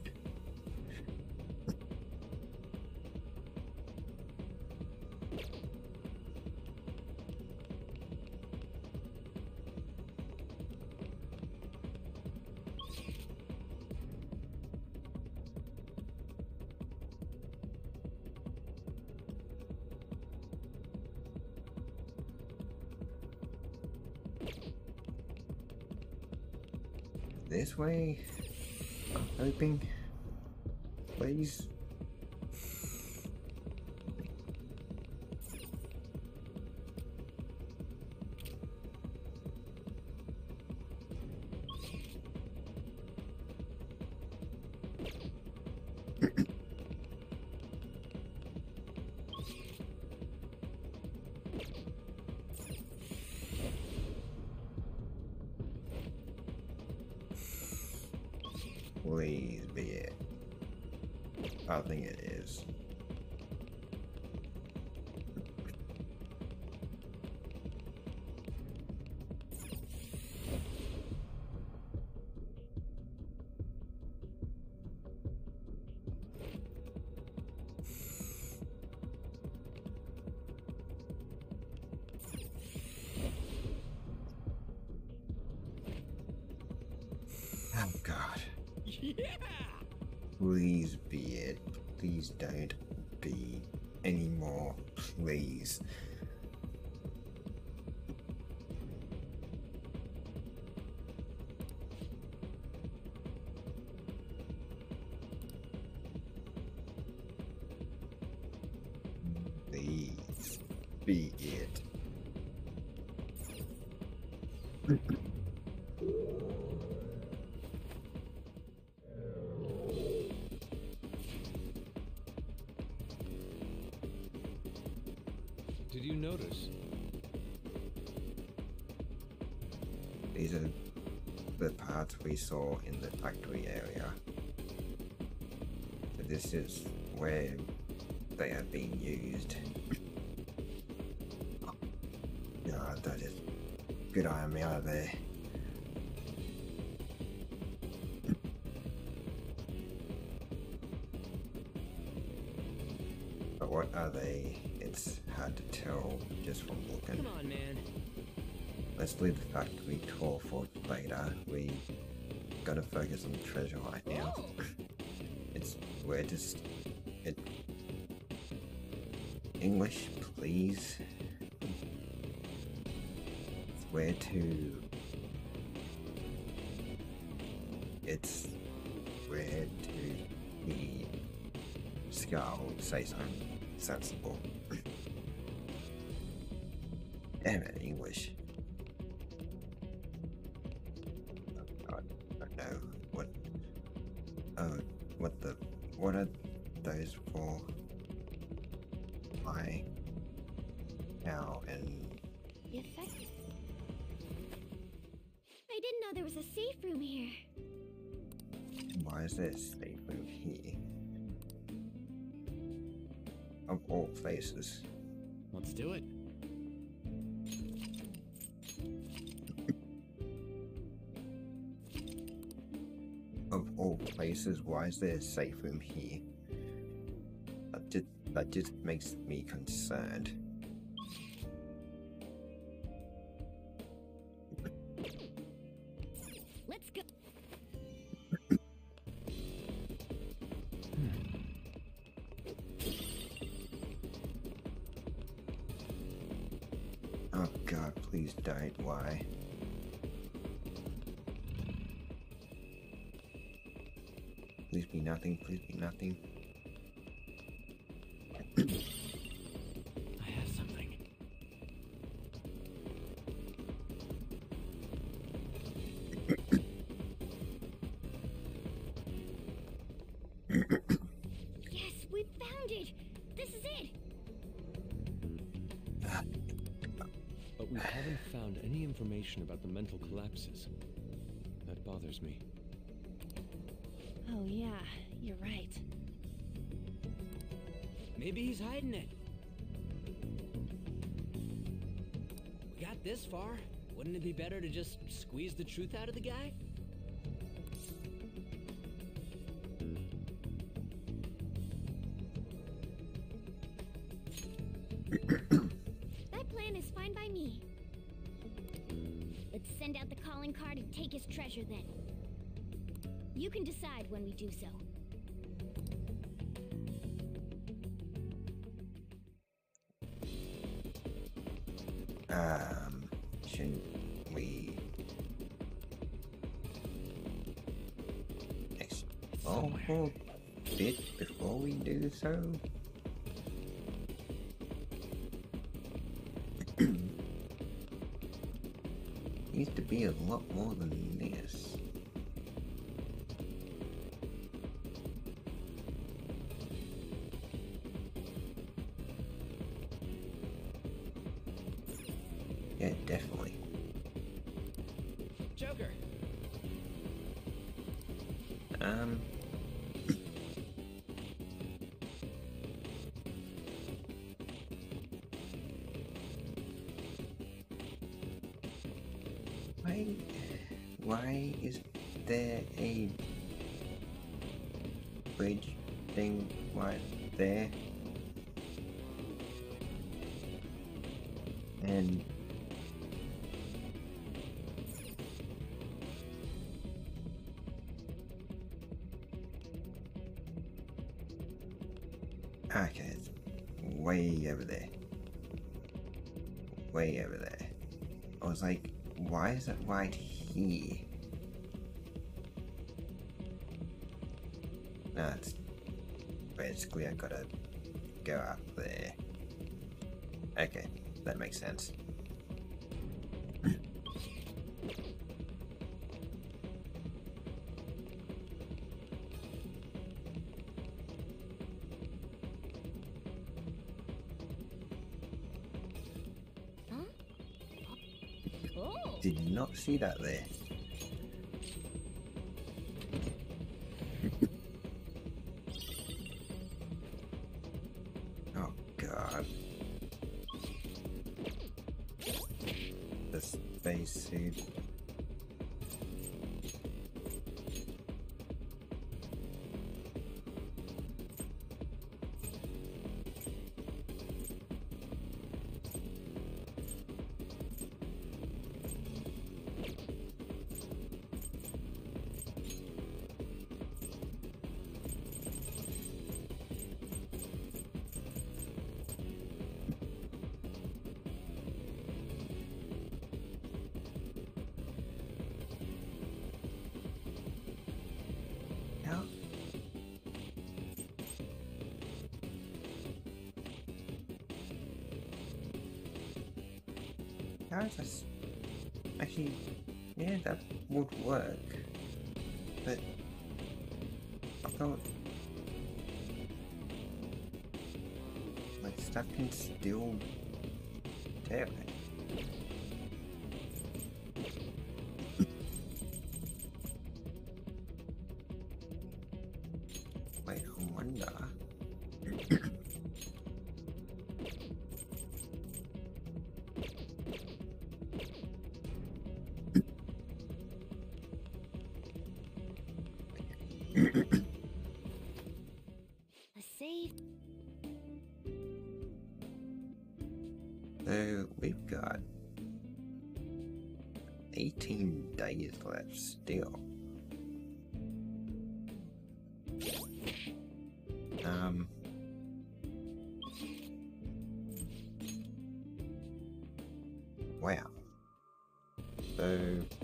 this way? Hoping? Please? Please be it. I think it is. Oh God. Yeah! Please be it. Please don't be anymore. Please. Please be it. Did you notice? These are the parts we saw in the factory area. So this is where they are being used. God, that is good eye on me out of there. But what are they? It's hard to tell just from looking. Come on, man. Let's leave the factory tour for later. We gotta focus on the treasure right now. It's we're just it English, please. It's where to it's where to be Skull say something sensible. Damn it, English. Oh, God, I don't know what. Oh, what the? What are those for? Why? How and Effective. I didn't know there was a safe room here. why is there a safe room here? Of all places. Let's do it. Of all places, why is there a safe room here? That just, that just makes me concerned. Let's go. Oh God, please don't. Why? Please be nothing. Please be nothing. I have something. Yes, we found it. This is it. But we haven't found any information about the mental collapses. That bothers me. Oh, yeah, you're right. Maybe he's hiding it. We got this far. Wouldn't it be better to just squeeze the truth out of the guy? That plan is fine by me. Let's send out the calling card and take his treasure then. You can decide when we do so. Um, shouldn't we? awful bit before we do so. Needs to be a lot more than this. Yeah, definitely. Joker. Um. Why, why is there a bridge thing right there? And okay, it's way over there. Way over there. I was like, why is it right here? No, it's basically I gotta go up there. Okay, that makes sense. Oh, Did not see that there. Oh god. The spacesuit. How? How is this? Actually, yeah, that would work. But I thought, like, stuff can still do it. Wait, I wonder. a save. So we've got eighteen days left still. Um. Wow. So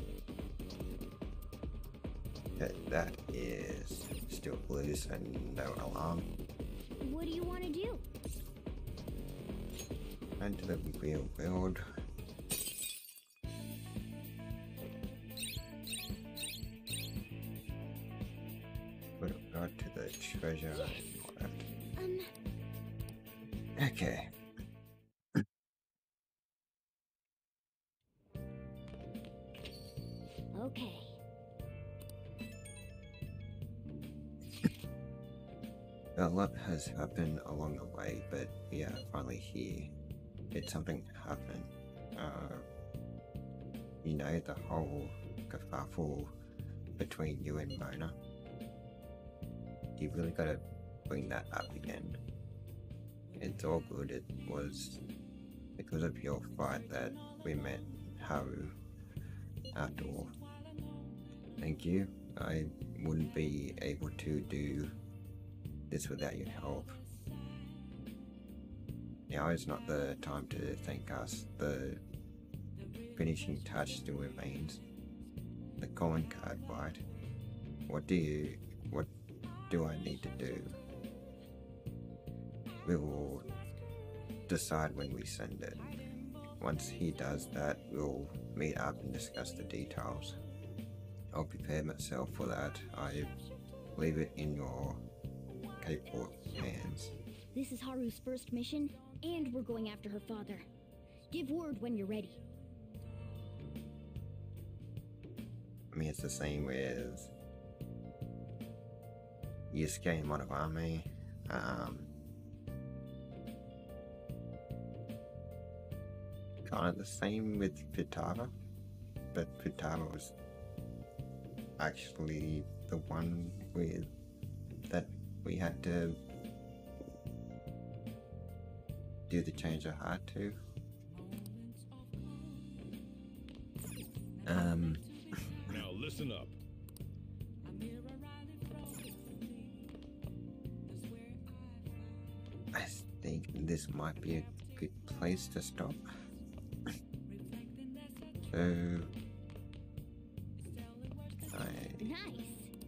that, that is still loose and no alarm. What do you want to do? Into the real world. Put it right to the treasure. Um, Okay. okay. A lot has happened along the way, but we are finally here. Did something happen? Uh, you know, the whole kerfuffle between you and Mona? You really gotta bring that up again. It's all good. It was because of your fight that we met Haru after all. Thank you. I wouldn't be able to do this without your help. Now is not the time to thank us. The finishing touch still remains. The calling card, right? What do you... what do I need to do? We will decide when we send it. Once he does that, we'll meet up and discuss the details. I'll prepare myself for that. I leave it in your capable hands. This is Haru's first mission, and we're going after her father. Give word when you're ready. I mean, it's the same with Yusuke and Monogame. Um, kind of the same with Futaba, but Futaba was actually the one with that we had to do the change of heart to. Um. Now listen up. I think this might be a good place to stop. So, I Nice.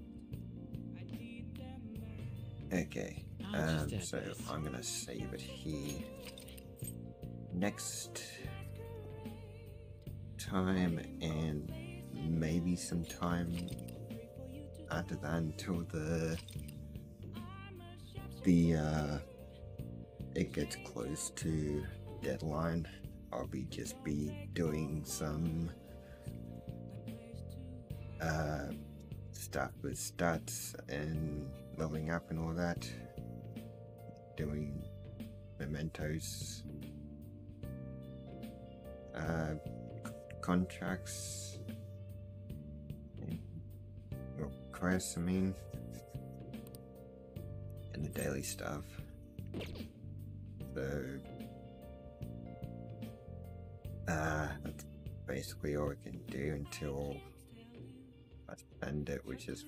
okay. I'll Um, just so add this. I'm gonna save it here. Next time, and maybe some time after that, until the the uh, it gets close to deadline. I'll be just be doing some uh, stuff with stats and leveling up and all that. Doing mementos, uh, contracts, and, well, quests, I mean, and the daily stuff. So, uh, that's basically all we can do until I spend it, which is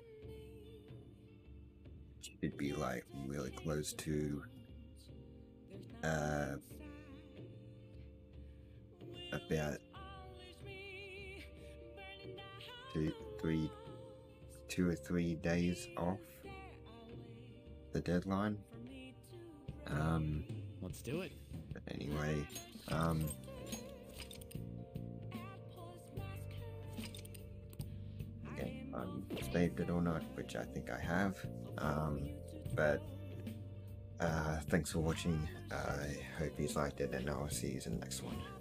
should be like really close to uh about two, three, two or three days off the deadline. Um, Let's do it. but anyway, um, okay, I'm saved it or not, which I think I have. Um, but uh, thanks for watching. I hope you liked it, and I'll see you in the next one.